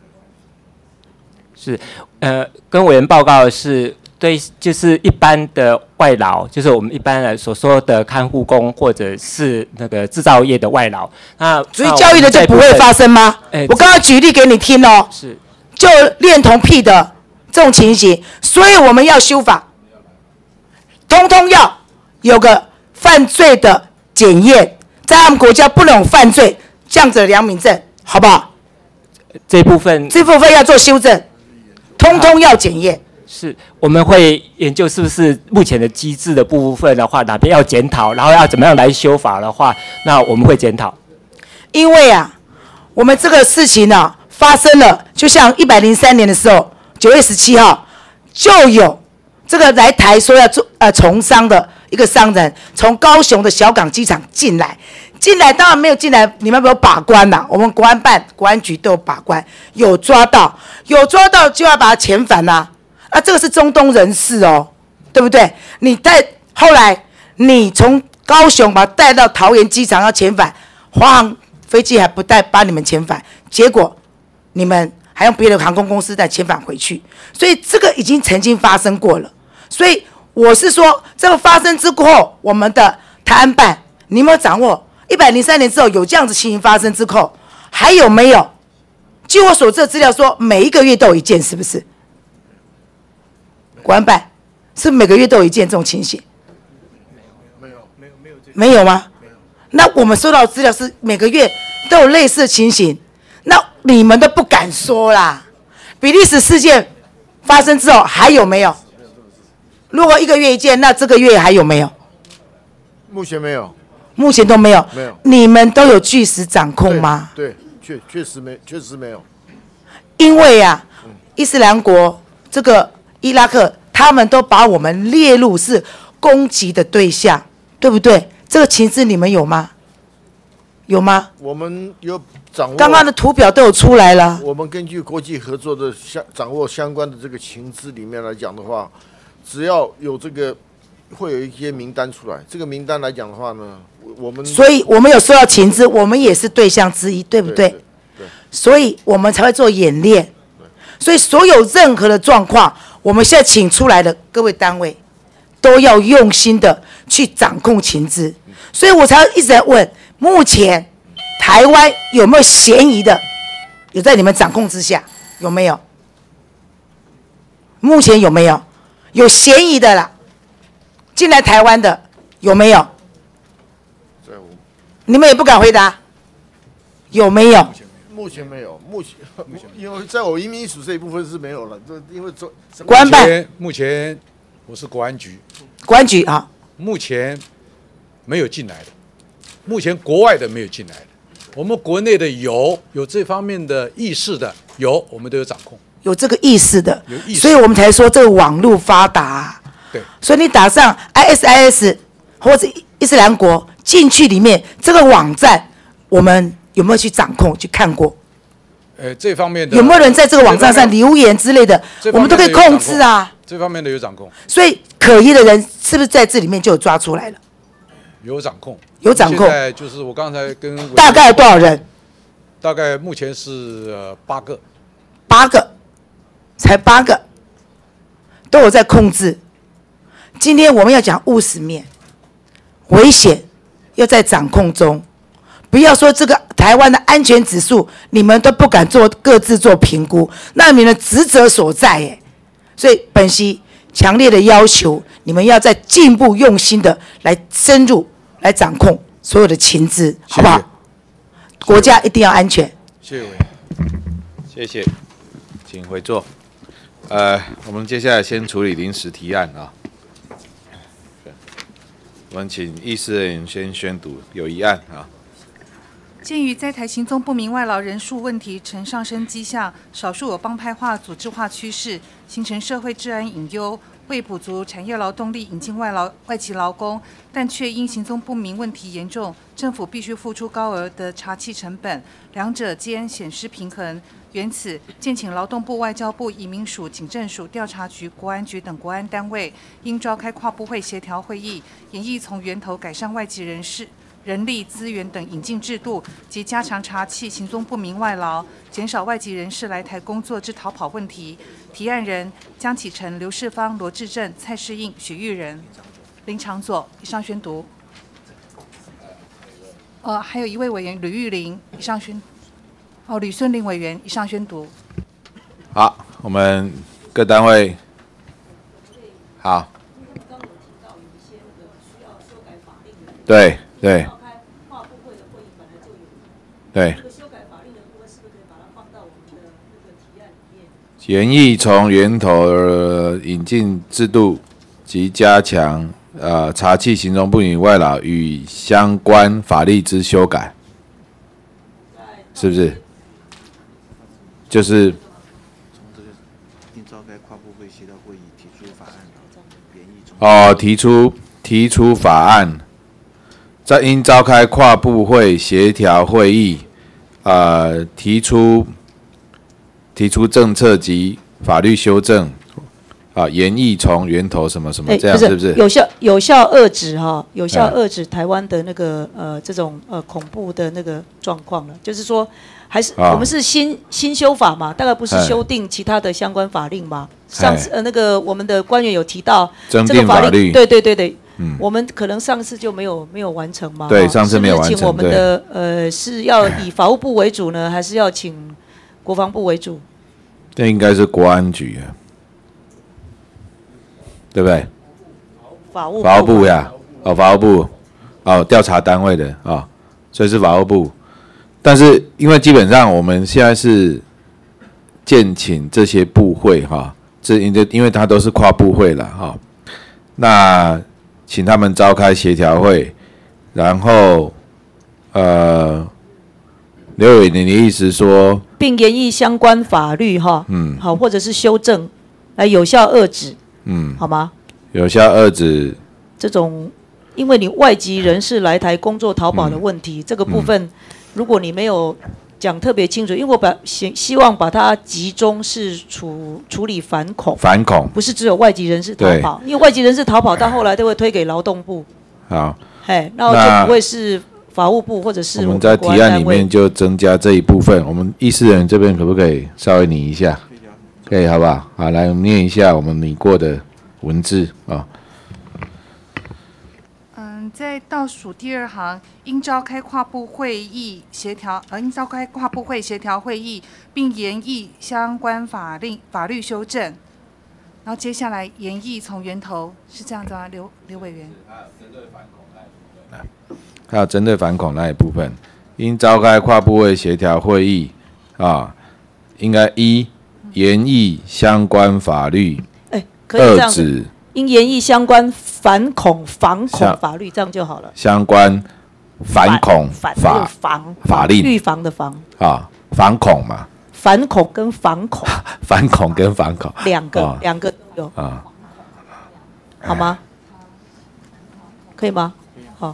是，跟委员报告的是，对，就是一般的外劳，就是我们一般人所说的看护工或者是那个制造业的外劳。那所以教育的就不会发生吗？我刚刚举例给你听是， 就恋童癖的这种情形，所以我们要修法，通通要有个犯罪的检验， 在他们国家不能有犯罪这样子的良民证，好不好？ 这部分要做修正，通通要检验。 是，我们会研究是不是目前的机制的部分的话，哪边要检讨，然后要怎么样来修法的话，那我们会检讨。因为啊，我们这个事情呢、发生了，就像103年的时候，9月17号就有这个来台说要做从商的一个商人，从高雄的小港机场进来当然没有进来，你们没有把关呐、我们国安办、国安局都有把关，有抓到就要把他遣返呐、这个是中东人士哦，对不对？后来你从高雄把他带到桃园机场要遣返，华航飞机还不带把你们遣返，结果你们还用别的航空公司再遣返回去，所以这个已经曾经发生过了。所以我是说，这个发生之后，我们的台安办，你有没有掌握？103年之后有这样子情形发生之后，还有没有？据我所知的资料说，每一个月都有一件，是不是？国安办是每个月都有一件这种情形？没有吗？那我们收到的资料是每个月都有类似的情形，那你们都不敢说啦。比利时事件发生之后还有没有？如果一个月一件，那这个月还有没有？ 目前没有。 目前都没有。 没有。 你们都有据实掌控吗？ 对，确实没有。 因为啊，伊斯兰国这个伊拉克，他们都把我们列入是攻击的对象，对不对？这个情资你们有吗？有吗？ 我们有掌握。 刚刚的图表都有出来了。 我们根据国际合作的掌握相关的这个情资里面来讲的话，只要有这个，会有一些名单出来。这个名单来讲的话呢，我们所以我们有收到情资，我们也是对象之一，对不对？ 对。 所以我们才会做演练。所以所有任何的状况，我们现在请出来的各位单位，都要用心的去掌控情资。所以我才一直在问，目前台湾有没有嫌疑的，有在你们掌控之下，有没有？目前有没有有嫌疑的啦？进来台湾的有没有？你们也不敢回答，有没有？ 目前没有，因为在我移民署这一部分是没有了，因为国安办目前我是国安局， 国安局啊， 目前没有进来的，目前国外的没有进来的，我们国内的有这方面的意识的有，我们都有掌控， 有这个意识的，所以我们才说这个网络发达、 对， 所以你打上 ISIS 或者伊斯兰国进去里面这个网站，我们有没有去掌控去看过？ 这方面的有没有人在这个网站上留言之类的，我们都可以控制啊。 这方面的有掌控， 所以可疑的人是不是在这里面就有抓出来了？ 有掌控， 有掌控。 现在就是我刚才跟大概有多少人？ 大概目前是8个 ，8个，才8个，都有在控制。今天我们要讲务实面，危险要在掌控中。不要说这个台湾的安全指数，你们都不敢各自做评估，那你们的职责所在耶。所以本席强烈的要求，你们要再进一步用心的来深入来掌控所有的情资，好不好？国家一定要安全。 谢谢委员， 谢谢，请回座。我们接下来先处理临时提案啊。我们请议事人员先宣读有一案啊。 鉴于在台行踪不明外劳人数问题呈上升迹象，少数有帮派化、组织化趋势，形成社会治安隐忧。为补足产业劳动力引进外籍劳工，但却因行踪不明问题严重，政府必须付出高额的查缉成本，两者间显失平衡。缘此，建请劳动部、外交部、移民署、警政署、调查局、国安局等国安单位，应召开跨部会协调会议，研议从源头改善外籍人力资源等引进制度，及加强查缉行踪不明外劳，减少外籍人士来台工作之逃跑问题。提案人江启臣、刘世芳、罗志正、蔡世应、许玉仁、林长佐。以上宣读。还有一位委员吕玉玲，以上宣。吕孙林委员，以上宣读。 好，我们各单位好。对。 对。研议从源头引进制度及加强查缉行踪不明外劳与相关法律之修改，是不是？就是应召开跨部会协调会议，提出法案， 提出法案，在应召开跨部会协调会议，提出政策及法律修正，研议从源头什么什么，这样是不是？ 有效遏制哈，有效遏制台湾的那个这种恐怖的那个状况了。就是说，还是我们是新修法嘛，大概不是修订其他的相关法令嘛。上次那个我们的官员有提到这个法令，对，我们可能上次就没有完成嘛。 对，上次没有完成。 是请我们的是要以法务部为主呢，还是要请国防部为主？ 这应该是国安局啊，对不对？法务部呀，法务部，调查单位的所以是法务部。但是因为基本上我们现在是建请这些部会因为它都是跨部会了那请他们召开协调会，然后刘委员的意思说， 并研议相关法律好，或者是修正，来有效遏制，好吗？ 有效遏制这种，因为你外籍人士来台工作逃跑的问题，这个部分，如果你没有讲特别清楚，因为我希望把它集中是处理反恐，不是只有外籍人士逃跑，因为外籍人士逃跑到后来都会推给劳动部， 好， 那就不会是法务部或者是我们在提案里面就增加这一部分。我们议事人这边可不可以稍微拟一下？可以，好不好？好，来我们念一下我们拟过的文字在倒数第二行，应召开跨部会协调会议，并研议相关法律修正。然后接下来研议从源头，是这样子吗？刘委员。 还有针对反恐那一部分，应召开跨部会协调会议应该研议相关法律， 可以这样子，应研议相关防恐法律，这样就好了。 相关反恐法令， 预防的防反恐嘛， 反恐跟防恐， 反恐跟反恐两个都有好吗？可以吗？好。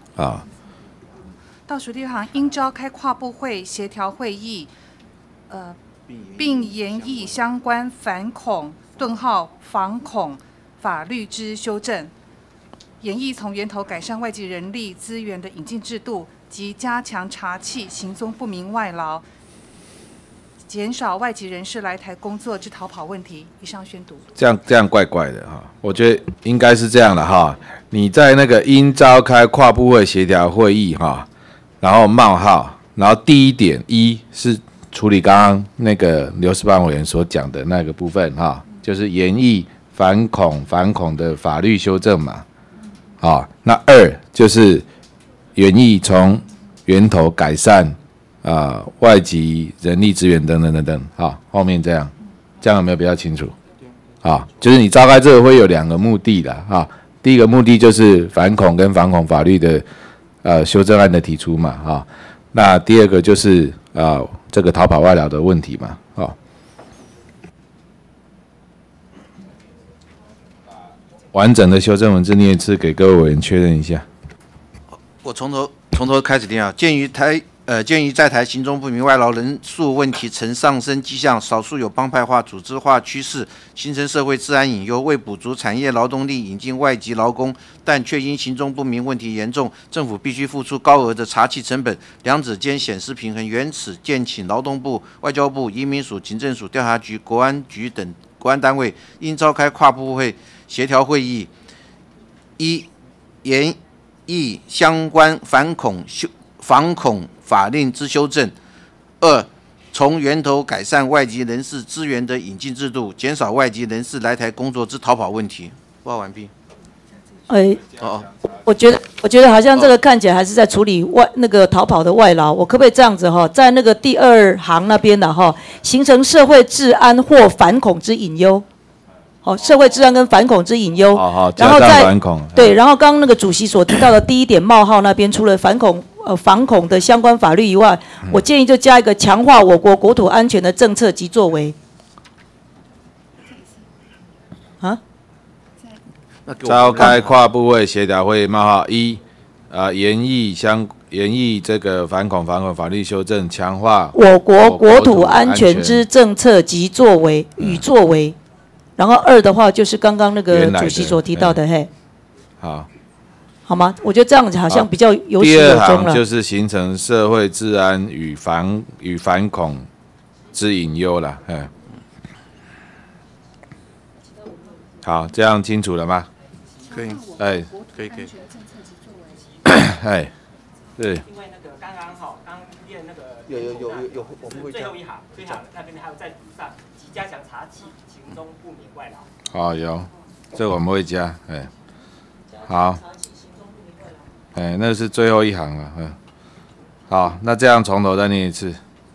倒数第二行，应召开跨部会协调会议，并研议相关反恐防恐法律之修正，研议从源头改善外籍人力资源的引进制度及加强查缉行踪不明外劳，减少外籍人士来台工作之逃跑问题。以上宣读。 这样怪怪的我觉得应该是这样的你在那个应召开跨部会协调会议然后冒号，然后第一点是处理刚刚那个刘世邦委员所讲的那个部分就是研议反恐的法律修正嘛那2就是研议从源头改善外籍人力资源等等等等后面这样有没有比较清楚？就是你召开这个会有2个目的啦第一个目的就是反恐跟防恐法律的修正案的提出嘛那第二个就是这个逃跑外劳的问题嘛完整的修正文字念一次给各位委员确认一下。 我从头开始念鉴于在台行踪不明外劳人数问题呈上升迹象，少数有帮派化、组织化趋势，形成社会治安隐忧，为补足产业劳动力引进外籍劳工，但却因行踪不明问题严重，政府必须付出高额的查缉成本，两者间显失平衡。原此建请劳动部、外交部、移民署、警政署、调查局、国安局等国安单位应召开跨部会协调会议，研议相关防恐法令之修正；2、从源头改善外籍人士资源的引进制度，减少外籍人士来台工作之逃跑问题。报告完毕。 我觉得我觉得好像这个看起来还是在处理那个逃跑的外劳，我可不可以这样子哈，在那个第2行那边的哈，形成社会治安或反恐之隐忧。好，社会治安跟反恐之隐忧。 好， 然后在反恐。 对，然后刚刚那个主席所提到的第1点冒号那边，除了反恐的相关法律以外，我建议就加一个强化我国国土安全的政策及作为。啊？ 召开跨部会协调会冒号1，研议这个反恐法律修正，强化我国国土安全之政策及作为与作为。然后2的话就是刚刚那个主席所提到的，嘿。好吗？我觉得这样子好像比较有始有终了。 第2行就是形成社会治安与反恐之隐忧了，好，这样清楚了吗？ 可以。 哎， 可以。 哎，对。 因为那个刚念那个有，我们会最后一行那边还有在补上，即加强查缉行踪不明外劳。 好，有，这个我们会加，好，那是最后一行了，好，那这样从头再念一次。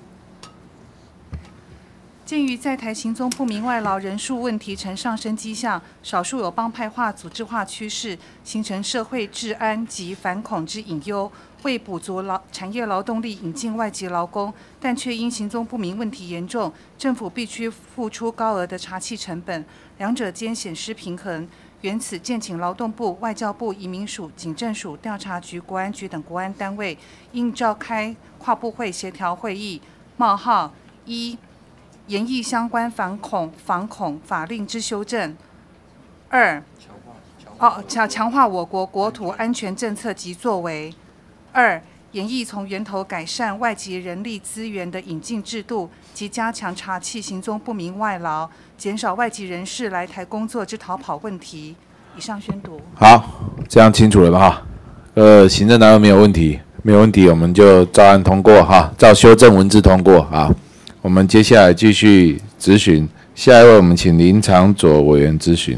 鉴于在台行踪不明外劳人数问题呈上升迹象，少数有帮派化、组织化趋势，形成社会治安及反恐之隐忧。为补足产业劳动力引进外籍劳工，但却因行踪不明问题严重，政府必须付出高额的查缉成本，两者间显失平衡。原此建请劳动部、外交部、移民署、警政署、调查局、国安局等国安单位应召开跨部会协调会议。冒号1，研议相关防恐法令之修正。2，强化我国国土安全政策及作为。2，研议从源头改善外籍人力资源的引进制度，及加强查缉行踪不明外劳，减少外籍人士来台工作之逃跑问题。以上宣读。 好，这样清楚了吧？行政单位没有问题，没有问题，我们就照案通过哈，照修正文字通过啊。我们接下来继续质询，下一位我们请林长佐委员质询。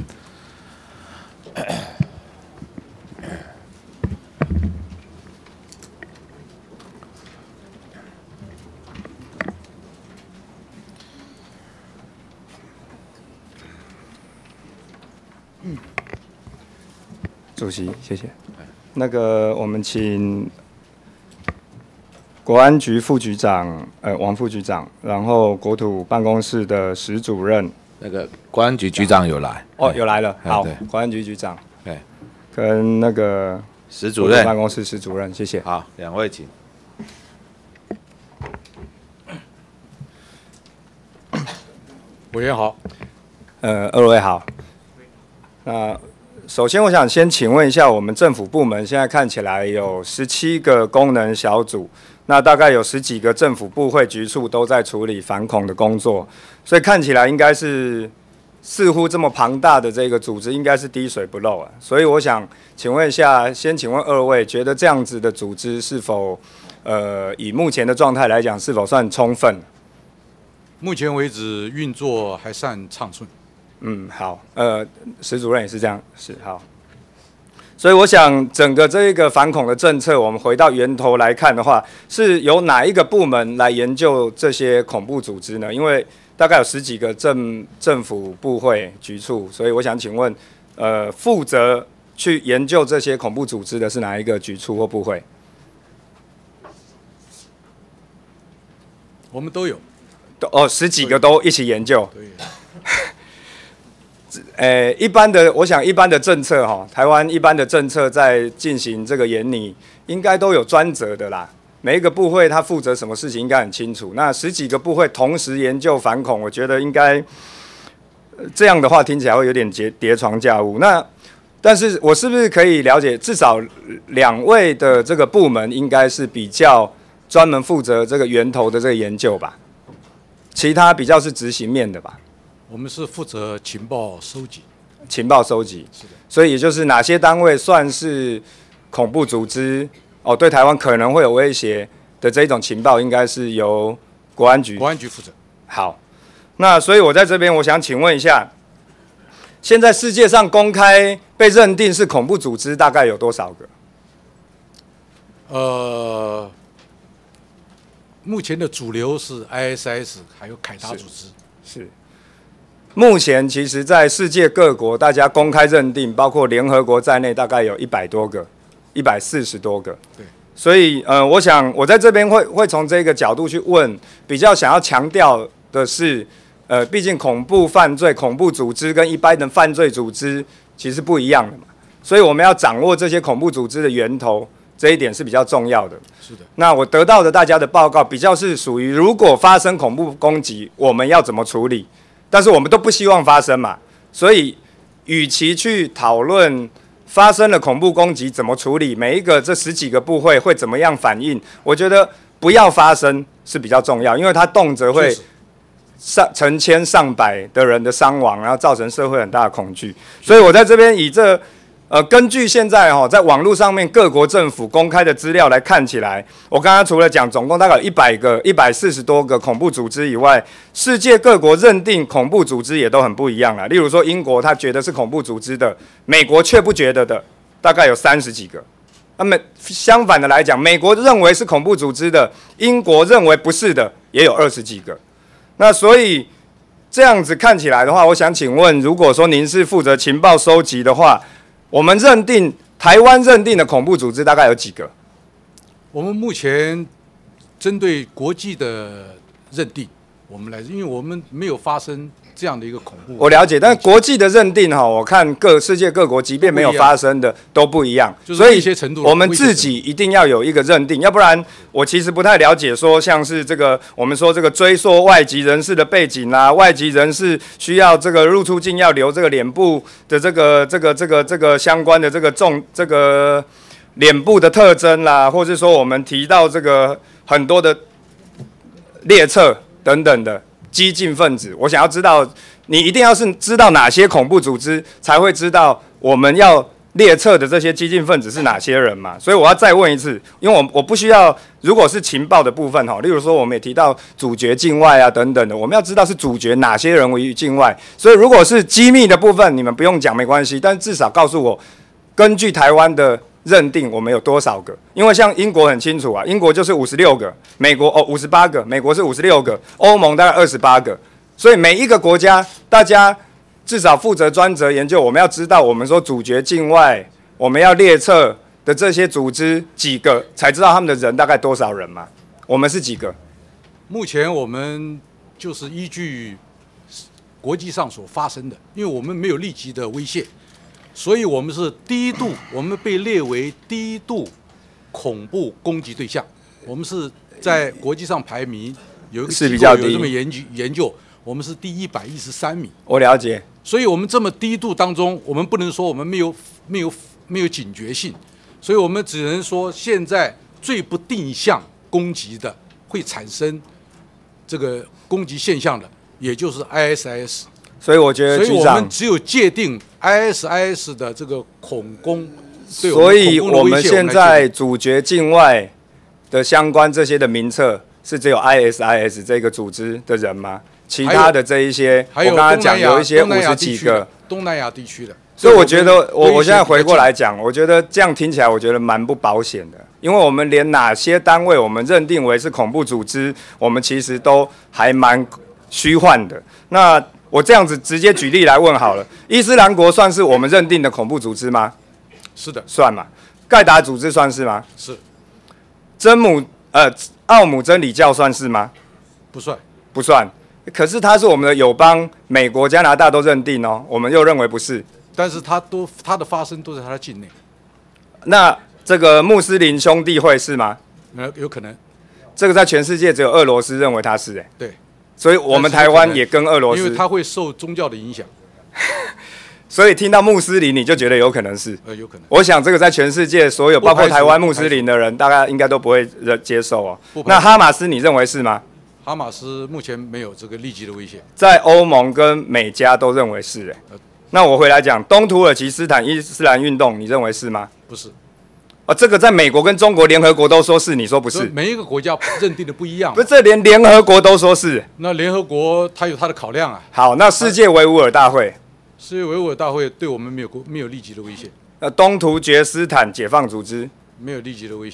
主席，谢谢。那个，我们请国安局副局长，王副局长，然后国土办公室的史主任。 那个国安局局长有来。 哦，有来了。好，国安局局长。对。跟那个史主任。 办公室史主任，谢谢。 好，两位请。 委员好。 二位好。那。首先，我想先请问一下，我们政府部门现在看起来有17个功能小组，那大概有10几个政府部会局处都在处理反恐的工作，所以看起来应该是似乎这么庞大的这个组织应该是滴水不漏啊。所以我想请问一下，先请问二位，觉得这样子的组织是否以目前的状态来讲，是否算充分？ 目前为止运作还算畅顺。 好，史主任也是这样，是好。所以我想，整个这一个反恐的政策，我们回到源头来看的话，是由哪一个部门来研究这些恐怖组织呢？因为大概有10几个政府部会局处，所以我想请问，负责去研究这些恐怖组织的是哪一个局处或部会？ 我们都有。 10几个都一起研究。对。一般的，我想一般的政策哈，台湾一般的政策在进行这个研拟，应该都有专责的啦。每一个部会他负责什么事情应该很清楚。那10几个部会同时研究反恐，我觉得应该这样的话听起来会有点叠床架屋。那但是我是不是可以了解，至少2位的这个部门应该是比较专门负责这个源头的这个研究吧？其他比较是执行面的吧？ 我们是负责情报收集， 是的，所以也就是哪些单位算是恐怖组织对台湾可能会有威胁的这种情报，应该是由国安局负责。 好，那所以我在这边我想请问一下，现在世界上公开被认定是恐怖组织大概有多少个？ 目前的主流是 ISIS 还有凯达组织。 是。目前其实，在世界各国，大家公开认定，包括联合国在内，大概有100多个，140多个。 对。 所以，我想我在这边会从这个角度去问，比较想要强调的是，毕竟恐怖犯罪、恐怖组织跟一般的犯罪组织其实不一样的嘛，所以我们要掌握这些恐怖组织的源头。这一点是比较重要的。 是的。 那我得到的大家的报告比较是属于，如果发生恐怖攻击，我们要怎么处理？但是我们都不希望发生嘛，所以与其去讨论发生了恐怖攻击怎么处理，每一个这10几个部会怎么样反应，我觉得不要发生是比较重要，因为它动辄会成千上百的人的伤亡，然后造成社会很大的恐惧。所以我在这边以根据现在在网络上面各国政府公开的资料来看起来，我刚刚除了讲总共大概有140多个恐怖组织以外，世界各国认定恐怖组织也都很不一样啦。例如说英国他觉得是恐怖组织的，美国却不觉得的，大概有30几个。那么相反的来讲，美国认为是恐怖组织的，英国认为不是的，也有20几个。那所以这样子看起来的话，我想请问，如果说您是负责情报收集的话，我们台湾认定的恐怖组织大概有几个？ 我们目前针对国际的认定，因为我们没有发生这样的一个恐怖。 我了解，但是国际的认定我看世界各国即便没有发生的都不一样，所以我们自己一定要有一个认定，要不然我其实不太了解说像是我们说追溯外籍人士的背景啊，外籍人士需要入出境要留脸部的这个相关的脸部的特征啦，或是说我们提到很多的列册等等的激进分子，我想要知道，你一定要是知道哪些恐怖组织，才会知道我们要列册的这些激进分子是哪些人嘛。所以我要再问一次，因为我不需要，如果是情报的部分例如说我们也提到主角境外啊等等的，我们要知道是主角哪些人位于境外。所以如果是机密的部分，你们不用讲没关系，但至少告诉我，根据台湾的认定我们有多少个？因为像英国很清楚啊，英国就是56个，美国58个，美国是56个，欧盟大概28个，所以每一个国家大家至少负责专责研究，我们要知道我们说主角境外，我们要列册的这些组织几个，才知道他们的人大概多少人嘛？我们是几个？ 目前我们就是依据国际上所发生的，因为我们没有立即的威胁。所以我们是我们被列为低度恐怖攻击对象。我们是在国际上排名有一个机构有这么研究，我们是第113名。 我了解。 所以我们这么低度当中，我们不能说我们没有警觉性，所以我们只能说现在最不定向攻击的会产生这个攻击现象的，也就是 ISIS。 所以我觉得， 所以我们只有界定 ISIS 的这个恐攻， 所以我们现在主角境外的相关这些的名册是只有 ISIS 这个组织的人吗？其他的这一些，我刚刚讲有一些50几个东南亚地区的。 所以我觉得，我现在回过来讲，我觉得这样听起来，我觉得蛮不保险的，因为我们连哪些单位我们认定为是恐怖组织，我们其实都还蛮虚幻的。那我这样子直接举例来问好了，伊斯兰国算是我们认定的恐怖组织吗？ 是的， 算嘛。盖达组织算是吗？ 是。 奥姆真理教算是吗？ 不算， 不算。可是它是我们的友邦，美国、加拿大都认定哦，我们又认为不是。 但是它的发生都在它的境内。 那这个穆斯林兄弟会是吗？ 有可能。 这个在全世界只有俄罗斯认为它是对。 所以我们台湾也跟俄罗斯， 因为它会受宗教的影响， 所以听到穆斯林你就觉得有可能是， 有可能。 我想这个在全世界所有包括台湾穆斯林的人，大概应该都不会接受哦。那哈马斯你认为是吗？ 哈马斯目前没有这个立即的威胁， 在欧盟跟美加都认为是那我回来讲东土耳其斯坦伊斯兰运动，你认为是吗？ 不是。 这个在美国跟中国联合国都说是，你说不是？ 每一个国家认定的不一样。 不是，这连联合国都说是。 那联合国它有它的考量啊。 好，那世界维吾尔大会。 世界维吾尔大会对我们没有立即的威胁。 东突厥斯坦解放组织没有立即的威胁。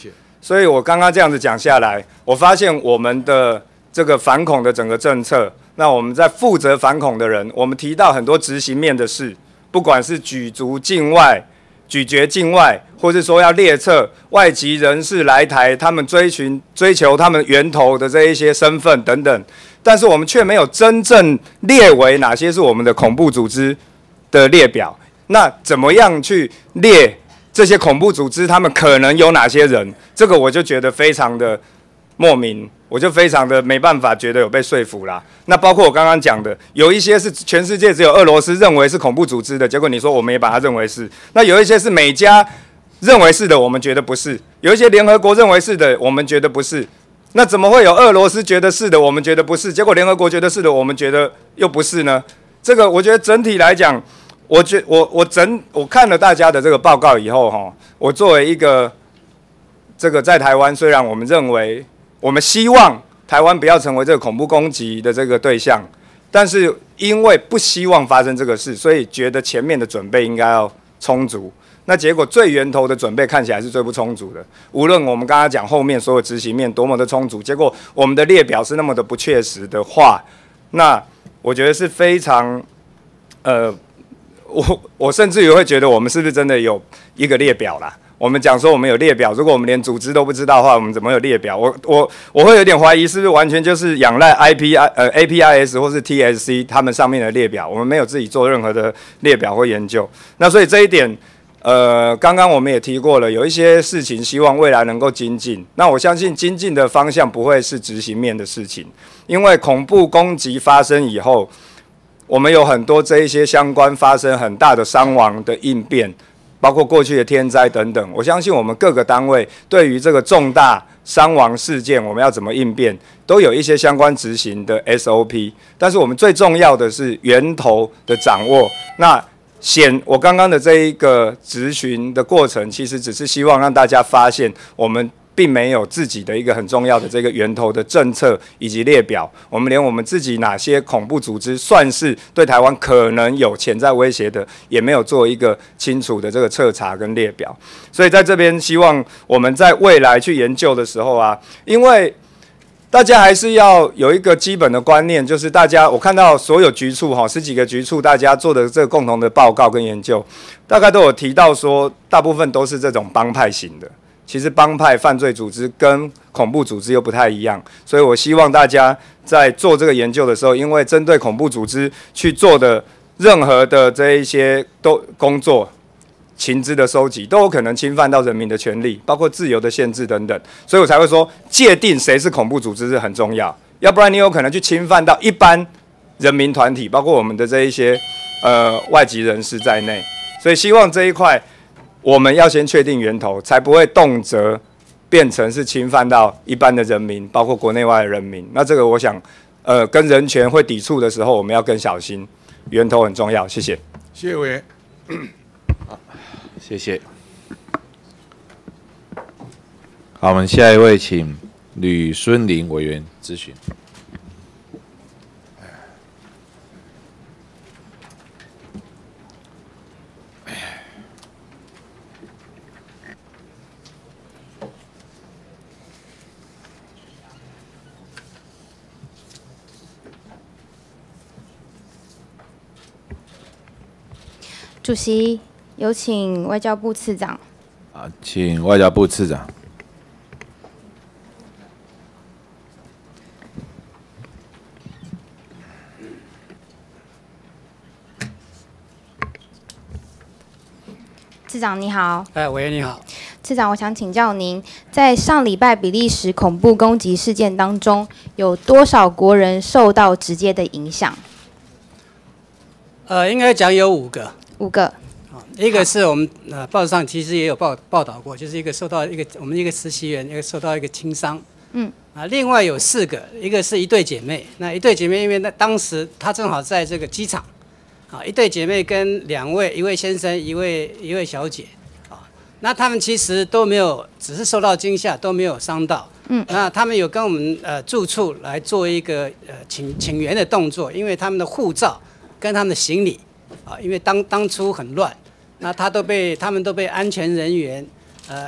所以我刚刚这样子讲下来，我发现我们的这个反恐的整个政策，那我们在负责反恐的人，我们提到很多执行面的事，不管是举足境外、咀嚼境外，或是说要列册外籍人士来台，他们追求他们源头的这一些身份等等，但是我们却没有真正列为哪些是我们的恐怖组织的列表。那怎么样去列这些恐怖组织？他们可能有哪些人？这个我就觉得非常的莫名，我就非常的没办法觉得有被说服啦。那包括我刚刚讲的，有一些是全世界只有俄罗斯认为是恐怖组织的，结果你说我们也把它认为是。那有一些是美加认为是的，我们觉得不是；有一些联合国认为是的，我们觉得不是。那怎么会有俄罗斯觉得是的，我们觉得不是？结果联合国觉得是的，我们觉得又不是呢？这个我觉得整体来讲，我看了大家的这个报告以后哈，我作为一个这个在台湾，虽然我们认为我们希望台湾不要成为这个恐怖攻击的这个对象，但是因为不希望发生这个事，所以觉得前面的准备应该要充足。那结果最源头的准备看起来是最不充足的。无论我们刚刚讲后面所有执行面多么的充足，结果我们的列表是那么的不确实的话，那我觉得是非常我甚至于会觉得我们是不是真的有一个列表啦？我们讲说我们有列表，如果我们连组织都不知道的话，我们怎么有列表？我会有点怀疑，是不是完全就是仰赖 APIS 或是 TSC 他们上面的列表，我们没有自己做任何的列表或研究。那所以这一点，刚刚我们也提过了，有一些事情希望未来能够精进。那我相信精进的方向不会是执行面的事情，因为恐怖攻击发生以后，我们有很多这一些相关发生很大的伤亡的应变，包括过去的天灾等等。我相信我们各个单位对于这个重大伤亡事件，我们要怎么应变，都有一些相关执行的 SOP。但是我们最重要的是源头的掌握。那我刚刚的这一个质询的过程，其实只是希望让大家发现我们并没有自己的一个很重要的这个源头的政策以及列表，我们连我们自己哪些恐怖组织算是对台湾可能有潜在威胁的，也没有做一个清楚的这个彻查跟列表。所以在这边希望我们在未来去研究的时候啊，因为大家还是要有一个基本的观念，就是我看到所有局处10几个局处，大家做的这个共同的报告跟研究，大概都有提到说，大部分都是这种帮派型的。其实帮派犯罪组织跟恐怖组织又不太一样，所以我希望大家在做这个研究的时候，因为针对恐怖组织去做的任何的这一些工作、情资的收集，都有可能侵犯到人民的权利，包括自由的限制等等，所以我才会说界定谁是恐怖组织是很重要，要不然你有可能去侵犯到一般人民团体，包括我们的这一些外籍人士在内，所以希望这一块我们要先确定源头，才不会动辄变成是侵犯到一般的人民，包括国内外的人民。那这个我想，跟人权会抵触的时候，我们要更小心，源头很重要。谢谢。 谢谢委员。 好，谢谢。好，我们下一位请吕孙林委员咨询。 主席，有请外交部次长。 请外交部次长。 次长你好。 委员你好。 次长，我想请教您，在上礼拜比利时恐怖攻击事件当中，有多少国人受到直接的影响？ 应该讲有5个。 5个。 一个是我们报纸上其实也有报道过，就是一个受到我们一个实习员受到一个轻伤。另外有4个，一个是一对姐妹。那一对姐妹因为当时她正好在这个机场，一对姐妹跟一位先生，一位小姐，那他们其实都没有，只是受到惊吓，都没有伤到。那他们有跟我们住处来做一个请援的动作，因为他们的护照跟他们的行李因为当初很乱，那他们都被安全人员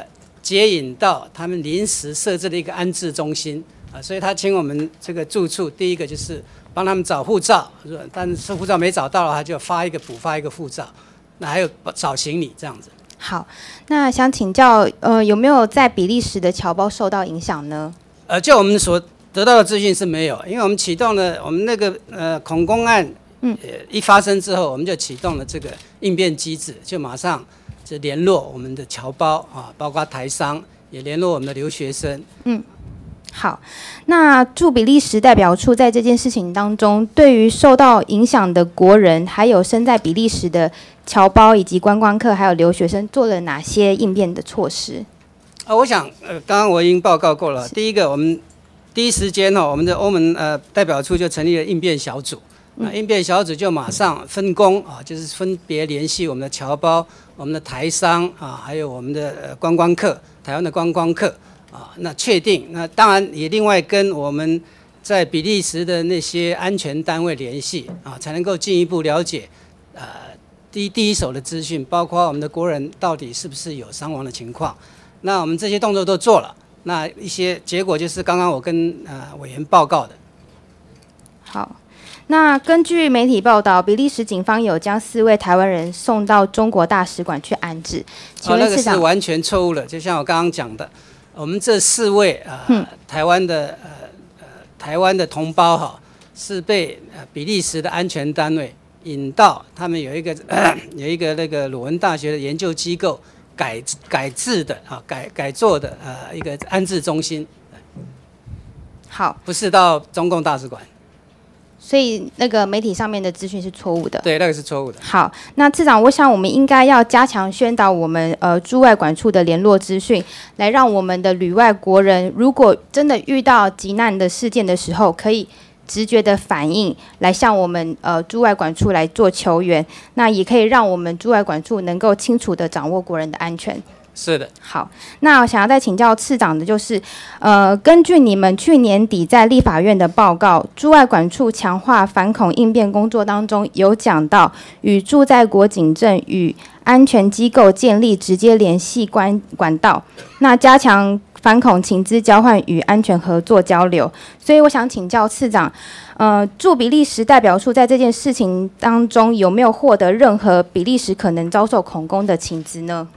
接引到他们临时设置的一个安置中心啊，所以他请我们这个住处，第一个就是帮他们找护照，但是护照没找到的话，就补发一个护照，那还有找行李这样子。 好，那想请教，有没有在比利时的侨胞受到影响呢？ 就我们所得到的资讯是没有，因为我们启动了我们那个恐攻案，一发生之后，我们就启动了这个应变机制，就马上就联络我们的侨胞啊，包括台商，也联络我们的留学生。 好，那驻比利时代表处在这件事情当中，对于受到影响的国人，还有身在比利时的侨胞以及观光客，还有留学生，做了哪些应变的措施？ 我想，刚刚我已经报告过了。第一个，我们第一时间我们的欧盟代表处就成立了应变小组。那应变小组就马上分工啊，就是分别联系我们的侨胞、我们的台商啊，还有我们的观光客，台湾的观光客。那确定，那当然也另外跟我们在比利时的那些安全单位联系啊，才能够进一步了解第一手的资讯，包括我们的国人到底是不是有伤亡的情况。那我们这些动作都做了，那一些结果就是刚刚我跟委员报告的。 好。那根据媒体报道，比利时警方有将4位台湾人送到中国大使馆去安置。 那个是完全错误的，就像我刚刚讲的。我们这4位台湾的同胞是被比利时的安全单位引到他们有一个那个鲁文大学的研究机构改做的一个安置中心。 好， 不是到中共大使馆。 所以那个媒体上面的资讯是错误的。 对，那个是错误的。 好，那次长，我想我们应该要加强宣导我们驻外馆处的联络资讯，来让我们的旅外国人，如果真的遇到急难的事件的时候，可以直觉的反应，来向我们驻外馆处来做求援。那也可以让我们驻外馆处能够清楚的掌握国人的安全。 是的。 好，那我想要再请教次长的就是，根据你们去年底在立法院的报告，驻外馆处强化反恐应变工作当中有讲到，与驻在国警政与安全机构建立直接联系管道，那加强反恐情资交换与安全合作交流。所以我想请教次长，驻比利时代表处在这件事情当中有没有获得任何比利时可能遭受恐攻的情资呢？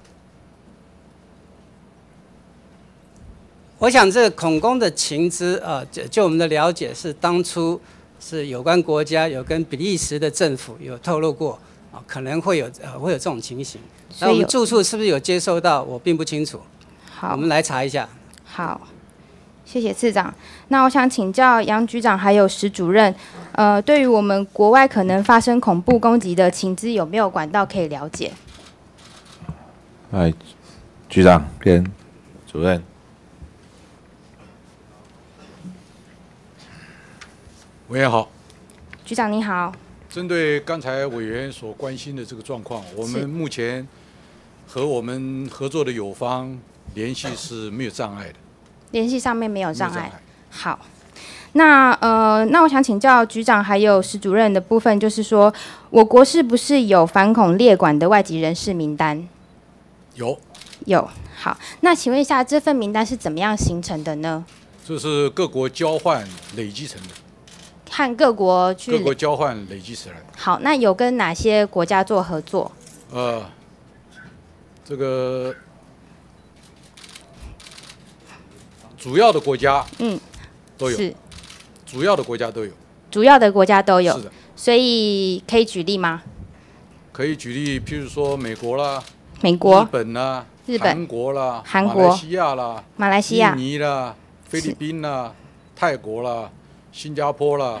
我想这个恐攻的情资就我们的了解是当初是有关国家有跟比利时的政府有透露过可能会有这种情形。那我们住处是不是有接收到？我并不清楚。 好， 我们来查一下。 好，谢谢次长。那我想请教杨局长还有石主任，对于我们国外可能发生恐怖攻击的情资，有没有管道可以了解？ 局长跟主任。 委员好， 局长你好。 针对刚才委员所关心的这个状况，我们目前和我们合作的友方联系是没有障碍的。 联系上面没有障碍。好，那我想请教局长还有石主任的部分，就是说，我国是不是有反恐列管的外籍人士名单？ 有。 好，那请问一下，这份名单是怎么样形成的呢？ 这是各国交换累积成的。 和各国交换累积起来。 好，那有跟哪些国家做合作？ 这个主要的国家都有。是。主要的国家都有。 主要的国家都有。 是的。 所以可以举例吗？ 可以举例，譬如说美国啦。 美国。 日本啦。 日本。 韩国啦。 韩国。 马来西亚啦。 马来西亚。 印尼啦。菲律宾啦。泰国啦。新加坡啦，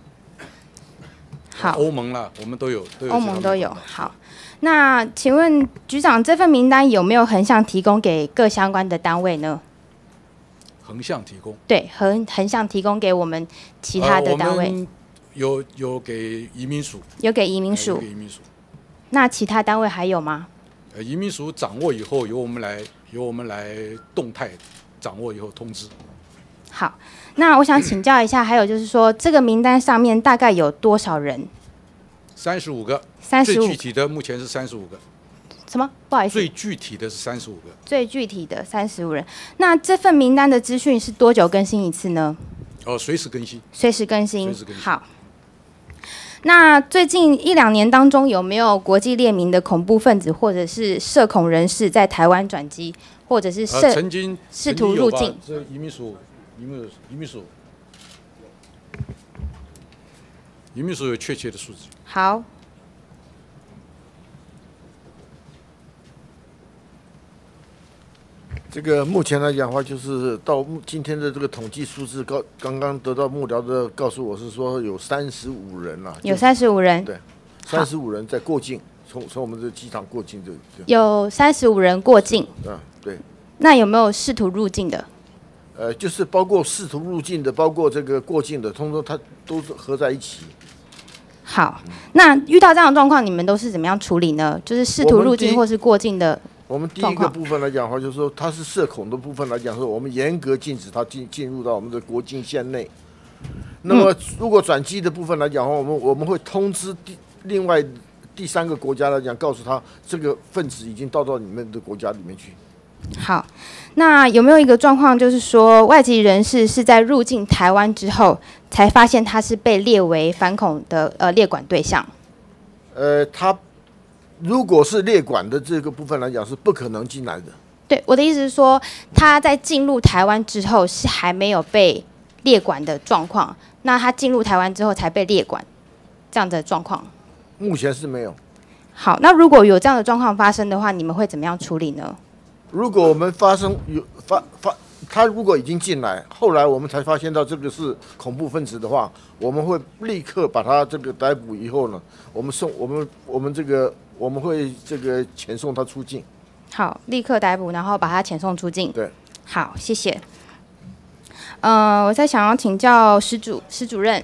好， 欧盟啦，我们都有， 欧盟都有。好，那请问局长，这份名单有没有横向提供给各相关的单位呢？ 横向提供？ 对，横向提供给我们其他的单位。 我们有给移民署。 有给移民署。 给移民署。 那其他单位还有吗？ 移民署掌握以后，由我们来动态掌握以后通知。 好，那我想请教一下，还有就是说，这个名单上面大概有多少人？ 35个。 35。 最具体的目前是35个。 什么？不好意思。 最具体的是35个。 最具体的35人。那这份名单的资讯是多久更新一次呢？ 随时更新。 随时更新。好。那最近1、2年当中，有没有国际列明的恐怖分子或者是涉恐人士在台湾转机，或者是曾经试图入境？ 这移民署有确切的数字。 好。 这个目前来讲的话，就是到今天的这个统计数字刚刚得到幕僚的告诉我是说有35人啦， 有35人， 对，35人在过境，从我们的机场过境有35人过境， 对。 那有没有试图入境的？ 就是包括试图入境的，包括这个过境的，通通它都是合在一起。 好，那遇到这样的状况，你们都是怎么样处理呢？就是试图入境或是过境的。 我们第一个部分来讲的话，就是说它是涉恐的部分来讲，说我们严格禁止它进入到我们的国境线内。那么如果转机的部分来讲的话，我们会通知另外第3个国家来讲，告诉他这个分子已经到你们的国家里面去。 好，那有没有一个状况，就是说外籍人士是在入境台湾之后，才发现他是被列为反恐的列管对象？ 他如果是列管的这个部分来讲，是不可能进来的。 对，我的意思是说，他在进入台湾之后是还没有被列管的状况，那他进入台湾之后才被列管，这样的状况？ 目前是没有。 好，那如果有这样的状况发生的话，你们会怎么样处理呢？ 如果我们他如果已经进来，后来我们才发现到这个是恐怖分子的话，我们会立刻把他这个逮捕以后呢，我们会这个遣送他出境。 好，立刻逮捕，然后把他遣送出境。 对。 好，谢谢。我再想要请教施主任。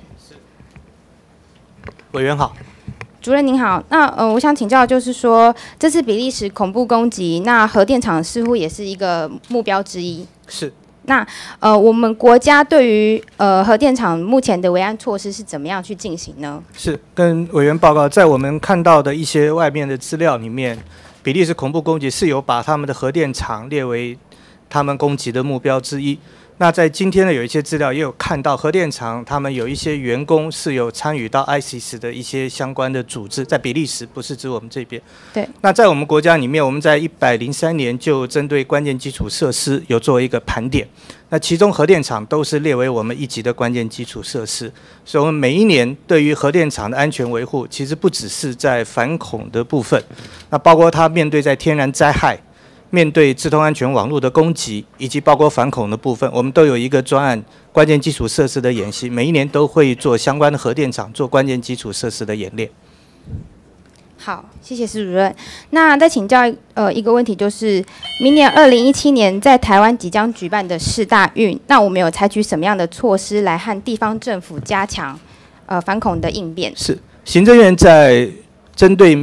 委员好。 主任您好，那我想请教，就是说这次比利时恐怖攻击，那核电厂似乎也是一个目标之一。 是。 那我们国家对于核电厂目前的维安措施是怎么样去进行呢？ 是跟委员报告，在我们看到的一些外面的资料里面，比利时恐怖攻击是有把他们的核电厂列为他们攻击的目标之一。那在今天的有一些资料也有看到，核电厂他们有一些员工是有参与到 ISIS 的一些相关的组织，在比利时，不是指我们这边。 对。 那在我们国家里面，我们在103年就针对关键基础设施有做一个盘点，那其中核电厂都是列为我们1级的关键基础设施，所以我们每一年对于核电厂的安全维护，其实不只是在反恐的部分，那包括它面对在天然灾害。面对智通安全网络的攻击，以及包括反恐的部分，我们都有一个专案关键基础设施的演习，每一年都会做相关的核电厂做关键基础设施的演练。 好，谢谢施主任。那再请教一个问题，就是明年2017年在台湾即将举办的世大运，那我们有采取什么样的措施来和地方政府加强反恐的应变？ 是，行政院在针对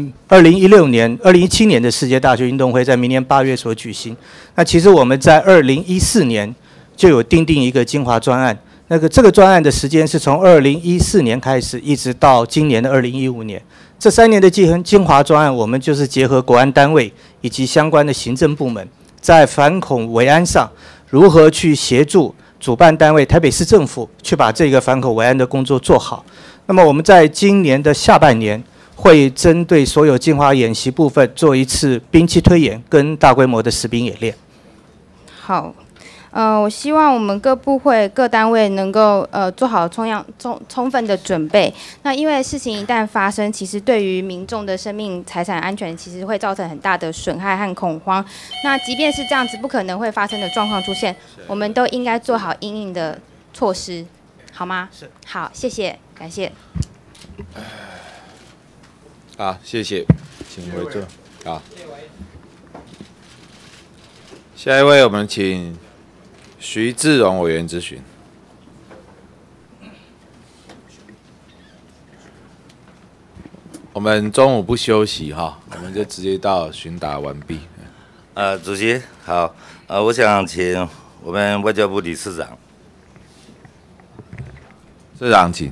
2017年的世界大学运动会在明年8月所举行。那其实我们在2014年就有订定一个精华专案，这个专案的时间是从2014年开始，一直到今年的2015年。这3年的精华专案，我们就是结合国安单位以及相关的行政部门，在反恐维安上如何去协助主办单位台北市政府去把这个反恐维安的工作做好。那么我们在今年的下半年，会针对所有精华演习部分做一次兵器推演跟大规模的实兵演练。 好，我希望我们各部会各单位能够做好充分的准备。那因为事情一旦发生，其实对于民众的生命财产安全，其实会造成很大的损害和恐慌。那即便是这样子不可能会发生的状况出现，我们都应该做好因应的措施，好吗？ 是。 好，谢谢，感谢。 好，谢谢，请回座。好，下一位我们请徐志荣委员质询。我们中午不休息哈，我们就直接到询答完毕。 主席好，我想请我们外交部理事长。 市长请。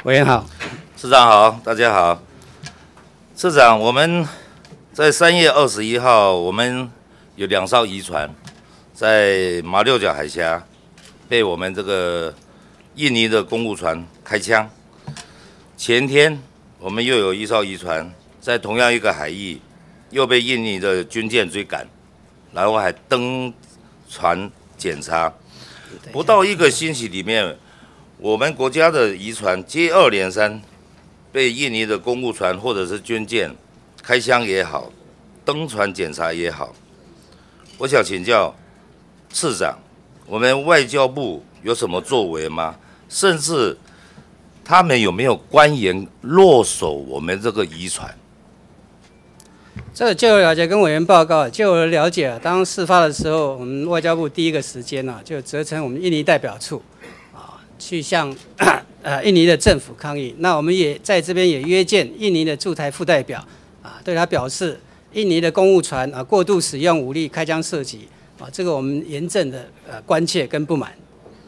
委员好， 市长好，大家好。市长，我们在3月21号，我们有2艘渔船在马六甲海峡被我们这个印尼的公务船开枪。前天我们又有1艘渔船在同样一个海域又被印尼的军舰追赶，然后还登船检查。不到1个星期里面，我们国家的渔船接二连三被印尼的公务船或者是军舰开枪也好，登船检查也好。我想请教市长，我们外交部有什么作为吗？甚至他们有没有官员落手我们这个渔船？ 这个就我了解，跟委员报告，就我的了解啊，当事发的时候，我们外交部第一个时间呢，就责成我们印尼代表处啊，去向印尼的政府抗议。那我们也在这边也约见印尼的驻台副代表啊，对他表示，印尼的公务船啊过度使用武力开枪射击啊，这个我们严正的关切跟不满。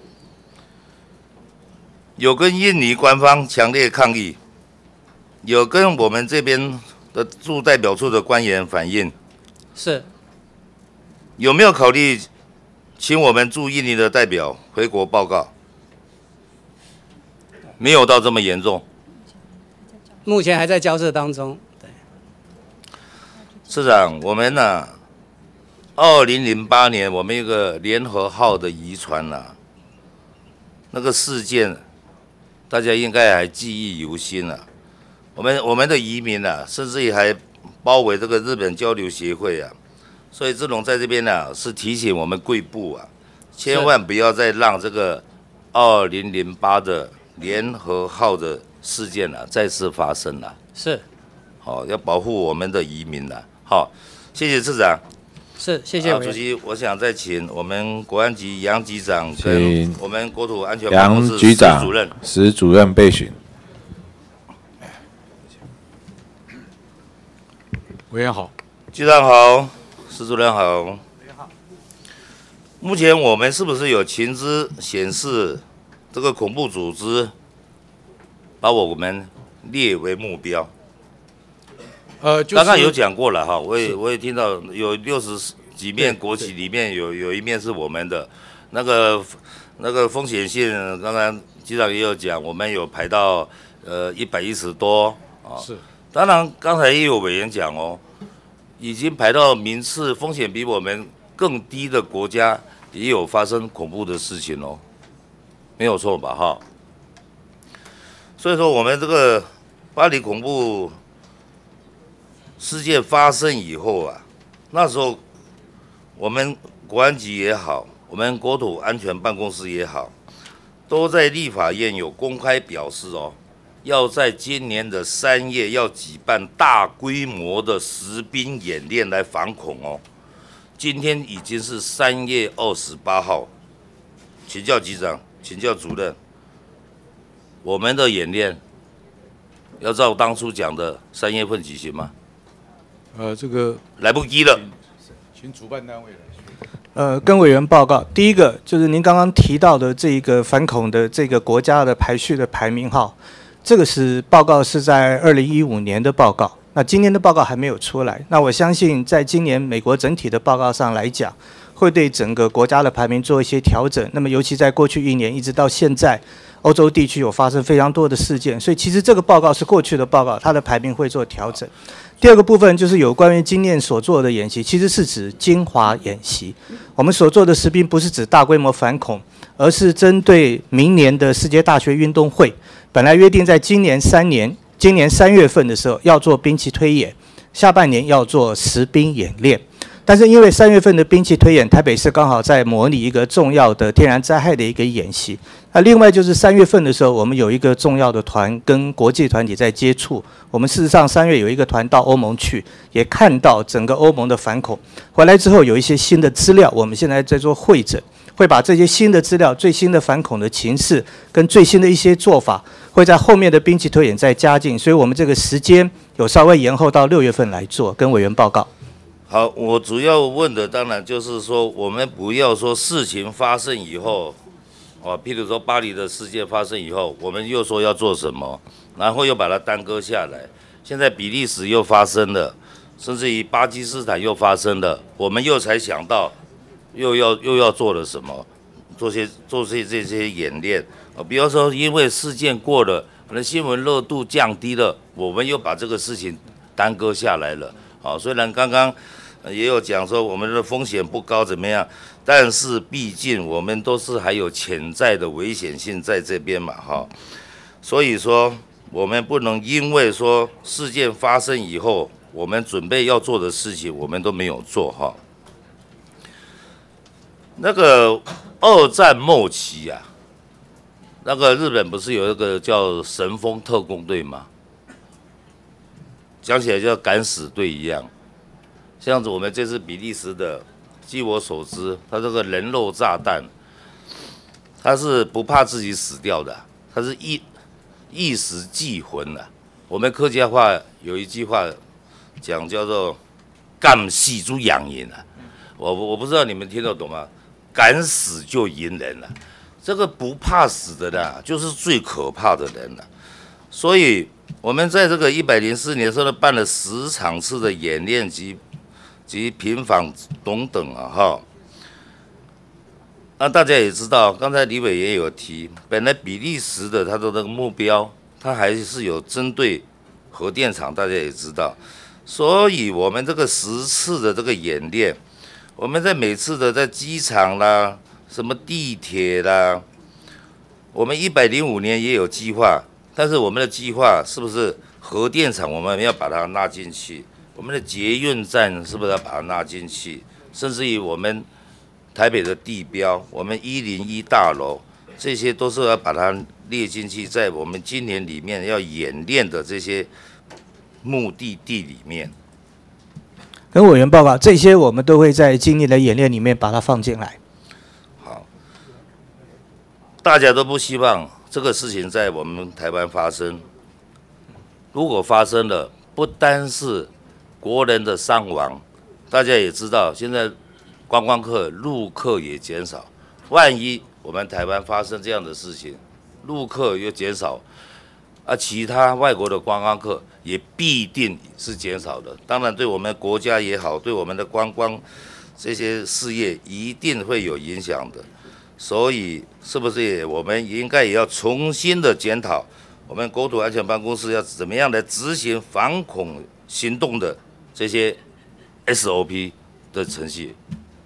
有跟印尼官方强烈抗议，有跟我们这边的驻代表处的官员反映， 是有没有考虑请我们驻印尼的代表回国报告？没有到这么严重， 目前还在交涉当中。对， 市长，我们呢，2008年我们一个联合号的渔船那个事件，大家应该还记忆犹新我们的渔民甚至于还包围这个日本交流协会所以志龙在这边是提醒我们贵部千万不要再让这个2008的联合号的事件再次发生是， 好，要保护我们的渔民好，谢谢市长。 是，谢谢委员。 主席，我想再请我们国安局杨局长跟我们国土安全办公室杨局长、石主任备询。 委员好， 局长好，石主任好。目前我们是不是有情资显示，这个恐怖组织把我们列为目标？ 就是刚刚有讲过了我也听到有60几面国旗里面有一面是我们的，那个风险性，刚刚局长也有讲，我们有排到110多是。 当然，刚才也有委员讲已经排到名次风险比我们更低的国家，也有发生恐怖的事情没有错吧所以说，我们这个巴黎恐怖事件发生以后那时候我们国安局也好，我们国土安全办公室也好，都在立法院有公开表示要在今年的3月要举办大规模的实兵演练来防恐今天已经是3月28号，请教局长，请教主任，我们的演练要照当初讲的3月份举行吗？ 这个来不及了， 请主办单位来。跟委员报告，第一个就是您刚刚提到的这个反恐的这个国家的排序的排名这个报告是在2015年的报告，那今年的报告还没有出来。那我相信在今年美国整体的报告上来讲，会对整个国家的排名做一些调整。那么尤其在过去1年一直到现在，欧洲地区有发生非常多的事件，所以其实这个报告是过去的报告，它的排名会做调整。第二个部分就是有关于今年所做的演习，其实是指精华演习。我们所做的实兵不是指大规模反恐，而是针对明年的世界大学运动会。本来约定在今年3月份的时候要做兵棋推演，下半年要做实兵演练。但是因为3月份的兵棋推演，台北市刚好在模拟一个重要的天然灾害的一个演习。那另外就是3月份的时候，我们有一个重要的团跟国际团体在接触。我们事实上3月有一个团到欧盟去，也看到整个欧盟的反恐。回来之后有一些新的资料，我们现在在做汇整，会把这些新的资料、最新的反恐的情势跟最新的一些做法，会在后面的兵棋推演再加进。所以我们这个时间有稍微延后到6月份来做，跟委员报告。 好，我主要问的当然就是说，我们不要说事情发生以后， 譬如说巴黎的事件发生以后，我们又说要做什么，然后又把它耽搁下来。现在比利时又发生了，甚至于巴基斯坦又发生了，我们又才想到又要做了什么，做这些演练。比方说，因为事件过了，可能新闻热度降低了，我们又把这个事情耽搁下来了。虽然刚刚也有讲说我们的风险不高怎么样，但是毕竟我们都是还有潜在的危险性在这边嘛，所以说我们不能因为说事件发生以后，我们准备要做的事情我们都没有做那个二战末期啊，那个日本不是有一个叫神风特攻队吗？讲起来就像敢死队一样。像我们这次比利时的，据我所知，它这个人肉炸弹，它是不怕自己死掉的，它是一时忌魂的。我们客家话有一句话讲叫做“敢死就养人”啊，我不知道你们听得懂吗？敢死就赢人了，这个不怕死的呢，就是最可怕的人了。所以我们在这个104年的时候办了10场次的演练及平反等等那大家也知道，刚才李委员有提，本来比利时的他的那个目标，他还是有针对核电厂，大家也知道，所以我们这个10次的这个演练，我们在每次的在机场啦、什么地铁啦，我们105年也有计划，但是我们的计划是不是核电厂我们要把它纳进去？我们的捷运站是不是要把它纳进去？甚至于我们台北的地标，我们101大楼，这些都是要把它列进去，在我们今年里面要演练的这些目的地里面。 跟委员报告，这些我们都会在今年的演练里面把它放进来。 好，大家都不希望这个事情在我们台湾发生。如果发生了，不单是国人的伤亡，大家也知道，现在观光客、陆客也减少。万一我们台湾发生这样的事情，陆客又减少，其他外国的观光客也必定是减少的。当然，对我们国家也好，对我们的观光这些事业一定会有影响的。所以，是不是我们应该也要重新的检讨我们国土安全办公室要怎么样来执行反恐行动的这些 SOP 的程序？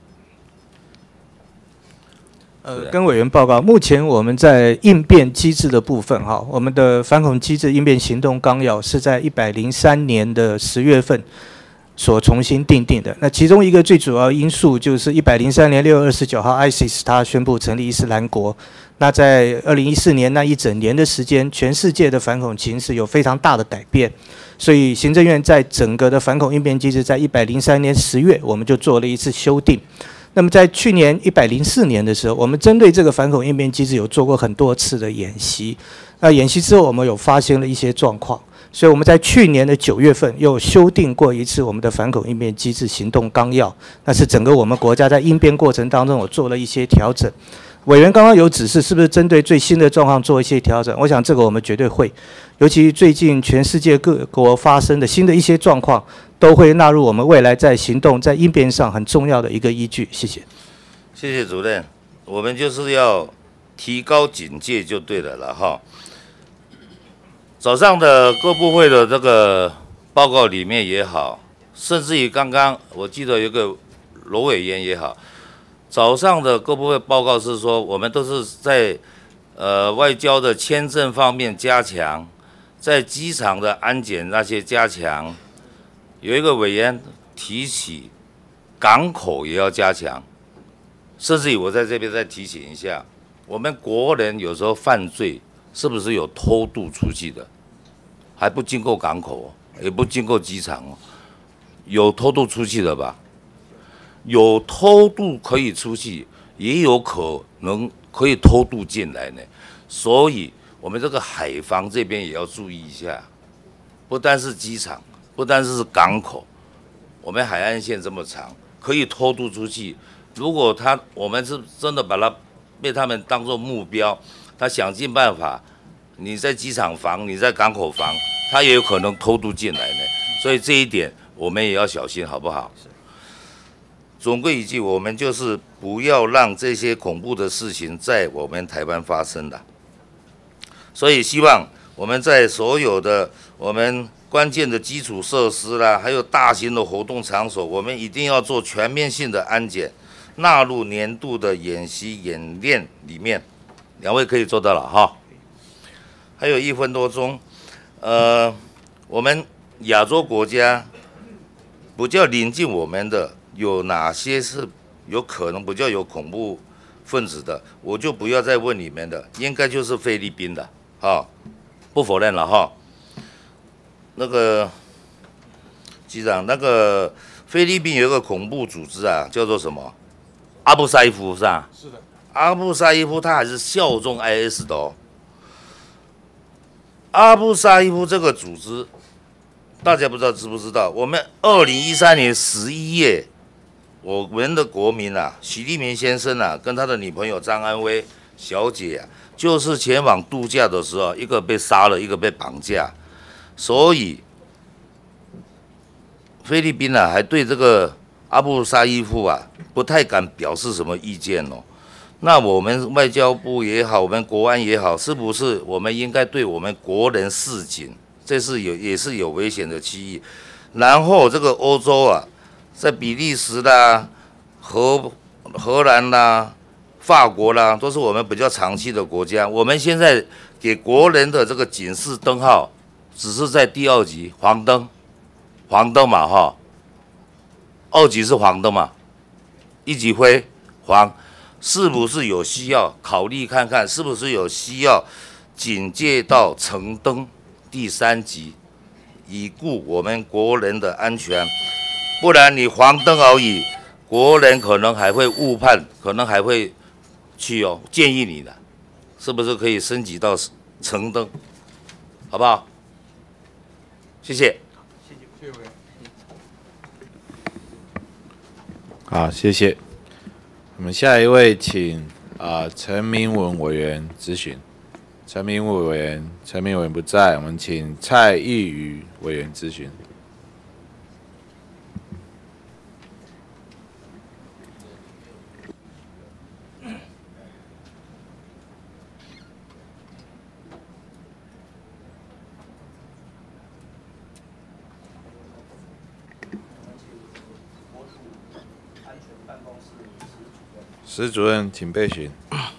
跟委员报告，目前我们在应变机制的部分，我们的反恐机制应变行动纲要是在103年的10月份所重新订定的。那其中一个最主要因素就是103年6月29号 ，ISIS 它宣布成立伊斯兰国。那在2014年那一整年的时间，全世界的反恐情势有非常大的改变，所以行政院在整个的反恐应变机制，在103年10月我们就做了一次修订。那么在去年104年的时候，我们针对这个反恐应变机制有做过很多次的演习。那演习之后，我们有发现了一些状况，所以我们在去年的9月份又修订过一次我们的反恐应变机制行动纲要。那是整个我们国家在应变过程当中，我做了一些调整。委员刚刚有指示，是不是针对最新的状况做一些调整？我想这个我们绝对会，尤其最近全世界各国发生的新的一些状况，都会纳入我们未来在行动、在应变上很重要的一个依据。谢谢。 谢谢主任，我们就是要提高警戒就对了哈。早上的各部会的这个报告里面也好，甚至于刚刚我记得有个罗委员也好。早上的各部会报告是说，我们都是在外交的签证方面加强，在机场的安检那些加强。有一个委员提起港口也要加强，甚至于我在这边再提醒一下，我们国人有时候犯罪是不是有偷渡出去的，还不经过港口，也不经过机场有偷渡出去的吧？有偷渡可以出去，也有可能可以偷渡进来呢。所以，我们这个海防这边也要注意一下，不单是机场，不单是港口，我们海岸线这么长，可以偷渡出去。如果我们是真的把它被他们当作目标，他想尽办法，你在机场防，你在港口防，他也有可能偷渡进来呢。所以这一点我们也要小心，好不好？总归一句，我们就是不要让这些恐怖的事情在我们台湾发生的。所以希望我们在所有的我们关键的基础设施啦，还有大型的活动场所，我们一定要做全面性的安检，纳入年度的演习演练里面。两位可以做到了哈。还有1分多钟，我们亚洲国家比较临近我们的有哪些是有可能比较有恐怖分子的？我就不要再问你们的，应该就是菲律宾的，哈，不否认了哈。那个机长，那个菲律宾有一个恐怖组织啊，叫做什么？阿布萨伊夫是吧？是的。阿布萨伊夫他还是效忠 IS 的哦。阿布萨伊夫这个组织，大家不知道知不知道？我们2013年11月，我们的国民啊，许立明先生啊，跟他的女朋友张安薇小姐啊，就是前往度假的时候，一个被杀了，一个被绑架，所以菲律宾啊，还对这个阿布萨伊夫啊，不太敢表示什么意见哦。那我们外交部也好，我们国安也好，是不是我们应该对我们国人示警？这是也是有危险的区域。然后这个欧洲啊，在比利时啦、荷兰啦、法国啦，都是我们比较长期的国家。我们现在给国人的这个警示灯号，只是在第2级黄灯嘛哈，2级是黄灯嘛，1级灰黄。是不是有需要考虑看看，是不是有需要警戒到橙灯第3级，以顾我们国人的安全？不然你黄灯而已，国人可能还会误判，可能还会去哦。建议你的，是不是可以升级到橙灯，好不好？谢谢。 好，谢谢。我们下一位请陈明文委员咨询。陈明文委员不在，我们请蔡益瑜委员咨询。石主任，请备询。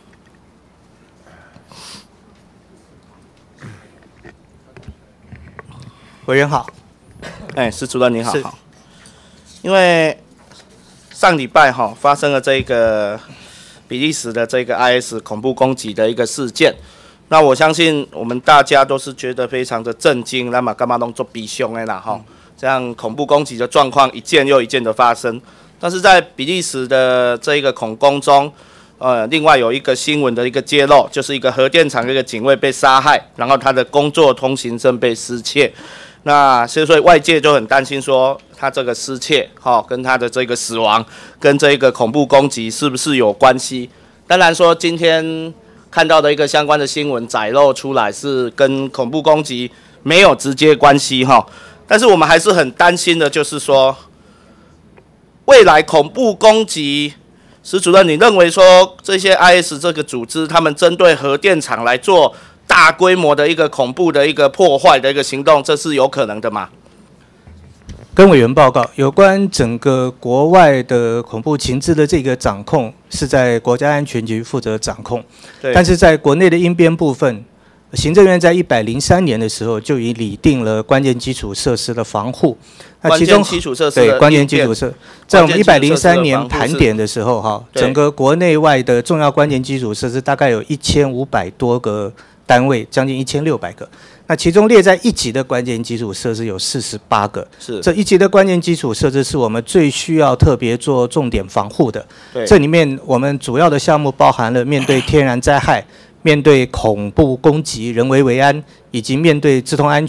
委员好，石主任你好。因为上礼拜发生了这个比利时的这个 IS 恐怖攻击的一个事件，那我相信我们大家都是觉得非常的震惊，那么干嘛弄做比凶的啦这样恐怖攻击的状况一件又一件的发生。但是在比利时的这一个恐攻中，另外有一个新闻的一个揭露，就是一个核电厂的一个警卫被杀害，然后他的工作通行证被失窃。那所以外界就很担心说，他这个失窃，跟他的这个死亡，跟这个恐怖攻击是不是有关系？当然说今天看到的一个相关的新闻载露出来是跟恐怖攻击没有直接关系但是我们还是很担心的，就是说，未来恐怖攻击，石主任，你认为说这些 IS 这个组织，他们针对核电厂来做大规模的一个恐怖的一个破坏的一个行动，这是有可能的吗？ 跟委员报告，有关整个国外的恐怖情治的这个掌控，是在国家安全局负责掌控，但是在国内的应变部分，行政院在103年的时候就已拟定了关键基础设施的防护。那其中关键基础设施，在我们103年盘点的时候，整个国内外的重要关键基础设施大概有1500多个单位，将近1600个。那其中列在1级的关键基础设施有48个。是这1级的关键基础设施是我们最需要特别做重点防护的。这里面我们主要的项目包含了面对天然灾害、面对恐怖攻击、人为危安，以及面对治通安全、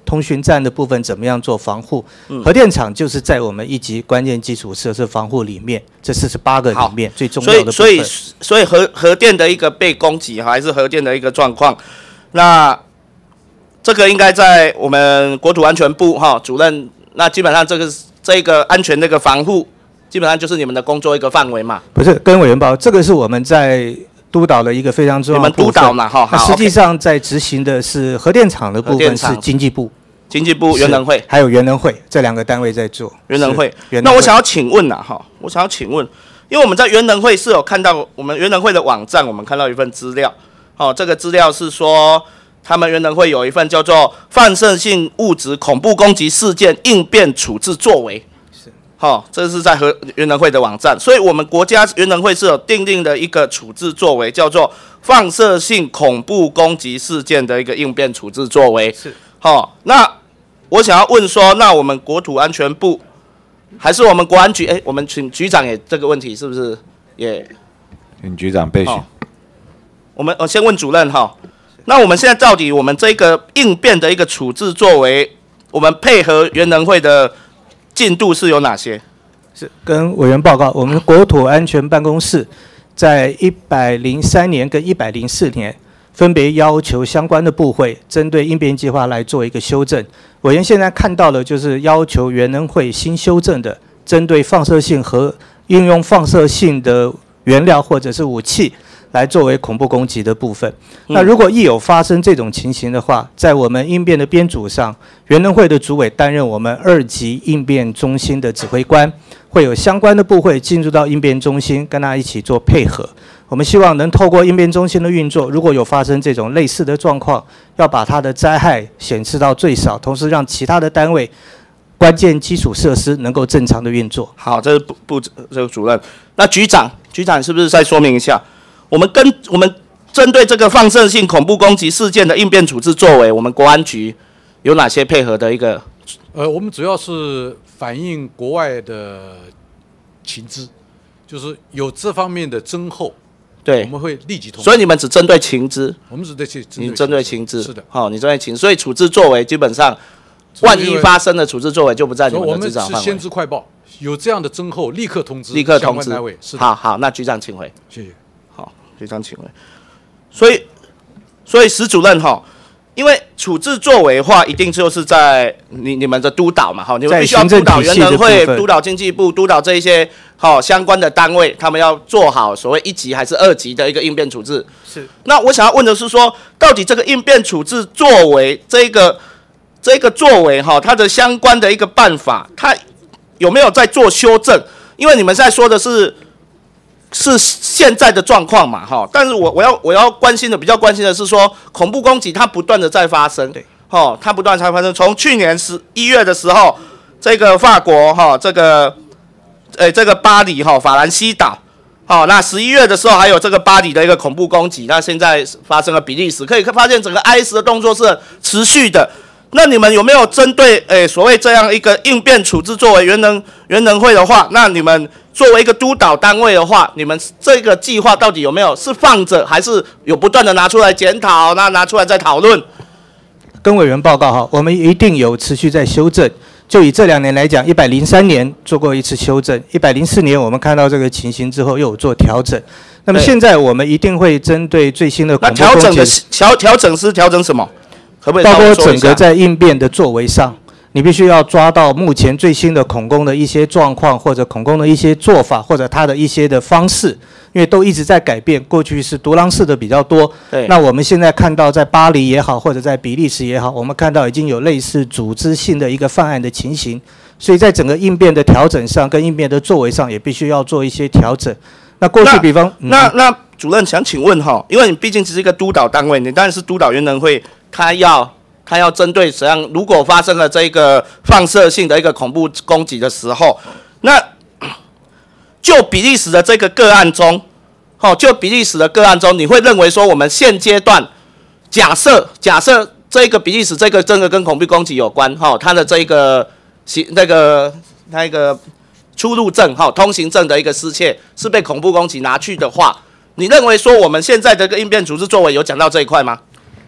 通讯站的部分怎么样做防护。核电厂就是在我们1级关键基础设施防护里面，这48个里面最重要的部分。 所以核电的一个被攻击还是核电的一个状况，那这个应该在我们国土安全部主任，那基本上这个安全的一个防护，基本上就是你们的工作一个范围嘛。 不是，跟委员报，这个是我们在督导的一个非常重要的部分。 你们督导嘛， 那实际上在执行的是核电厂的部分是经济部。 经济部原能会还有原能会这2个单位在做。 原能会，那我想要请问我想要请问，因为我们在原能会是有看到我们原能会的网站，我们看到一份资料，这个资料是说他们原能会有一份叫做《放射性物质恐怖攻击事件应变处置作为》，这是在原能会的网站，所以我们国家原能会是有订定的一个处置作为，叫做放射性恐怖攻击事件的一个应变处置作为。是，那我想要问说，那我们国土安全部还是我们国安局？我们请局长也这个问题是不是也？ 请局长备询。 我先问主任那我们现在到底我们这个应变的一个处置作为，我们配合原能会的进度是有哪些？ 是跟委员报告，我们国土安全办公室在103年跟104年。分别要求相关的部会针对应变计划来做一个修正。委员现在看到的就是要求原能会新修正的，针对放射性和运用放射性的原料或者是武器来作为恐怖攻击的部分。那如果一有发生这种情形的话，在我们应变的编组上，原能会的主委担任我们2级应变中心的指挥官，会有相关的部会进入到应变中心，跟他一起做配合。我们希望能透过应变中心的运作，如果有发生这种类似的状况，要把它的灾害显示到最少，同时让其他的单位、关键基础设施能够正常的运作。 好，这是这个主任。那局长是不是再说明一下，我们针对这个放射性恐怖攻击事件的应变处置作为，我们国安局有哪些配合的一个？ 我们主要是反映国外的情资，就是有这方面的征候。对，我们会立即通知。 所以你们只针对情资， 我们只对针对情资。 是的， 你针对情，所以处置作为基本上，万一发生的处置作为就不在你们的执掌范围。 我们是先知快报，有这样的征候，立刻通知相关单位。 好，那局长请回。 谢谢。 好，局长请回。所以史主任因为处置作为的话，一定就是在你们的督导嘛，你们必须要督导原能会、督导经济部、督导这一些相关的单位，他们要做好所谓1级还是2级的一个应变处置。是。那我想要问的是说，到底这个应变处置作为这个作为它的相关的一个办法，它有没有在做修正？因为你们现在说的是现在的状况嘛，但是我要比较关心的是说，恐怖攻击它不断的在发生，对，它不断在发生。从去年1月的时候，这个法国这个巴黎法兰西岛，那11月的时候还有这个巴黎的一个恐怖攻击，那现在发生了比利时，可以发现整个 IS 的动作是持续的。那你们有没有针对所谓这样一个应变处置作为原能会的话，那你们作为一个督导单位的话，你们这个计划到底有没有是放着，还是有不断的拿出来检讨，那拿出来再讨论？ 跟委员报告我们一定有持续在修正。就以这2年来讲，103年做过一次修正，104年我们看到这个情形之后又有做调整。那么现在我们一定会针对最新的恐怖攻击， 调整是调整什么？可不可以包括整个在应变的作为上，你必须要抓到目前最新的恐攻的一些状况，或者恐攻的一些做法，或者它的一些的方式，因为都一直在改变。过去是独狼式的比较多，那我们现在看到在巴黎也好，或者在比利时也好，我们看到已经有类似组织性的一个犯案的情形，所以在整个应变的调整上跟应变的作为上也必须要做一些调整。那过去比方那主任想请问因为你毕竟只是一个督导单位，你当然是督导原能会。他要针对怎样？如果发生了这个放射性的一个恐怖攻击的时候，那就比利时的这个个案中，你会认为说我们现阶段假设这个比利时这个真的跟恐怖攻击有关，它的这个那个出入证通行证的一个失窃是被恐怖攻击拿去的话，你认为说我们现在的一个应变处置作为有讲到这一块吗？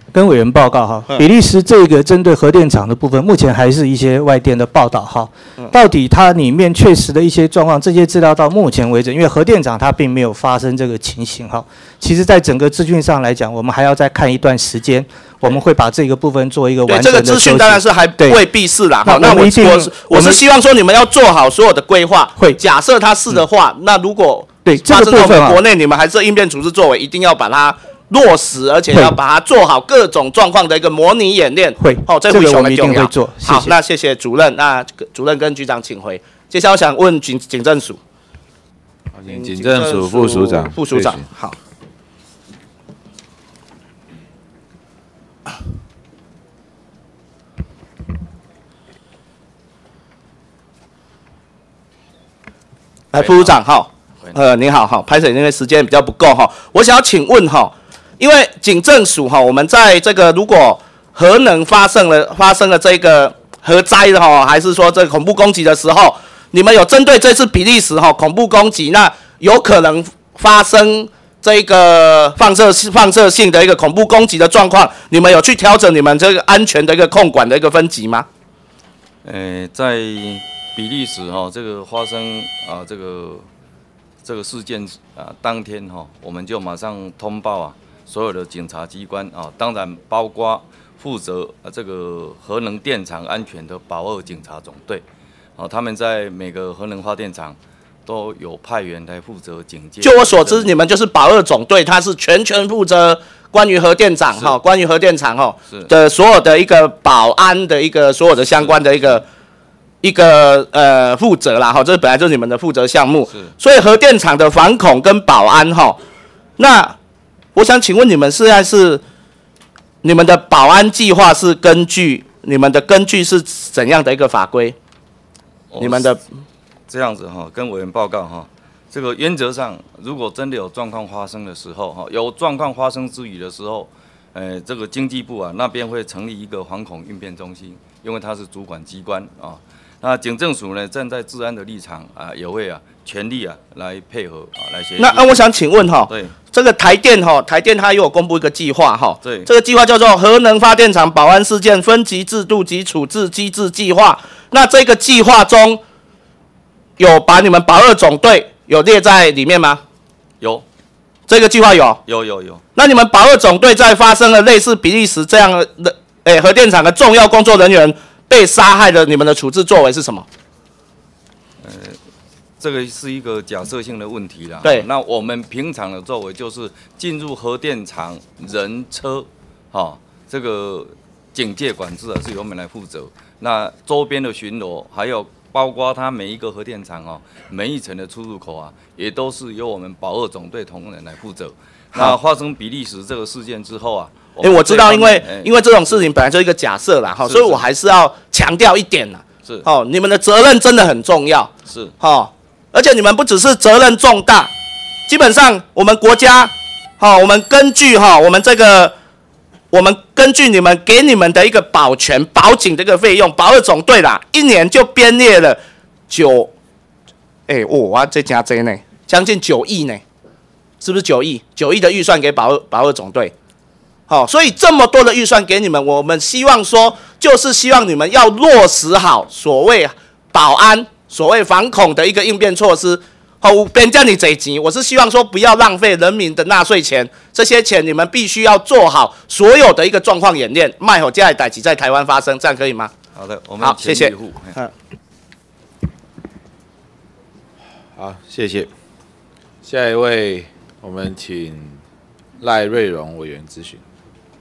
跟委员报告哈，比利时这个针对核电厂的部分，目前还是一些外电的报道哈。到底它里面确实的一些状况，这些资料到目前为止，因为核电厂它并没有发生这个情形哈。其实，在整个资讯上来讲，我们还要再看一段时间，我们会把这个部分做一个完整的对，这个资讯当然是还未必是啦。好，那我是希望说你们要做好所有的规划。 会假设它是的话，那如果对这个部分国内你们还是应变处置作为，一定要把它落实，而且要把它做好各种状况的一个模拟演练。 会， 这个我们一定会做。 好，那谢谢主任，那主任跟局长请回。接下来我想问警政署， 警政署副署长。 副署长，好。来，副署长，好，您好，好，拍摄因为时间比较不够哈，我想要请问哈，因为警政署哈，我们在这个如果核能发生了这个核灾的哈，还是说这个恐怖攻击的时候，你们有针对这次比利时哈恐怖攻击，那有可能发生这个放射性的一个恐怖攻击的状况，你们有去调整你们这个安全的一个控管的一个分级吗？ 在比利时哈，这个发生这个事件当天哈，我们就马上通报所有的警察机关当然包括负责这个核能电厂安全的保二警察总队，他们在每个核能发电厂都有派员来负责警戒。 就我所知，你们就是保二总队，它是全权负责关于核电厂关于核电厂的所有的一个保安的一个所有的相关的一个负责啦这本来就是你们的负责项目。所以核电厂的反恐跟保安那我想请问你们现在是你们的保安计划是根据是怎样的一个法规？你们的这样子跟委员报告这个原则上，如果真的有状况发生的时候有状况发生之余的时候，这个经济部那边会成立一个反恐应变中心，因为它是主管机关那警政署呢，站在治安的立场也会全力来配合来协助。 那我想请问对这个台电它又有公布一个计划对， 这个计划叫做核能发电厂保安事件分级制度及处置机制计划。那这个计划中有把你们保二总队有列在里面吗？ 有， 这个计划有。 有。 那你们保二总队在发生了类似比利时这样的核电厂的重要工作人员被杀害的，你们的处置作为是什么？ 这个是一个假设性的问题啦。 对， 那我们平常的作为就是进入核电厂人车，这个警戒管制是由我们来负责。那周边的巡逻，还有包括它每一个核电厂每一层的出入口也都是由我们保二总队同仁来负责。那发生比利时这个事件之后我知道，因为这种事情本来就是一个假设啦，所以我还是要强调一点啦。 是你们的责任真的很重要。 是而且你们不只是责任重大，基本上我们国家我们根据根据你们给你们的一个保全保警的一个费用，保二总队啦，一年就编列了这加这呢，将近9亿呢，是不是9亿？9亿的预算给保二总队。所以这么多的预算给你们，我们希望说，就是希望你们要落实好所谓保安、所谓反恐的一个应变措施。边叫你这钱，我是希望说不要浪费人民的纳税钱，这些钱你们必须要做好所有的一个状况演练，卖好这样的代志在台湾发生，这样可以吗？ 好的，我们好，谢谢。 好，谢谢。下一位，我们请赖瑞荣委员咨询。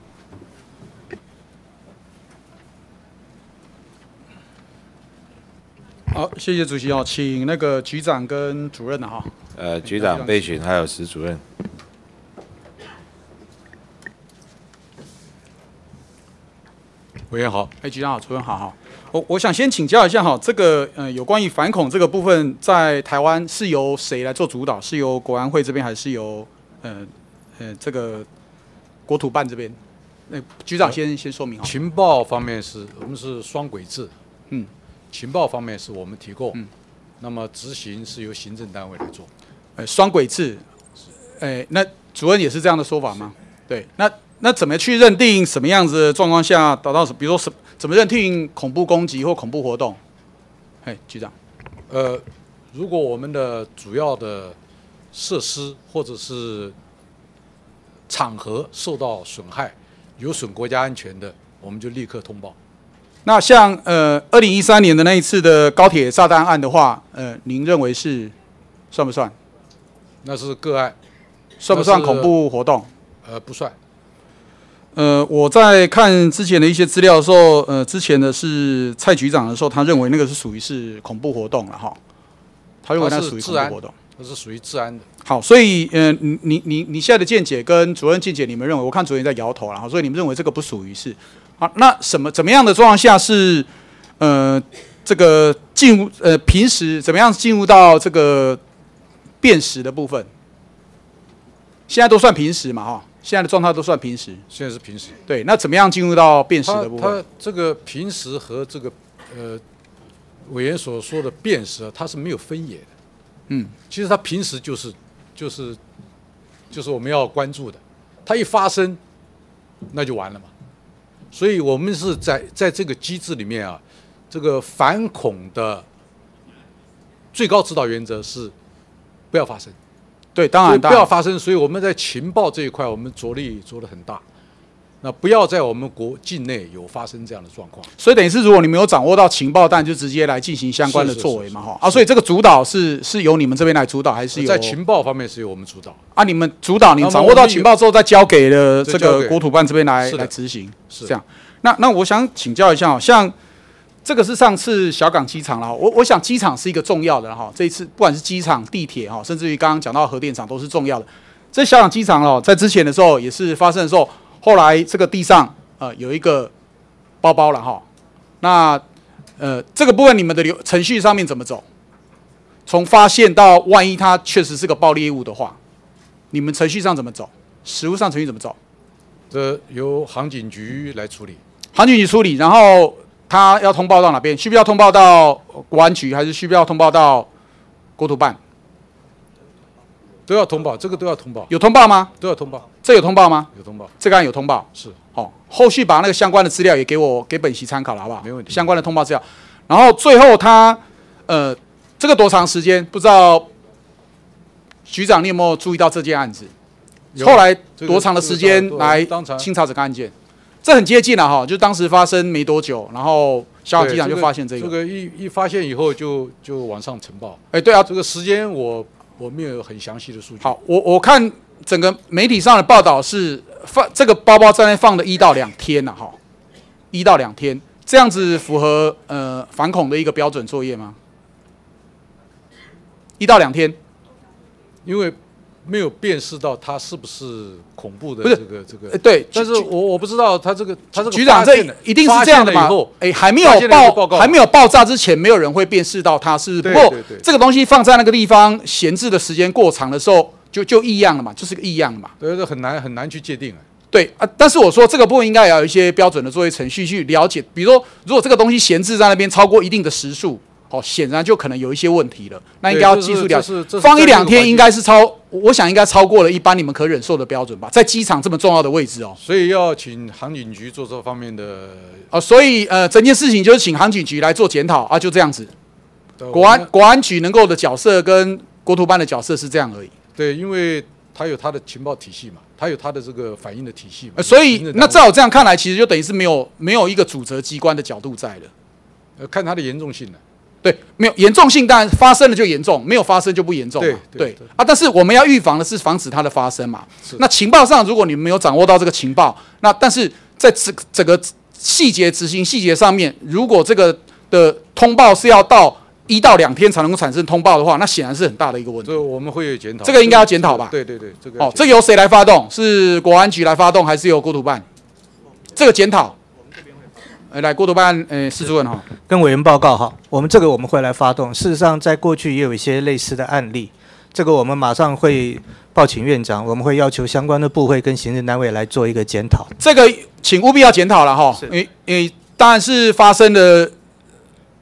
好，谢谢主席请那个局长跟主任局长备询，还有石主任。 委员好，局长好，主任好我想先请教一下这个有关于反恐这个部分，在台湾是由谁来做主导？是由国安会这边，还是由这个国土办这边？局长先说明情报方面我们是双轨制，情报方面是我们提供，那么执行是由行政单位来做。 双轨制，那主任也是这样的说法吗？对，那那怎么去认定什么样子的状况下达到，比如说怎么认定恐怖攻击或恐怖活动？哎，局长。 如果我们的主要的设施或者是场合受到损害，有损国家安全的，我们就立刻通报。 那像2013年的那一次的高铁炸弹案的话，您认为算不算？ 那是个案， 算不算恐怖活动？ 不算。 我在看之前的一些资料的时候，之前的是蔡局长的时候，他认为那个是属于是恐怖活动了哈。他认为那属于恐怖活动， 那是属于治安的。 好，所以你现在的见解跟主任见解，你们认为？我看主任在摇头了，所以你们认为这个不属于是。好，那怎么样的状况下是这个平时怎么样进入到这个辨识的部分？现在都算平时嘛哈，现在的状态都算平时。 现在是平时。 对，那怎么样进入到辨识的部分？ 它这个平时和这个委员所说的辨识啊，它是没有分野的。其实它平时就是我们要关注的，它一发生那就完了嘛。所以我们是在这个机制里面啊，这个反恐的最高指导原则是不要发生。 对，当然不要发生。所以我们在情报这一块，我们着力做得很大。那不要在我们国境内有发生这样的状况。 所以等于是，如果你没有掌握到情报，但就直接来进行相关的作为嘛，哈。所以这个主导是由你们这边来主导，还是由在情报方面是由我们主导？ 你们主导，你掌握到情报之后，再交给了这个国土办这边来执行，是这样。那我想请教一下，像这个是上次小港机场了，我想机场是一个重要的哈。这一次不管是机场、地铁哈，甚至于刚刚讲到核电厂都是重要的。这小港机场哦，在之前的时候也是发生的时候。后来这个地上有一个包包了哈，那这个部分你们的程序上面怎么走？从发现到万一它确实是个爆裂物的话，你们程序上怎么走？实务上程序怎么走？ 这由航警局来处理。 航警局处理，然后他要通报到哪边？需不需要通报到国安局，还是需不需要通报到国土办？ 都要通报，这个都要通报。 有通报吗？ 都要通报。 这有通报吗？ 有通报。 这个案有通报。 是。 好，后续把那个相关的资料也给本席参考了，好不好？ 没问题。 相关的通报资料，然后最后他这个多长时间？不知道局长你有没有注意到这件案子？后来多长的时间来清查整个案件？这很接近了哈，就当时发生没多久，然后小港机场就发现这个。 这个一发现以后就往上呈报。 对啊， 这个时间我没有很详细的数据。 好，我看整个媒体上的报道是这个包包在那放的1到2天呐，哈，1到2天，这样子符合反恐的一个标准作业吗？1到2天， 因为没有辨识到它是不是恐怖的这个。 对， 但是我不知道他这个局长这一定是这样的嘛？还没有爆炸之前，没有人会辨识到它是。不过这个东西放在那个地方闲置的时间过长的时候，就异样了嘛，就是个异样了嘛。 对，这很难去界定。 对啊，但是我说这个部分应该也要有一些标准的作业程序去了解，比如说如果这个东西闲置在那边超过一定的时数。显然就可能有一些问题了，那应该要技术了解。放1、2天应该是我想应该超过了一般你们可忍受的标准吧，在机场这么重要的位置哦。 所以要请航警局做这方面的。 所以整件事情就是请航警局来做检讨啊，就这样子。国安局能够的角色跟国土办的角色是这样而已。 对，因为他有他的情报体系嘛，他有他的这个反应的体系嘛。 所以那照我这样看来，其实就等于是没有一个主责机关的角度在了。 看它的严重性了。 对，没有严重性，但发生了就严重，没有发生就不严重嘛。对啊，但是我们要预防的是防止它的发生嘛。那情报上，如果你们没有掌握到这个情报，那但是在整个执行细节上面，如果这个的通报是要到1到2天才能够产生通报的话，那显然是很大的一个问题。 这我们会有检讨， 这个应该要检讨吧？ 对，这个这由谁来发动？是国安局来发动，还是由国土办？这个检讨。来，国土办，施主任哈， 跟委员报告哈，我们会来发动。事实上，在过去也有一些类似的案例，这个我们马上会报请院长，我们会要求相关的部会跟行政单位来做一个检讨。 这个请务必要检讨了哈，因为当然是发生的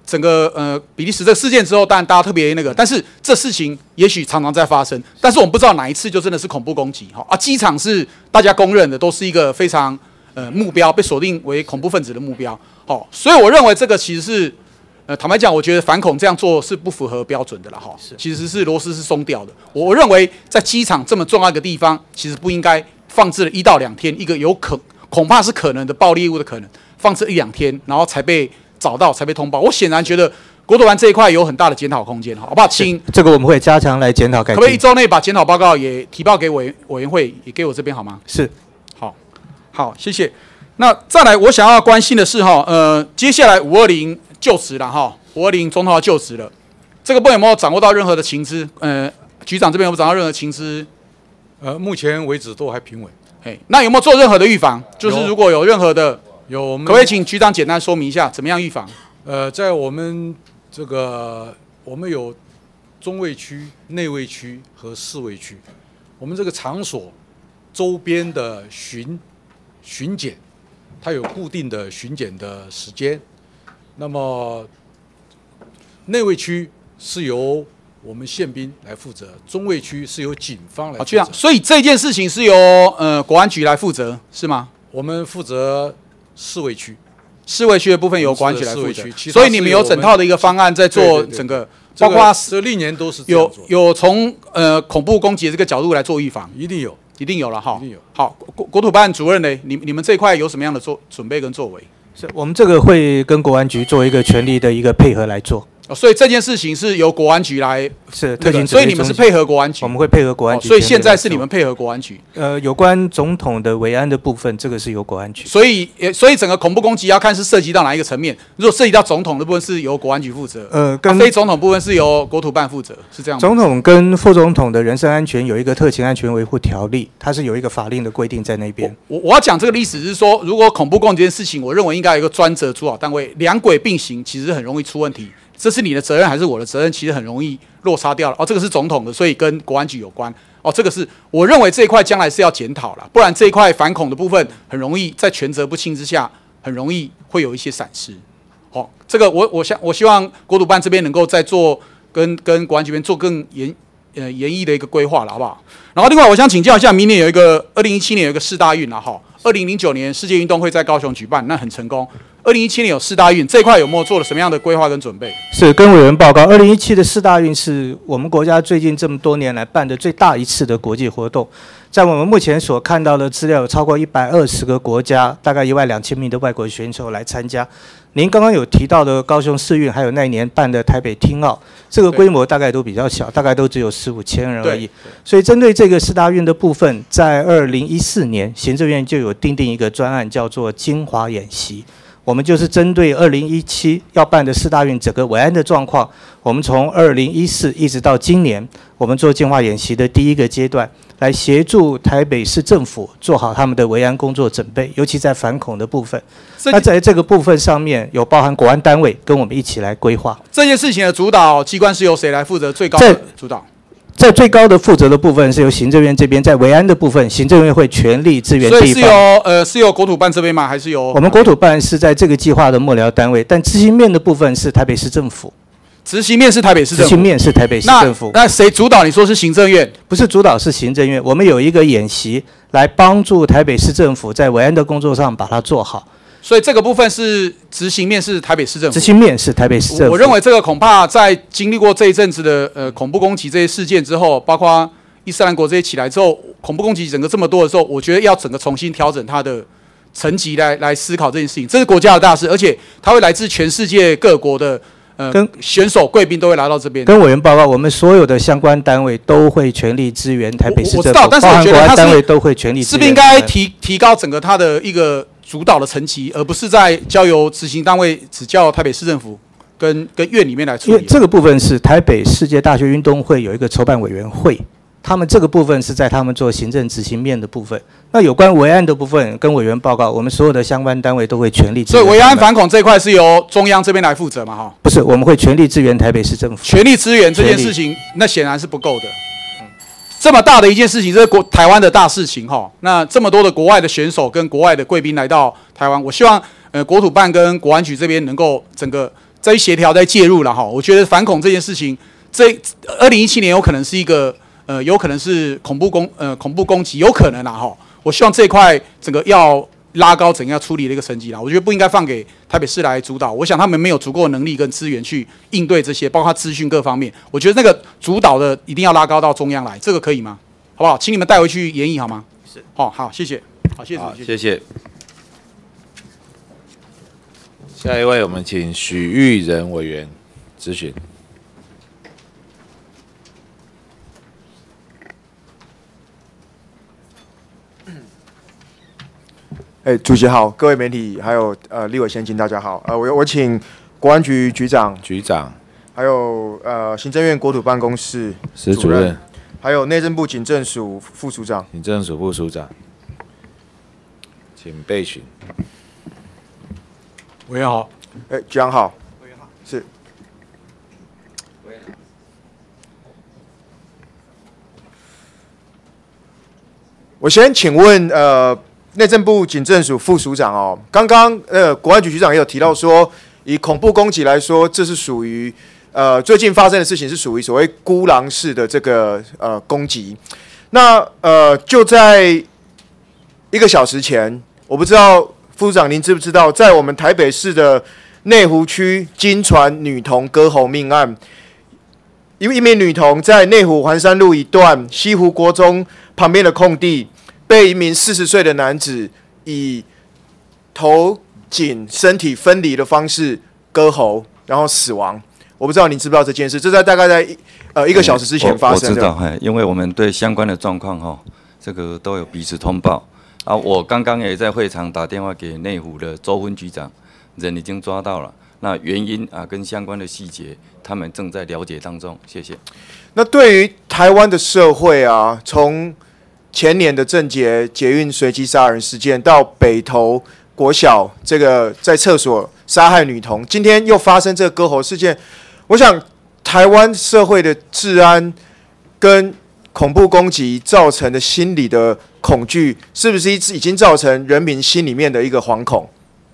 整个比利时这个事件之后，当然大家特别那个，但是这事情也许常常在发生，但是我们不知道哪一次就真的是恐怖攻击哈啊！机场是大家公认的，都是一个非常目标被锁定为恐怖分子的目标，好，所以我认为这个其实是坦白讲，我觉得反恐这样做是不符合标准的了哈，其实是螺丝是松掉的。我认为在机场这么重要一个地方，其实不应该放置了1到2天，一个恐怕是可能的暴力物的可能，放置1、2天，然后才被找到，才被通报。我显然觉得国土办这一块有很大的检讨空间，好不好？请这个我们会加强来检讨改进。 可不可以1周内把检讨报告也提报给委员会，也给我这边好吗？ 是， 好，谢谢。那再来，我想要关心的是接下来520就职了哈，520总统要就职了，这个部分有没有掌握到任何的情资？局长这边有没有掌握任何情资？ 目前为止都还平稳。 那有没有做任何的预防？就是如果有任何的， 可不可以请局长简单说明一下怎么样预防？ 在我们这个我们有中卫区、内卫区和侍卫区，我们这个场所周边的巡检，它有固定的巡检的时间。那么内卫区是由我们宪兵来负责，中卫区是由警方来负责。 这样，所以这件事情是由国安局来负责，是吗？ 我们负责侍卫区， 侍卫区的部分由国安局来负责，所以你们有整套的一个方案在做整个，包括这历年都是有从恐怖攻击的这个角度来做预防， 一定有了哈， 一定有。 好，国土办主任呢，你们这一块有什么样的准备跟作为？ 是我们这个会跟国安局做一个全力的一个配合来做。 所以这件事情是由国安局来是特勤， 所以你们是配合国安局， 我们会配合国安局。 所以现在是你们配合国安局。 有关总统的维安的部分，这个是由国安局。 所以整个恐怖攻击要看是涉及到哪一个层面。如果涉及到总统的部分是由国安局负责，跟非总统部分是由国土办负责，是这样吗？ 总统跟副总统的人身安全有一个特勤安全维护条例，它是有一个法令的规定在那边。 我要讲这个历史是说，如果恐怖攻击这件事情，我认为应该有一个专责主导单位，两轨并行，其实很容易出问题。这是你的责任还是我的责任？其实很容易落差掉了。这个是总统的，所以跟国安局有关。这个是我认为这一块将来是要检讨了，不然这一块反恐的部分很容易在权责不清之下，很容易会有一些闪失。这个我希望国土办这边能够再做跟国安局这边做更严毅的一个规划了，好不好？然后另外我想请教一下，明年有一个2017年有一个世大运了哈，2009年世界运动会在高雄举办，那很成功。2017年有世大运这一块有没有做了什么样的规划跟准备？ 是跟委员报告，2017的世大运是我们国家最近这么多年来办的最大一次的国际活动。在我们目前所看到的资料，有超过120个国家，大概12000名的外国选手来参加。您刚刚有提到的高雄世运，还有那一年办的台北听奥，这个规模大概都比较小，大概都只有4、5千人而已。所以针对这个世大运的部分，在2014年，行政院就有订定一个专案，叫做精华演习。我们就是针对2017要办的世大运整个维安的状况，我们从2014一直到今年，我们做精华演习的第一个阶段，来协助台北市政府做好他们的维安工作准备，尤其在反恐的部分。那在这个部分上面，有包含国安单位跟我们一起来规划。 这件事情的主导机关是由谁来负责最高的主导？ 在最高的负责的部分是由行政院这边，在维安的部分，行政院会全力支援地方。 所以是由国土办这边吗？还是由我们国土办是在这个计划的幕僚单位，但执行面的部分是台北市政府。 执行面是台北市政府。 执行面是台北市政府。 那谁主导？你说是行政院？ 不是主导，是行政院。我们有一个演习来帮助台北市政府在维安的工作上把它做好。 所以这个部分是执行面是台北市政府， 执行面是台北市政府。 我认为这个恐怕在经历过这一阵子的恐怖攻击这些事件之后，包括伊斯兰国这些起来之后，恐怖攻击整个这么多的时候，我觉得要整个重新调整它的层级来思考这件事情，这是国家的大事，而且它会来自全世界各国的跟选手贵宾都会来到这边。 跟委员报告，我们所有的相关单位都会全力支援台北市政府， 我知道，但是我觉得它单位都会全力支援。 是不是应该提高整个它的一个主导的层级，而不是在交由执行单位只叫台北市政府跟院里面来处理？ 因为这个部分是台北世界大学运动会有一个筹办委员会，他们这个部分是在他们做行政执行面的部分。那有关维安的部分跟委员报告，我们所有的相关单位都会全力支援。 所以维安反恐这一块是由中央这边来负责嘛？哈， 不是，我们会全力支援台北市政府。 全力支援这件事情，那显然是不够的。这么大的一件事情，这是台湾的大事情哈。那这么多的国外的选手跟国外的贵宾来到台湾，我希望国土办跟国安局这边能够整个在协调、在介入了哈。我觉得反恐这件事情，这2017年有可能是一个有可能是恐怖攻击，有可能啦哈。我希望这一块整个要拉高整个要处理的一个层级啦。我觉得不应该放给台北市来主导，我想他们没有足够的能力跟资源去应对这些，包括资讯各方面。我觉得那个主导的一定要拉高到中央来，这个可以吗？好不好？请你们带回去研议好吗？是。好，谢谢。好，谢谢。 好，谢谢。下一位，我们请许玉仁委员咨询。 主席好，各位媒体还有立委先进，大家好。我请国安局局长，还有行政院国土办公室主任，还有内政部警政署副署长， 请备询。 委员好，局长好，委员好，是。我先请问内政部警政署副署长哦，刚刚国安局局长也有提到说，以恐怖攻击来说，这是属于最近发生的事情是属于所谓孤狼式的这个攻击。那就在1个小时前，我不知道副署长您知不知道，在我们台北市的内湖区金传女童割喉命案，一名女童在内湖环山路一段西湖国中旁边的空地，被一名40岁的男子以头颈身体分离的方式割喉，然后死亡。我不知道您知不知道这件事？这大概在1个小时之前发生的。 我知道，因为我们对相关的状况这个都有彼此通报啊。我刚刚也在会场打电话给内湖的周分局长，人已经抓到了。那原因跟相关的细节，他们正在了解当中。谢谢。 那对于台湾的社会从前年的郑捷捷运随机杀人事件，到北投国小这个在厕所杀害女童，今天又发生这个割喉事件，我想台湾社会的治安跟恐怖攻击造成的心理的恐惧，是不是已经造成人民心里面的一个惶恐？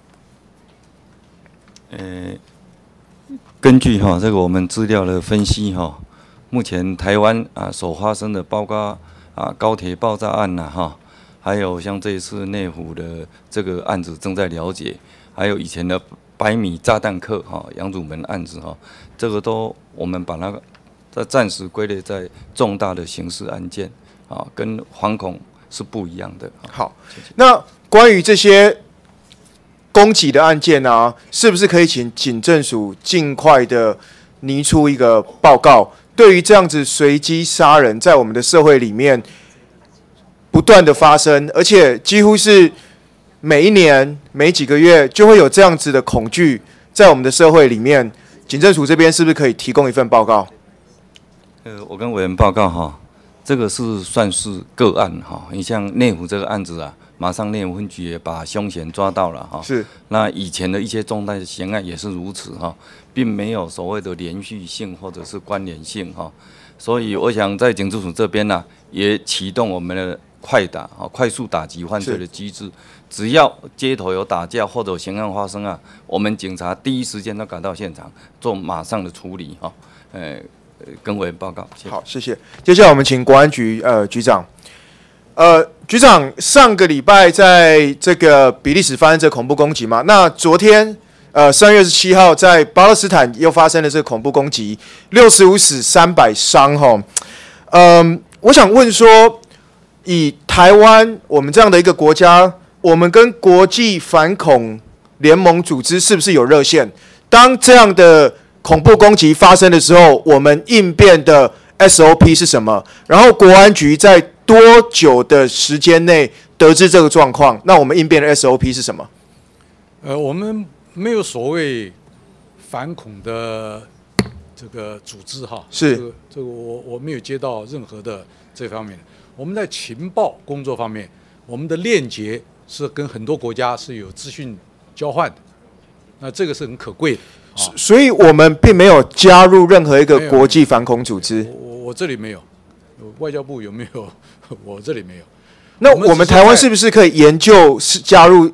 根据这个我们资料的分析目前台湾所发生的包括高铁爆炸案还有像这一次内湖的这个案子正在了解，还有以前的百米炸弹客杨祖门案子这个都我们把那个暂时归类在重大的刑事案件跟惶恐是不一样的。 好，那关于这些攻击的案件是不是可以请警政署尽快的拟出一个报告？对于这样子随机杀人，在我们的社会里面不断的发生，而且几乎是每一年、每几个月就会有这样子的恐惧在我们的社会里面，警政署这边是不是可以提供一份报告？ 我跟委员报告这个是算是个案你像内湖这个案子马上内湖分局也把凶嫌抓到了是。 那以前的一些重大的刑案也是如此并没有所谓的连续性或者是关联性所以我想在警政署这边也启动我们的快速打击犯罪的机制，只要街头有打架或者有刑案发生我们警察第一时间都赶到现场做马上的处理跟委员报告。谢谢。 好，谢谢。接下来我们请国安局局长。局长，上个礼拜在这个比利时发生这恐怖攻击嘛？那昨天3月27号在巴勒斯坦又发生了这个恐怖攻击，65死300伤我想问说，以台湾我们这样的一个国家，我们跟国际反恐联盟组织是不是有热线？当这样的恐怖攻击发生的时候，我们应变的 SOP 是什么？然后国安局在多久的时间内得知这个状况？那我们应变的 SOP 是什么？ 我们没有所谓反恐的这个组织是这个我没有接到任何的这方面的。我们在情报工作方面，我们的链接是跟很多国家是有资讯交换的，那这个是很可贵的。 所以我们并没有加入任何一个国际反恐组织。 我这里没有，外交部有没有？我这里没有。 那我们台湾是不是可以研究加入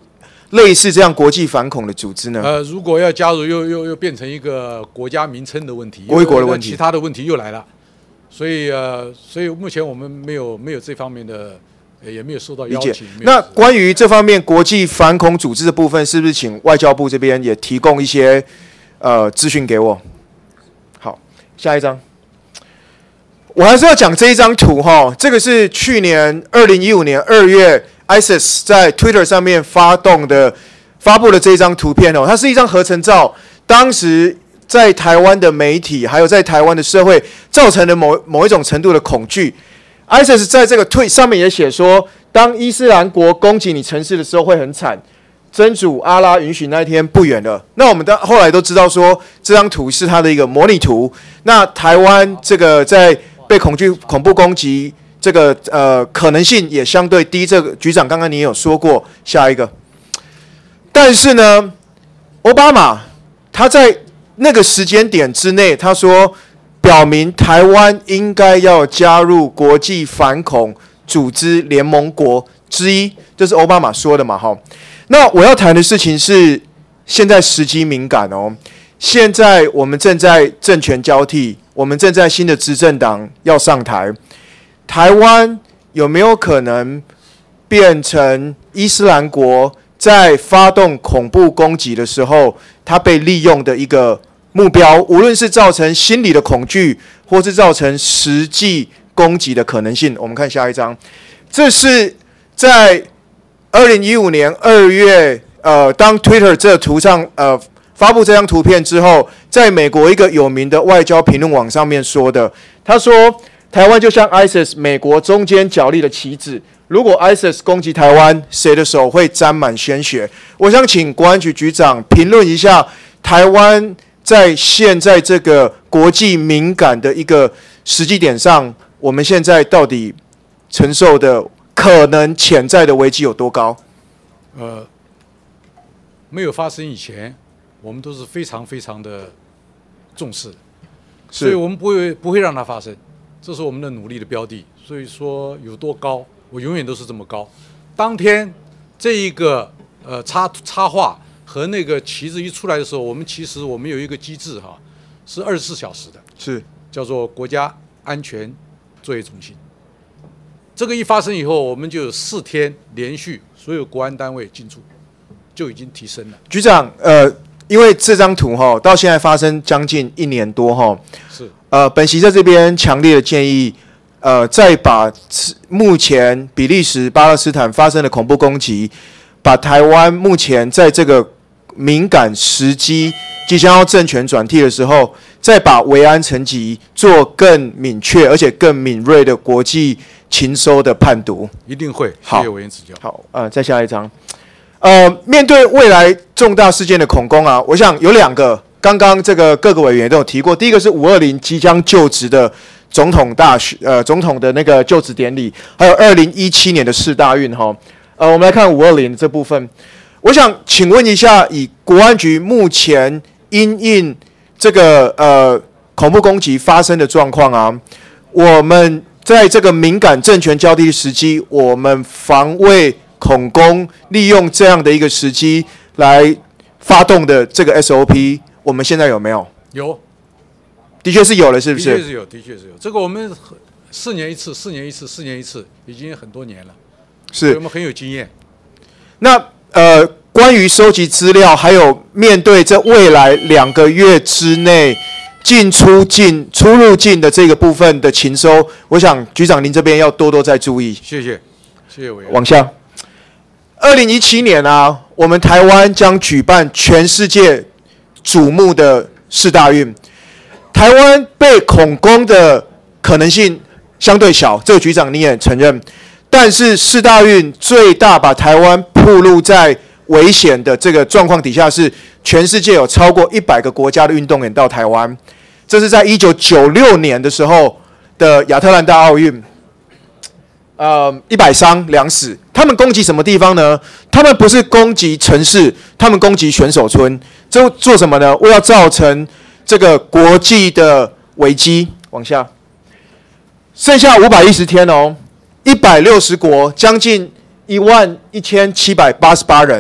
类似这样国际反恐的组织呢？ 如果要加入，又变成一个国家名称的问题， 国与国的问题， 其他的问题又来了。所以目前我们没有这方面的，也没有受到邀请。 那关于这方面国际反恐组织的部分，是不是请外交部这边也提供一些资讯给我？好，下一张。我还是要讲这一张图哈，这个是去年2015年2月 ISIS 在 Twitter 上面发布的这一张图片哦，它是一张合成照，当时在台湾的媒体还有在台湾的社会造成了某一种程度的恐惧。ISIS 在这个tweet上面也写说，当伊斯兰国攻击你城市的时候会很惨，真主阿拉允许那一天不远了。那我们后来都知道说，这张图是它的一个模拟图。那台湾这个在被恐怖攻击这个可能性也相对低，这个局长刚刚你也有说过。下一个，但是呢，奥巴马他在那个时间点之内，他说表明台湾应该要加入国际反恐组织联盟国之一，这是奥巴马说的嘛？哈，那我要谈的事情是，现在时机敏感哦，现在我们正在政权交替。我们正在新的执政党要上台，台湾有没有可能变成伊斯兰国在发动恐怖攻击的时候，它被利用的一个目标？无论是造成心理的恐惧，或是造成实际攻击的可能性。我们看下一张，这是在2015年2月，当 Twitter 这图上发布这张图片之后，在美国一个有名的外交评论网上面说的，他说台湾就像 ISIS 美国中间角力的棋子，如果 ISIS 攻击台湾，谁的手会沾满鲜血？我想请国安局局长评论一下，台湾在现在这个国际敏感的一个时机点上，我们现在到底承受的可能潜在的危机有多高？ 没有发生以前，我们都是非常非常的重视，所以我们不会让它发生，这是我们的努力的标的。所以说有多高，我永远都是这么高。当天这一个插画和那个旗子一出来的时候，我们有一个机制哈，是24小时的， 是叫做国家安全作业中心。这个一发生以后，我们就有4天连续所有国安单位进驻，就已经提升了。 局长，因为这张图哈，到现在发生将近1年多哈， 是本席在这边强烈的建议，再把目前比利时、巴勒斯坦发生的恐怖攻击，把台湾目前在这个敏感时机即将要政权转替的时候，再把维安层级做更明确而且更敏锐的国际情搜的判读。 一定会，谢谢委员指教。 好，再下一张。面对未来重大事件的恐攻啊，我想有2个，刚刚这个各个委员都有提过。第一个是520即将就职的总统总统的那个就职典礼，还有2017年的世大运哈。我们来看520这部分，我想请问一下，以国安局目前因应这个恐怖攻击发生的状况啊，我们在这个敏感政权交替的时机，我们防卫恐攻利用这样的一个时机来发动的这个 SOP， 我们现在有没有？ 有， 的确是有了，是不是？ 的确是有，的确是有。这个我们4年一次，已经很多年了， 是我们很有经验。 那关于收集资料，还有面对这未来2个月之内出入境的这个部分的情收，我想局长您这边要多再注意。 谢谢委员。 往下。2017年啊，我们台湾将举办全世界瞩目的世大运。台湾被恐攻的可能性相对小，这个局长你也承认。但是世大运最大把台湾暴露在危险的这个状况底下，是全世界有超过100个国家的运动员到台湾。这是在1996年的时候的亚特兰大奥运。100伤2死，他们攻击什么地方呢？他们不是攻击城市，他们攻击选手村。这做什么呢？为了造成这个国际的危机。往下，剩下510天哦，160国，将近11788人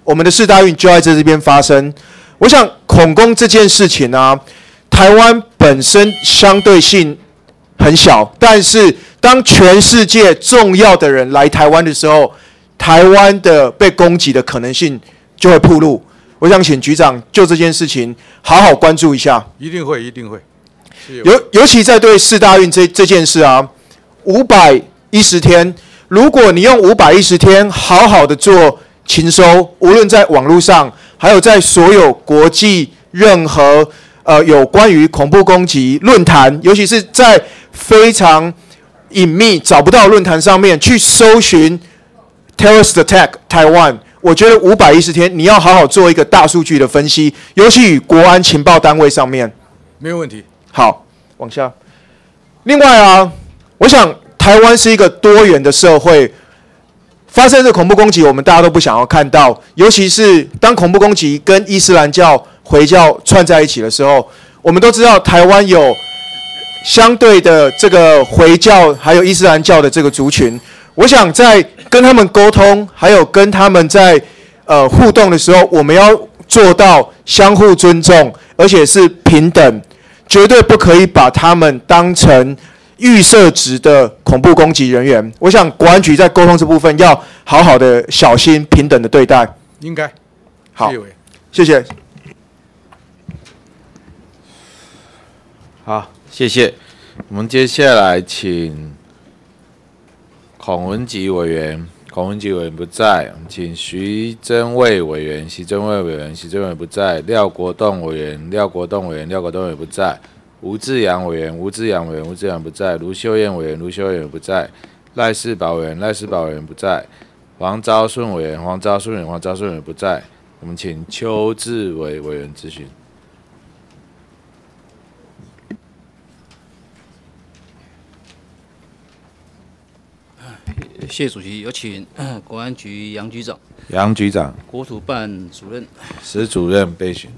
我们的世大运就在这边发生。我想恐攻这件事情啊，台湾本身相对性很小，但是当全世界重要的人来台湾的时候，台湾的被攻击的可能性就会暴露。我想请局长就这件事情好好关注一下。 一定会，一定会。 尤其在对世大运这件事啊，510天，如果你用510天好好的做勤收，无论在网络上，还有在所有国际任何有关于恐怖攻击论坛，尤其是在非常隐秘找不到论坛上面去搜寻 terrorist attack Taiwan， 我觉得510天你要好好做一个大数据的分析，尤其与国安情报单位上面。 没有问题。 好，往下。另外啊，我想台湾是一个多元的社会，发生这恐怖攻击，我们大家都不想要看到，尤其是当恐怖攻击跟伊斯兰教、回教串在一起的时候，我们都知道台湾有相对的这个回教还有伊斯兰教的这个族群。我想在跟他们沟通，还有跟他们在互动的时候，我们要做到相互尊重，而且是平等，绝对不可以把他们当成预设值的恐怖攻击人员。我想国安局在沟通这部分要好好的小心平等的对待。 应该。 好，谢谢。 好，谢谢。我们接下来请孔文吉委员，孔文吉委员不在，我们请徐榛蔚委员，徐榛蔚委员，徐榛蔚不在，廖国栋委员，廖国栋委员，廖国栋也不在，吴志阳委员，吴志阳委员，吴志阳不在，卢秀燕委员，卢秀燕不在，赖世宝委员，赖世宝委员不在，黄昭顺委员，黄昭顺委员，黄昭顺委员不在。我们请邱志伟委员咨询。 谢主席，有请国安局杨局长。 杨局长。 国土办主任。 石主任备询。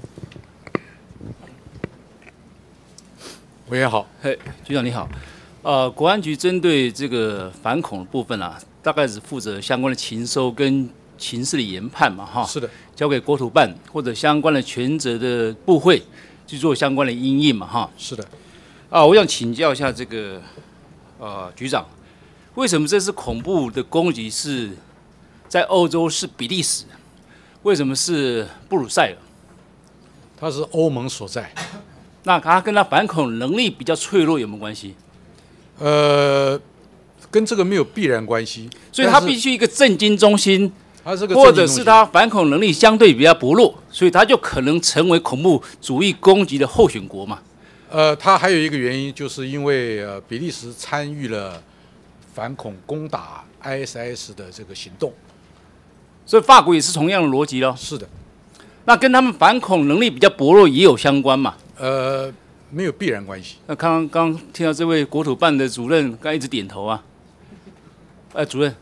委员好。嘿，局长你好。国安局针对这个反恐的部分啊，大概只负责相关的情收跟情势的研判嘛，哈。是的。交给国土办或者相关的权责的部会去做相关的因应嘛，哈。是的。我想请教一下这个局长。为什么这次恐怖的攻击是在欧洲是比利时？为什么是布鲁塞尔？ 它是欧盟所在。 那它跟它反恐能力比较脆弱有没有关系？ 跟这个没有必然关系。 所以它必须一个政经中心， 或或者是它反恐能力相对比较薄弱，所以它就可能成为恐怖主义攻击的候选国嘛。 它还有一个原因，就是因为比利时参与了反恐攻打 ISIS 的这个行动， 所以法国也是同样的逻辑咯。 是的， 那跟他们反恐能力比较薄弱也有相关嘛？ 没有必然关系。 那刚听到这位国土办的主任刚一直点头啊，主任。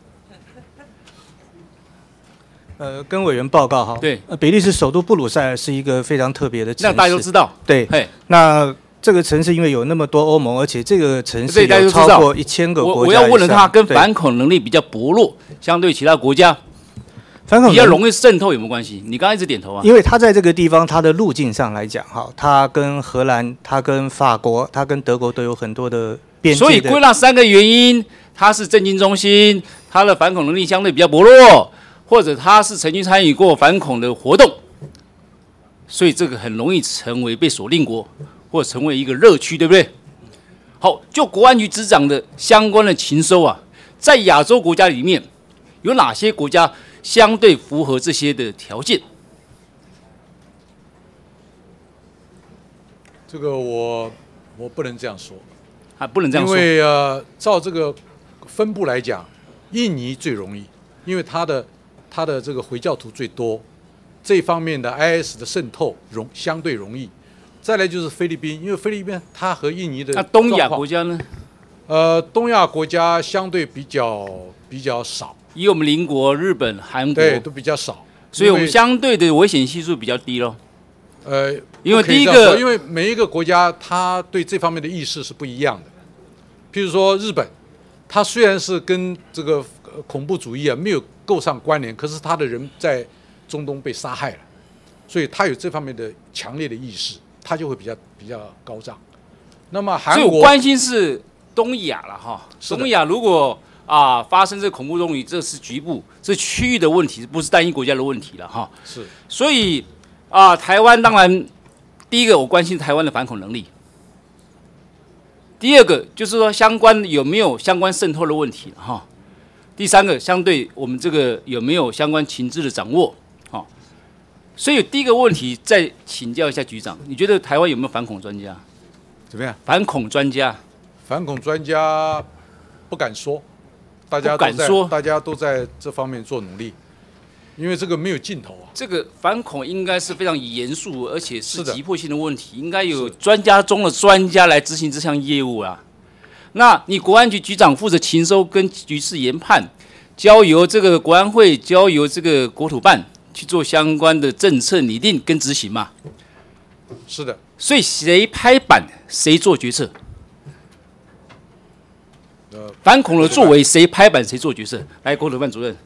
跟委员报告哈。对。比利时首都布鲁塞尔是一个非常特别的城市。 那大家都知道。 对。那这个城市因为有那么多欧盟，而且这个城市有超过1000个国家以上。我要问了他，跟反恐能力比较薄弱，相对其他国家， 反恐比较容易渗透有没有关系？你刚刚一直点头啊。 因为它在这个地方，它的路径上来讲，哈，它跟荷兰、它跟法国、它跟德国都有很多的边界的。 所以归纳3个原因，它是政经中心，它的反恐能力相对比较薄弱，或者它是曾经参与过反恐的活动，所以这个很容易成为被锁定国。或者成为一个热区，对不对？好，就国安局局长的相关的情收啊，在亚洲国家里面，有哪些国家相对符合这些的条件？ 这个我不能这样说， 不能这样说， 因为照这个分布来讲，印尼最容易，因为它的这个回教徒最多，这方面的 IS 的渗透相对容易。再来就是菲律宾，因为菲律宾它和印尼的那东亚国家呢？ 东亚国家相对比较少， 以我们邻国日本、韩国对都比较少， 所以我们相对的危险系数比较低咯。因为第一个，因为每一个国家它对这方面的意识是不一样的。譬如说日本，它虽然是跟这个恐怖主义没有够上关联，可是它的人中东被杀害了，所以他有这方面的强烈的意识，他就会比较高涨。那么韩国所以我关心是东亚了哈，东亚如果发生这恐怖动力，这是局部，这区域的问题，不是单一国家的问题了哈。 是， 所以台湾当然第一个我关心台湾的反恐能力，第二个就是说相关有没有相关渗透的问题哈。第三个，相对我们这个有没有相关情资的掌握？好，所以第一个问题再请教一下局长，你觉得台湾有没有反恐专家？ 怎么样？ 反恐专家？ 反恐专家不敢说，大家都在这方面做努力，因为这个没有尽头啊。 这个反恐应该是非常严肃，而且是急迫性的问题，应该有专家中的专家来执行这项业务啊。那你国安局局长负责情收跟局势研判，交由这个国安会，交由这个国土办去做相关的政策拟定跟执行嘛？ 是的。 所以谁拍板谁做决策？反恐的作为谁拍板谁做决策？来，国土办主任。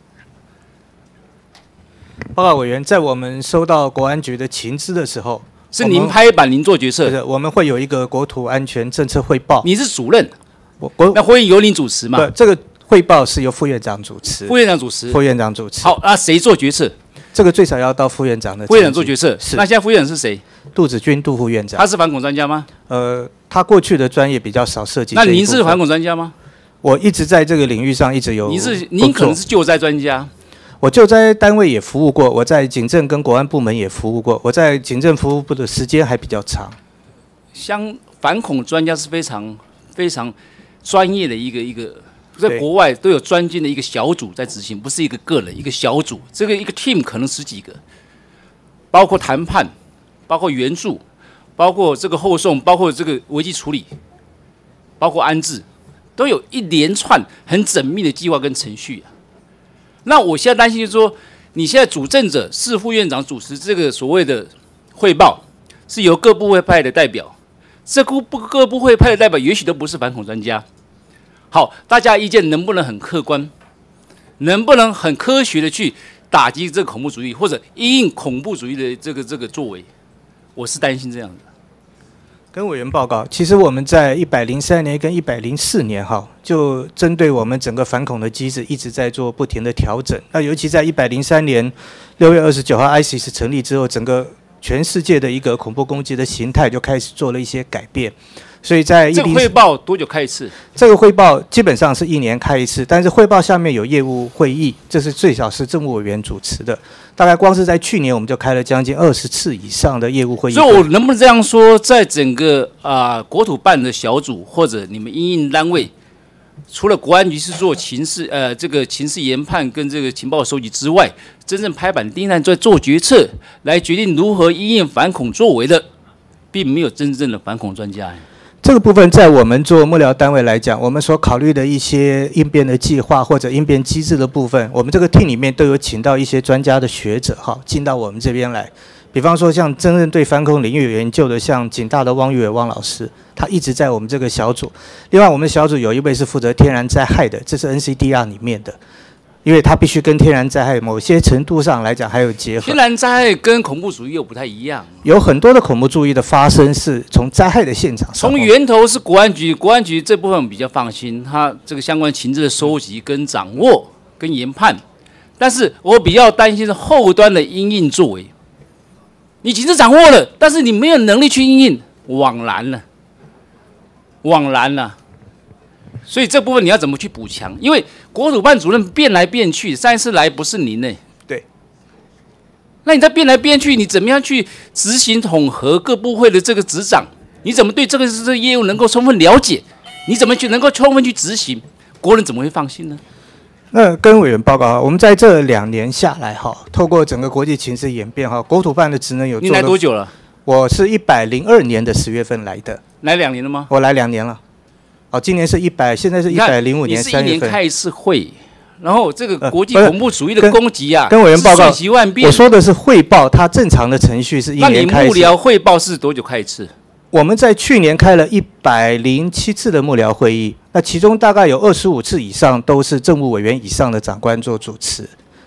报告委员，在我们收到国安局的情资的时候， 是您拍板您做决策？ 是，我们会有一个国土安全政策汇报。 你是主任，那会议由您主持吗？ 这个汇报是由副院长主持。 副院长主持。 副院长主持。 好，那谁做决策？ 这个最少要到副院长的。 副院长做决策。是。那现在副院长是谁？ 杜子君，杜副院长。 他是反恐专家吗？ 他过去的专业比较少涉及。 那您是反恐专家吗？ 我一直在这个领域上一直有。 您可能是救灾专家。 我救灾单位也服务过，我在警政跟国安部门也服务过，我在警政服务部的时间还比较长。 反恐专家是非常非常专业的一个，在国外都有专精的一个小组在执行，不是一个个人，一个小组，这个一个 team 可能10几个，包括谈判，包括援助，包括这个后送，包括这个危机处理，包括安置，都有一连串很缜密的计划跟程序啊。那我现在担心就是说，你现在主政者是副院长主持这个所谓的汇报，是由各部会派的代表，这各部会派的代表也许都不是反恐专家。好，大家意见能不能很客观，能不能很科学的去打击这个恐怖主义，或者因应恐怖主义的这个作为？我是担心这样的。 跟委员报告，其实我们在103年跟104年就针对我们整个反恐的机制一直在做不停的调整。那尤其在103年6月29号 ISIS 成立之后，整个全世界的一个恐怖攻击的形态就开始做了一些改变。所以在这个汇报多久开一次？ 这个汇报基本上是1年开一次，但是汇报下面有业务会议，这是最少是政务委员主持的。大概光是在去年我们就开了将近20次以上的业务会议。 所以我能不能这样说，在整个国土办的小组或者你们因应单位，除了国安局是做这个情势研判跟这个情报收集之外，真正拍板定案在做决策，来决定如何因应反恐作为的，并没有真正的反恐专家。 这个部分在我们做幕僚单位来讲，我们所考虑的一些应变的计划或者应变机制的部分，我们这个 team 里面都有请到一些专家的学者进到我们这边来。比方说像真正对反恐领域有研究的，像警大的汪玉伟汪老师，他一直在我们这个小组。另外我们小组有一位是负责天然灾害的，这是 NCDR 里面的，因为它必须跟天然灾害某些程度上来讲还有结合。 天然灾害跟恐怖主义又不太一样， 有很多的恐怖主义的发生是从灾害的现场上， 从源头是国安局，国安局这部分比较放心，它这个相关情资的收集跟掌握跟研判，但是我比较担心是后端的因应作为，你情资掌握了，但是你没有能力去因应，枉然了，枉然了。所以这部分你要怎么去补强？因为国土办主任变来变去，上一次来不是您呢？ 对。 那你在变来变去，你怎么样去执行统合各部会的这个执掌？你怎么对这个业务能够充分了解？你怎么去能够充分去执行？国人怎么会放心呢？ 那跟委员报告，我们在这2年下来透过整个国际情势演变国土办的职能有做了。 你来多久了？ 我是102年的10月份来的。 来2年了吗？ 我来2年了。今年是现在是105年3月份。你是1年开一次会，然后这个国际恐怖主义的攻击跟委员报告瞬息万变。 我说的是汇报，它正常的程序是1年开一次。 那你幕僚汇报是多久开一次？ 我们在去年开了107次的幕僚会议，那其中大概有25次以上都是政务委员以上的长官做主持。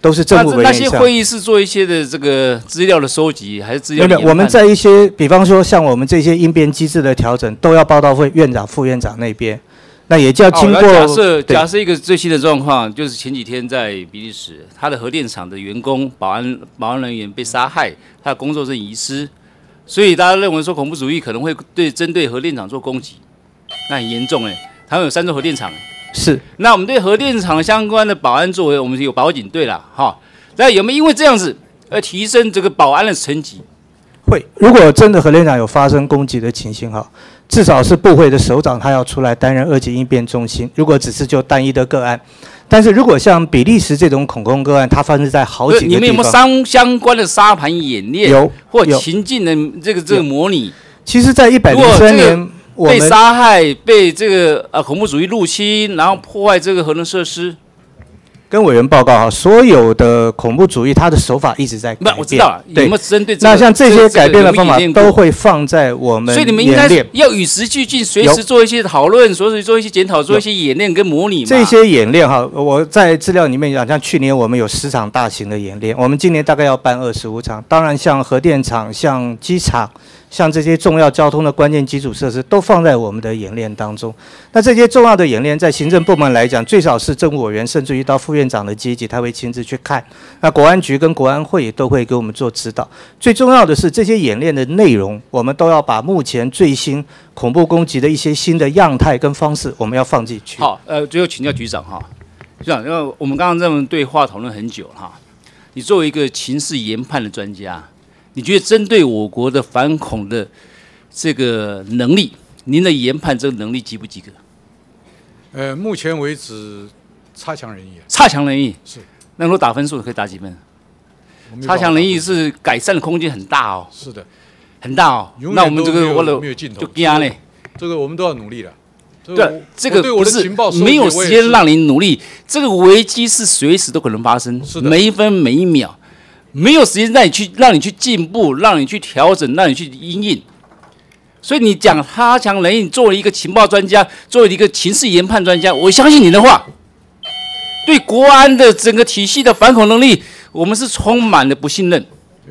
都是政务委员那以上。 些会议是做一些的这个资料的收集，还是资料研判？ 我们在一些，比方说像我们这些应变机制的调整，都要报到院长、副院长那边。那也就要经过。 假设一个最新的状况，就是前几天在比利时，他的核电厂的员工、保安人员被杀害，他的工作证遗失，所以大家认为说恐怖主义可能会针对核电厂做攻击，那很严重哎。台湾有3座核电厂， 是。 那我们对核电厂相关的保安作为，我们有保警队啦，哈。那有没有因为这样子而提升这个保安的层级？ 会，如果真的核电厂有发生攻击的情形，哈，至少是部会的首长他要出来担任2级应变中心。如果只是就单一的个案，但是如果像比利时这种恐攻个案，它发生在好几个地方。 你们有没有相关的沙盘演练？ 有， 或情境的这个模拟？ 其实，在103年。 被杀害、被这个恐怖主义入侵，然后破坏这个核能设施。 跟委员报告哈，所有的恐怖主义它的手法一直在改变。 我知道了，有没有针对那像这些改变的方法都会放在我们所以你们应该要与时俱进，随时做一些讨论，随时做一些检讨，做一些演练跟模拟嘛。 这些演练哈，我在资料里面讲，像去年我们有10场大型的演练，我们今年大概要办25场。当然，像核电厂、像机场。像这些重要交通的关键基础设施都放在我们的演练当中。那这些重要的演练，在行政部门来讲，最少是政务委员，甚至于到副院长的阶级，他会亲自去看。那国安局跟国安会也都会给我们做指导。最重要的是，这些演练的内容，我们都要把目前最新恐怖攻击的一些新的样态跟方式，我们要放进去。 好，最后请教局长哈，局长，因为我们刚刚这么对话讨论很久哈，你作为一个情势研判的专家。你觉得针对我国的反恐的这个能力，您的研判这个能力及不及格？ 目前为止差强人意。 差强人意是。 那如果打分数可以打几分？差强人意是改善的空间很大哦。 是的， 很大哦。那我们这个没有尽头， 就惊嘞。 这个我们都要努力了。 对，这个不是没有时间让你努力，这个危机是随时都可能发生，每一分每一秒。没有时间让你去进步，让你去调整，让你去因应。所以你讲差强人意，作为一个情报专家，作为一个情势研判专家，我相信你的话，对国安的整个体系的反恐能力，我们是充满了不信任。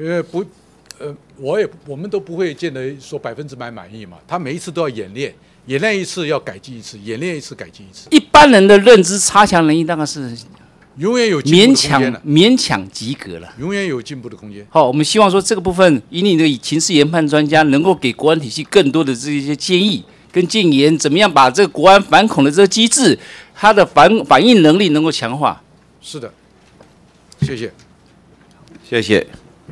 我们都不会见得说100%满意嘛。他每一次都要演练，演练一次要改进一次，演练一次改进一次。 一般人的认知差强人意大概是。 永远有进步的空间勉强及格了， 永远有进步的空间。 好，我们希望说这个部分，以你的情势研判专家，能够给国安体系更多的这些建议跟建言，怎么样把这个国安反恐的这个机制，它的反应能力能够强化。 是的，谢谢， 谢谢。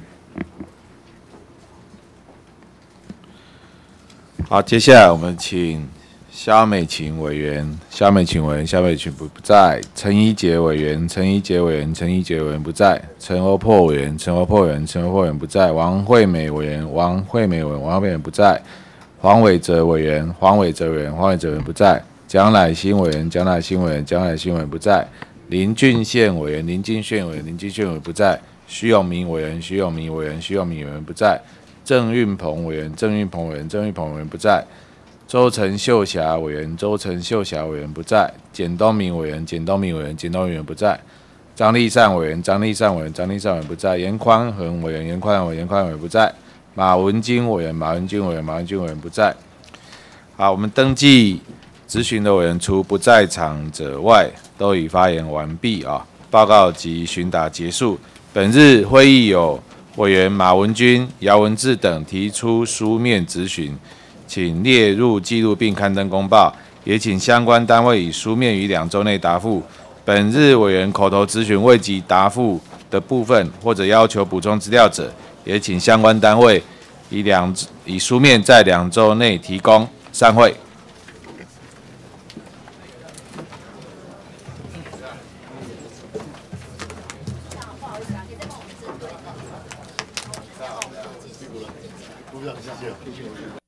好，接下来我们请。萧美琴委员不在；陈一杰委员不在；陈欧珀委员不在；王惠美委员不在；黄伟哲委员不在；蒋乃馨委员不在；林俊宪委员不在；徐永明委员不在；郑运鹏委员不在。周成秀霞委员不在；简东明委员不在；张立善委员不在；严宽恒委员不在；马文君委员不在。好，我们登记质询的委员除不在场者外，都已发言完毕啊。报告及询答结束。本日会议有委员马文君、姚文智等提出书面质询。请列入记录并刊登公报，也请相关单位以书面于2周内答复。本日委员口头质询未及答复的部分，或者要求补充资料者，也请相关单位以书面在2周内提供。散会。 谢谢。